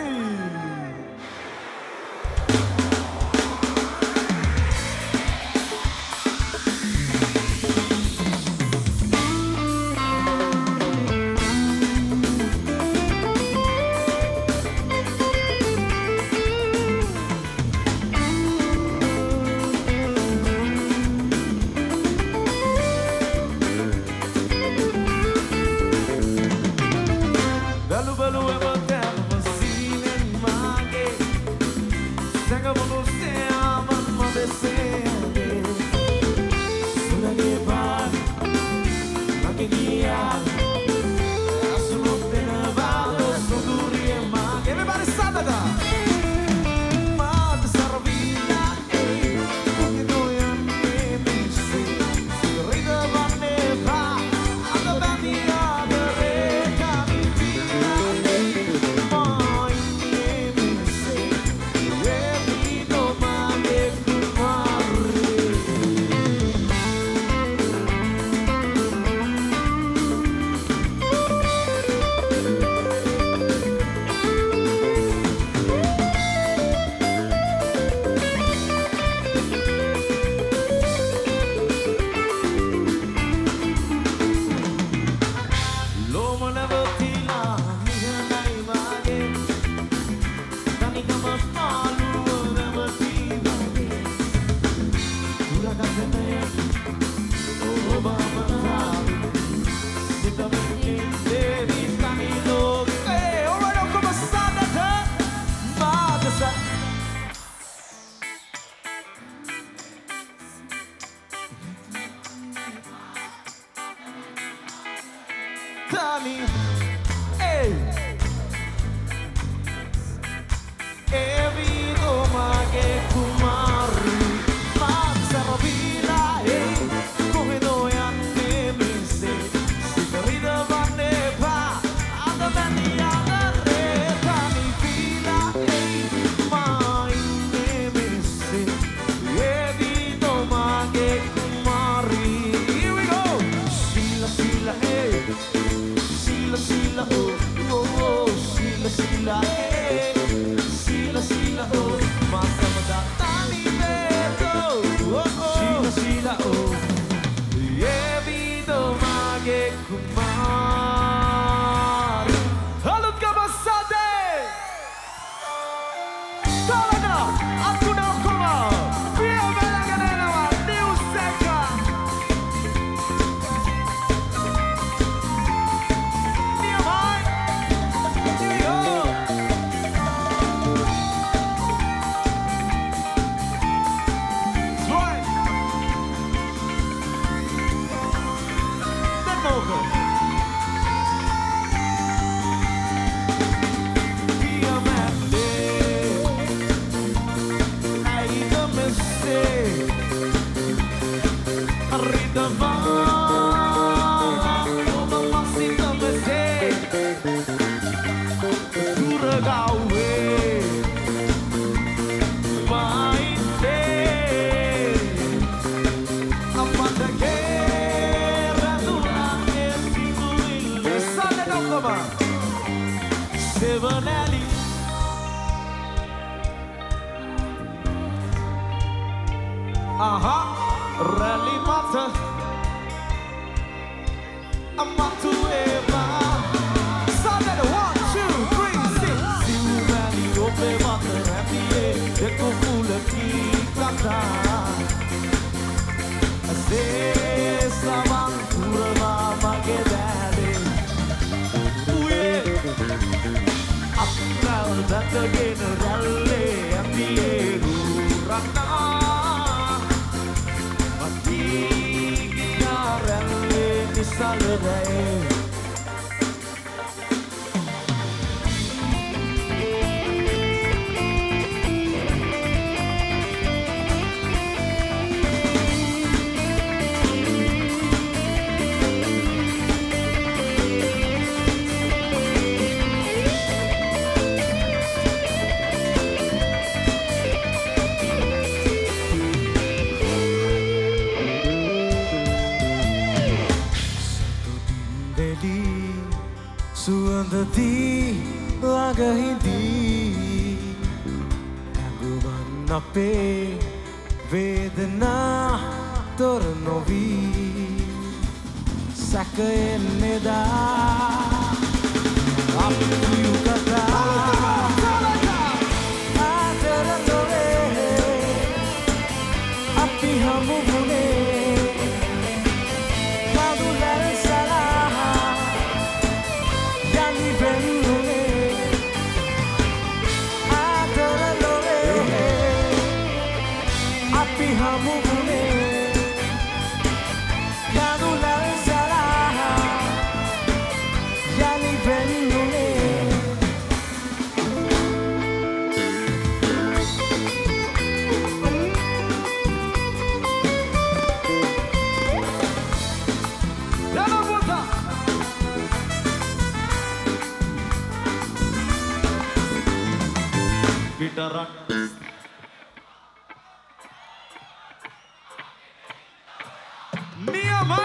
Speaker 1: tani. Hey. Evi domage kumari. Mazzaro vila, hey. Come noi ante mise. Si ride vanne pa. Ada bandi ada re. Tani vila, hey. Ma inne mise. Evi domage kumari. Here we go. Sila sila, hey. Sila sila, oh, oh, oh. Sila sila, hey. Sila sila, oh. Masa madatani beto, oh, oh. Sila sila, oh. Evi domage kumari. Halut ka basade. Talaga, aku na kuma. Pia belaga nelawa, new second. Nia mai. Here we go. Right. Then vocal. Via mande. Hai da messe. Rida va. Oma massi da messe. Dura gawe. Mainde. Amanda guerra durante singulil. Sale no coma. Sevanelli. Aha. Rally mata. Amatu eva. Sale no one, two, three, six. Sivali ope mata rapie. Eko kula ki kata. Se savan kurva mage dade. Uye. Apnal datagin ralle apie rana. Mati gia ralle misalre.
Speaker 9: Suandati laga hindi Aguman ape vedana tornovi Sakayen neda Apu kata Adara tore Api hamu bune Kadular salah Yani benune Adara lore Api hamu bune Kadular salah Yani benune
Speaker 1: Dalam bota. Gitaran. Nia mai.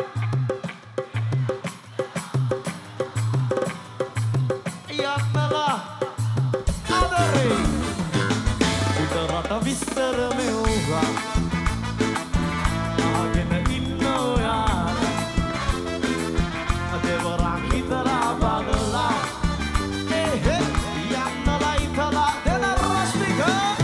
Speaker 1: Yatnala adare. Gitarata විස්තර මෙව්වා. ආගෙන ඉන්නවා. දෙවරක් හිතලා බලලා. Eh, eh, යන්නලා ඉතලා දෙන රශ්මික.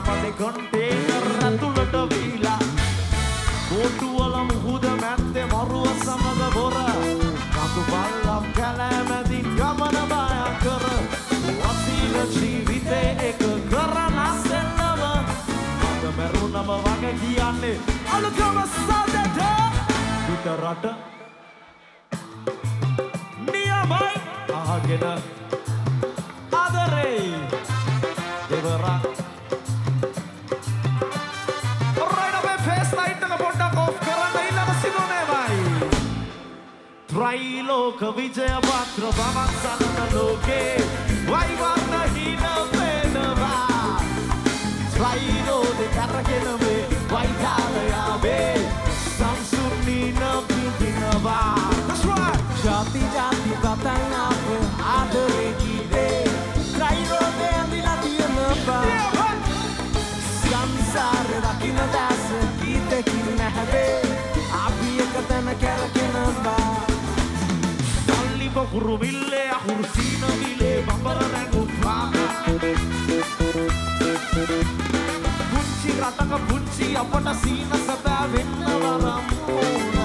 Speaker 1: සාමනේ කොන්ටේනර් ඇතුළට වීලා කෝටුවල මුහුද මැත්තේ මරුව සමග බොර කතු බල්ලම් කැලෑමැදින් ගමන භයංකර වසීල ජීවිතේ එක කරන සෙන්නම මග මැරුණම වගේ කියන්නේ අලුගම සදට පිටරට නියමයි අහගෙන ආදරේ දෙවරක් त्रैलोक विजय पात्र भवन सनन लोके वैवर्ण हीन पेनवा त्रैलोक करගෙන මේ වෛතාලයාවේ සංසුන්නින පිටිනවා that's right
Speaker 9: ජාති ජාති පතන් අප ආදරේ ජීවේ ත්‍රිලෝකේ ඇඳිලා තියෙනවා සංසාර රකින්න දැස කීතකින් නැහැවේ අපි එක තැන කැරකෙනවා
Speaker 1: Huru ville, huru sina ville, bambara nengu prana. Bunchi rataka bunchi, apata sina sada venna varamuna.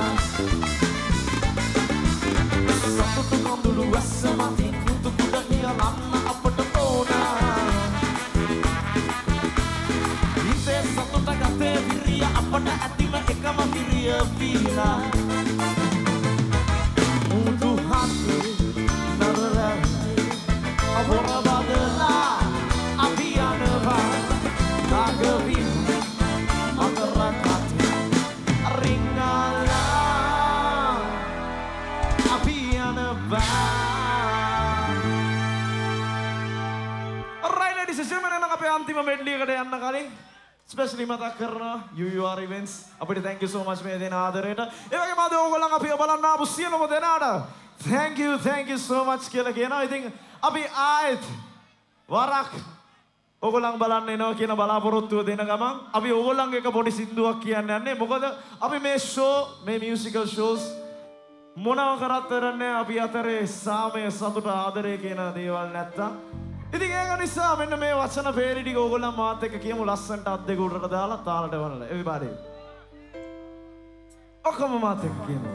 Speaker 1: Satutu kandulu wasamati, kuntu kuda niya lanna apata tona. Ite satuta gate viriya, apata atima ekama viriya vina. Mudu hati. Abora badala abiyanava nagavi magarakati ringala abiyanava. Alright ladies and gentlemen, එන්න අපේ අන්තිම මෙඩ්ලි එකට යන්න කලින් specially මතක් කරනවා U U R events අපිට thank you so much මේ දෙන ආදරයට. ඒ වගේම අද ඕගොල්ලන් අපිව බලන්න ආපු සියලුම දෙනාට thank you thank you so much කියලා කියනවා. ඉතින් අපි ආයෙත් වරක් ඕගොල්ලන් බලන්න එනවා කියන බලාපොරොත්තුව දෙන ගමන් අපි ඕගොල්ලන්ගේ එක පොඩි සින්දුවක් කියන්න යන්නේ. මොකද අපි මේ ෂෝ මේ මියුසිකල් ෂෝස් මොනව කරත් කරන්නේ අපි අතරේ සාමය සතුට ආදරය කියන දේවල් නැත්තම්. ඉතින් ඒක නිසා මෙන්න මේ වචන පේරි ටික ඕගොල්ලන් මාත් එක්ක කියමු ලස්සනට අත් දෙක උඩට දාලා තාලට වනලා everybody ඔක්කොම මාත් එක්ක කියමු.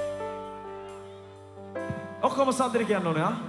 Speaker 1: ඔක්කොම සාදරේ කියන්න ඕනේ ආ.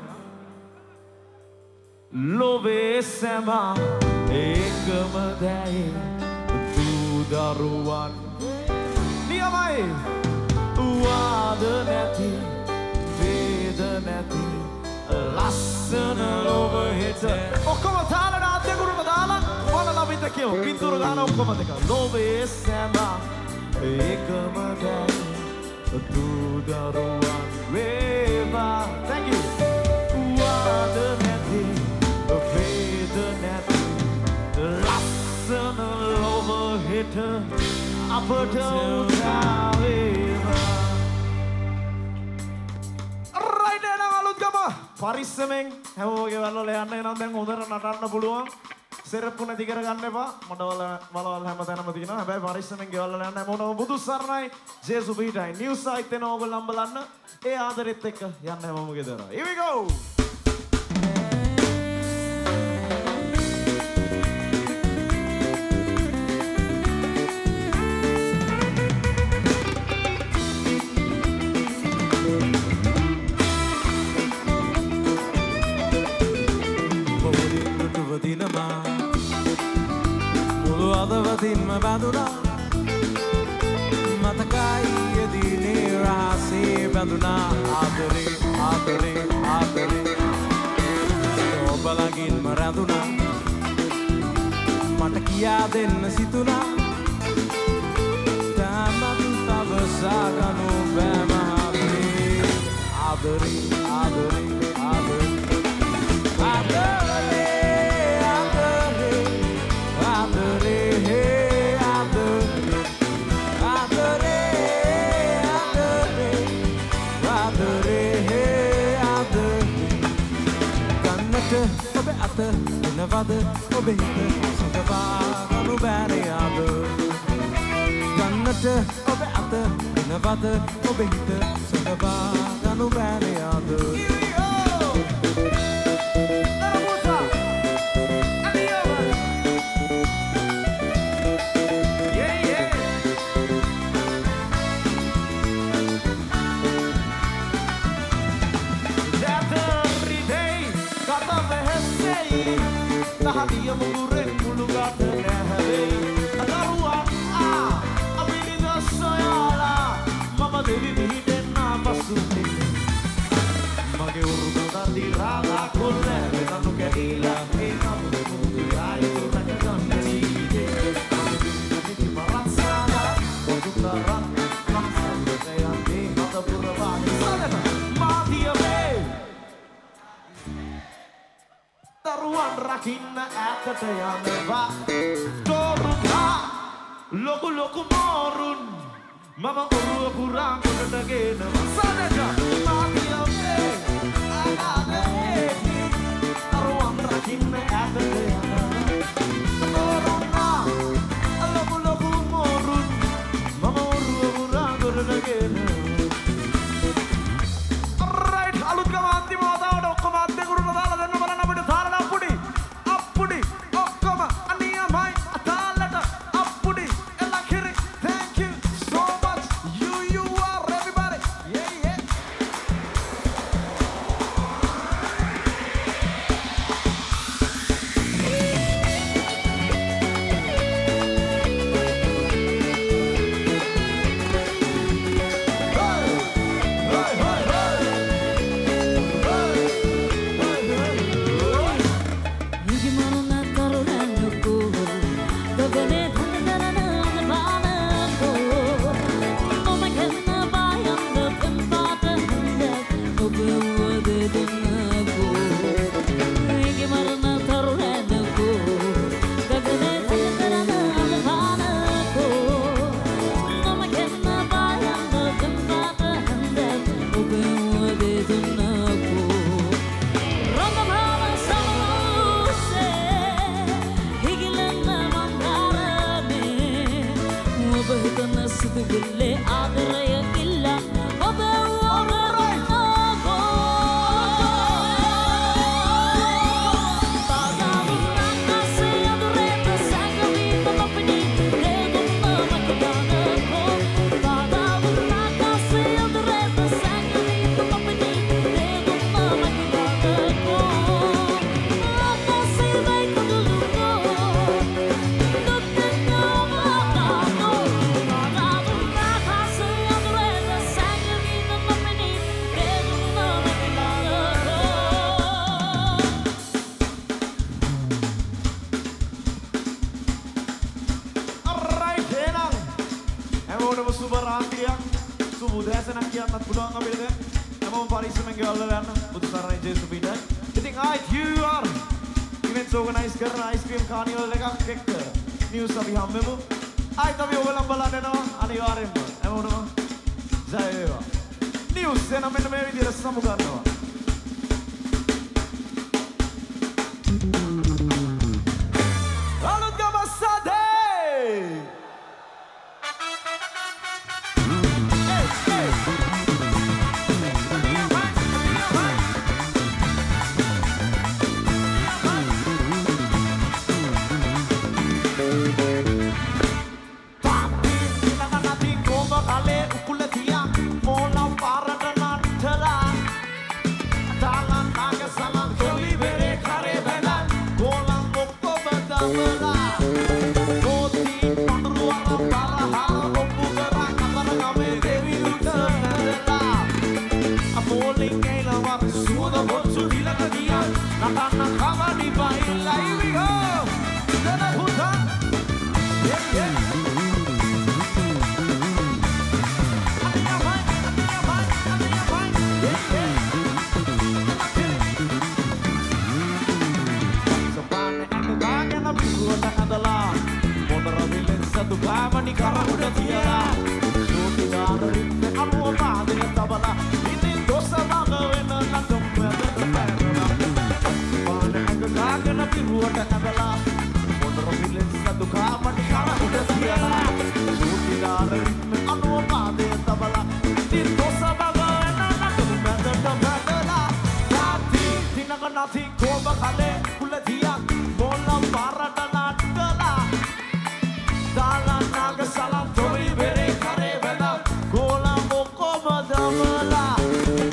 Speaker 1: ලෝභේ සැම ඒකම දැයි දූ දරුවන් නියමයි වාද නැති වේද නැති ලස්සන ලෝභ හිත ඔක්කොම තාලට අත් දෙක උඩට දාලා වලලා පිට කියමු. පින්තූර ගන්න ඔක්කොම දෙක. ලෝභේ සැම ඒකම දැයි දූ දරුවන් වේවා. Thank you. වාද නැති වේද නැති ලස්සන ලෝභ හිත අපට උදා වේවා. right now අලුත්ගම පරිස්සමෙන් හැමෝගේ වලවල යන්න එනම් දැන් හොඳට නටන්න පුළුවන්. සෙරප්පු නැති කරගන්න එපා. මඩවල වලවල් හැමතැනම තියෙනවා. හැබැයි පරිස්සමෙන් ගෙවල් වල යන්න හැමෝටම බුදු සරණයි. ජේසු පිටයි. නිවුස් සාහිත්‍යන ඕගොල්ලන් බලන්න. ඒ ආදරෙත් එක්ක යන්න හැමෝම ගෙදර. Here we go.
Speaker 9: මුළු අදවතින්ම බැඳුනා මතකයි එදිනේ රහසේ බැඳුනා ආදරේ ආදරේ ආදරේ ඔබ ළඟින්ම රැඳුනා මට කියා දෙන්න සිතුනා තාමත් තවසා ගනු බෑ මහත්මේ ආදරේ ආදරේ ආදරේ ආදරේ ඔබ අත වෙනවද ඔබ හිත සඳවා ගනු බෑනේ ආද ගන්නට ඔබ අත වෙනවද ඔබ හිත සඳවා ගනු බෑනේ ආද
Speaker 1: Tahadiya muguren mulugat nehave Adaruan a abinida soyala Mama devi mihidenna basuni Mage uruga dirala kolle vedanu kedila e namu mudu ayu rakaganna jide Mage maratsana odukara kamsa teyandi madapurva sadana madiyave Taruan rakinna ඇතට යනවා තෝරුනා ලොකු ලොකු මෝරුන් මම ඔරුව පුරා කොටගෙන සනක මාතියම්ේ ආනේ තරුවන් රකින්න ඇතට යනවා තෝරුනා ලොකු ලොකු මෝරුන් මම ඔරුව පුරා කොටගෙන Alright අලුත් ගම අන්තිම වතාවට ඔක්කොම අත් දෙකුරුන දාලා දෙන්න බලන්න අපිට තාරණ අපුඩි අපුඩි ඔක්කොම අනියමයි අතාලට අපුඩි එලකිරි thank you so much you you are everybody yeah yeah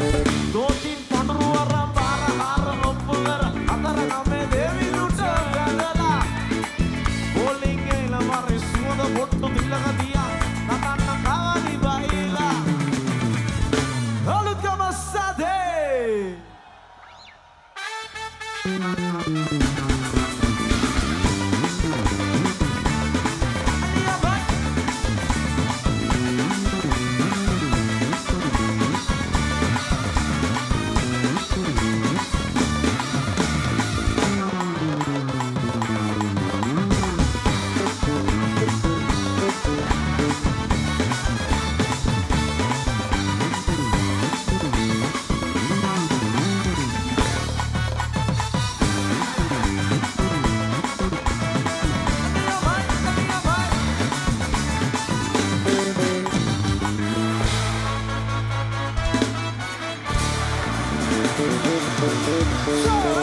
Speaker 1: Dua tin panru warna para har oppular atara name devi luta
Speaker 11: So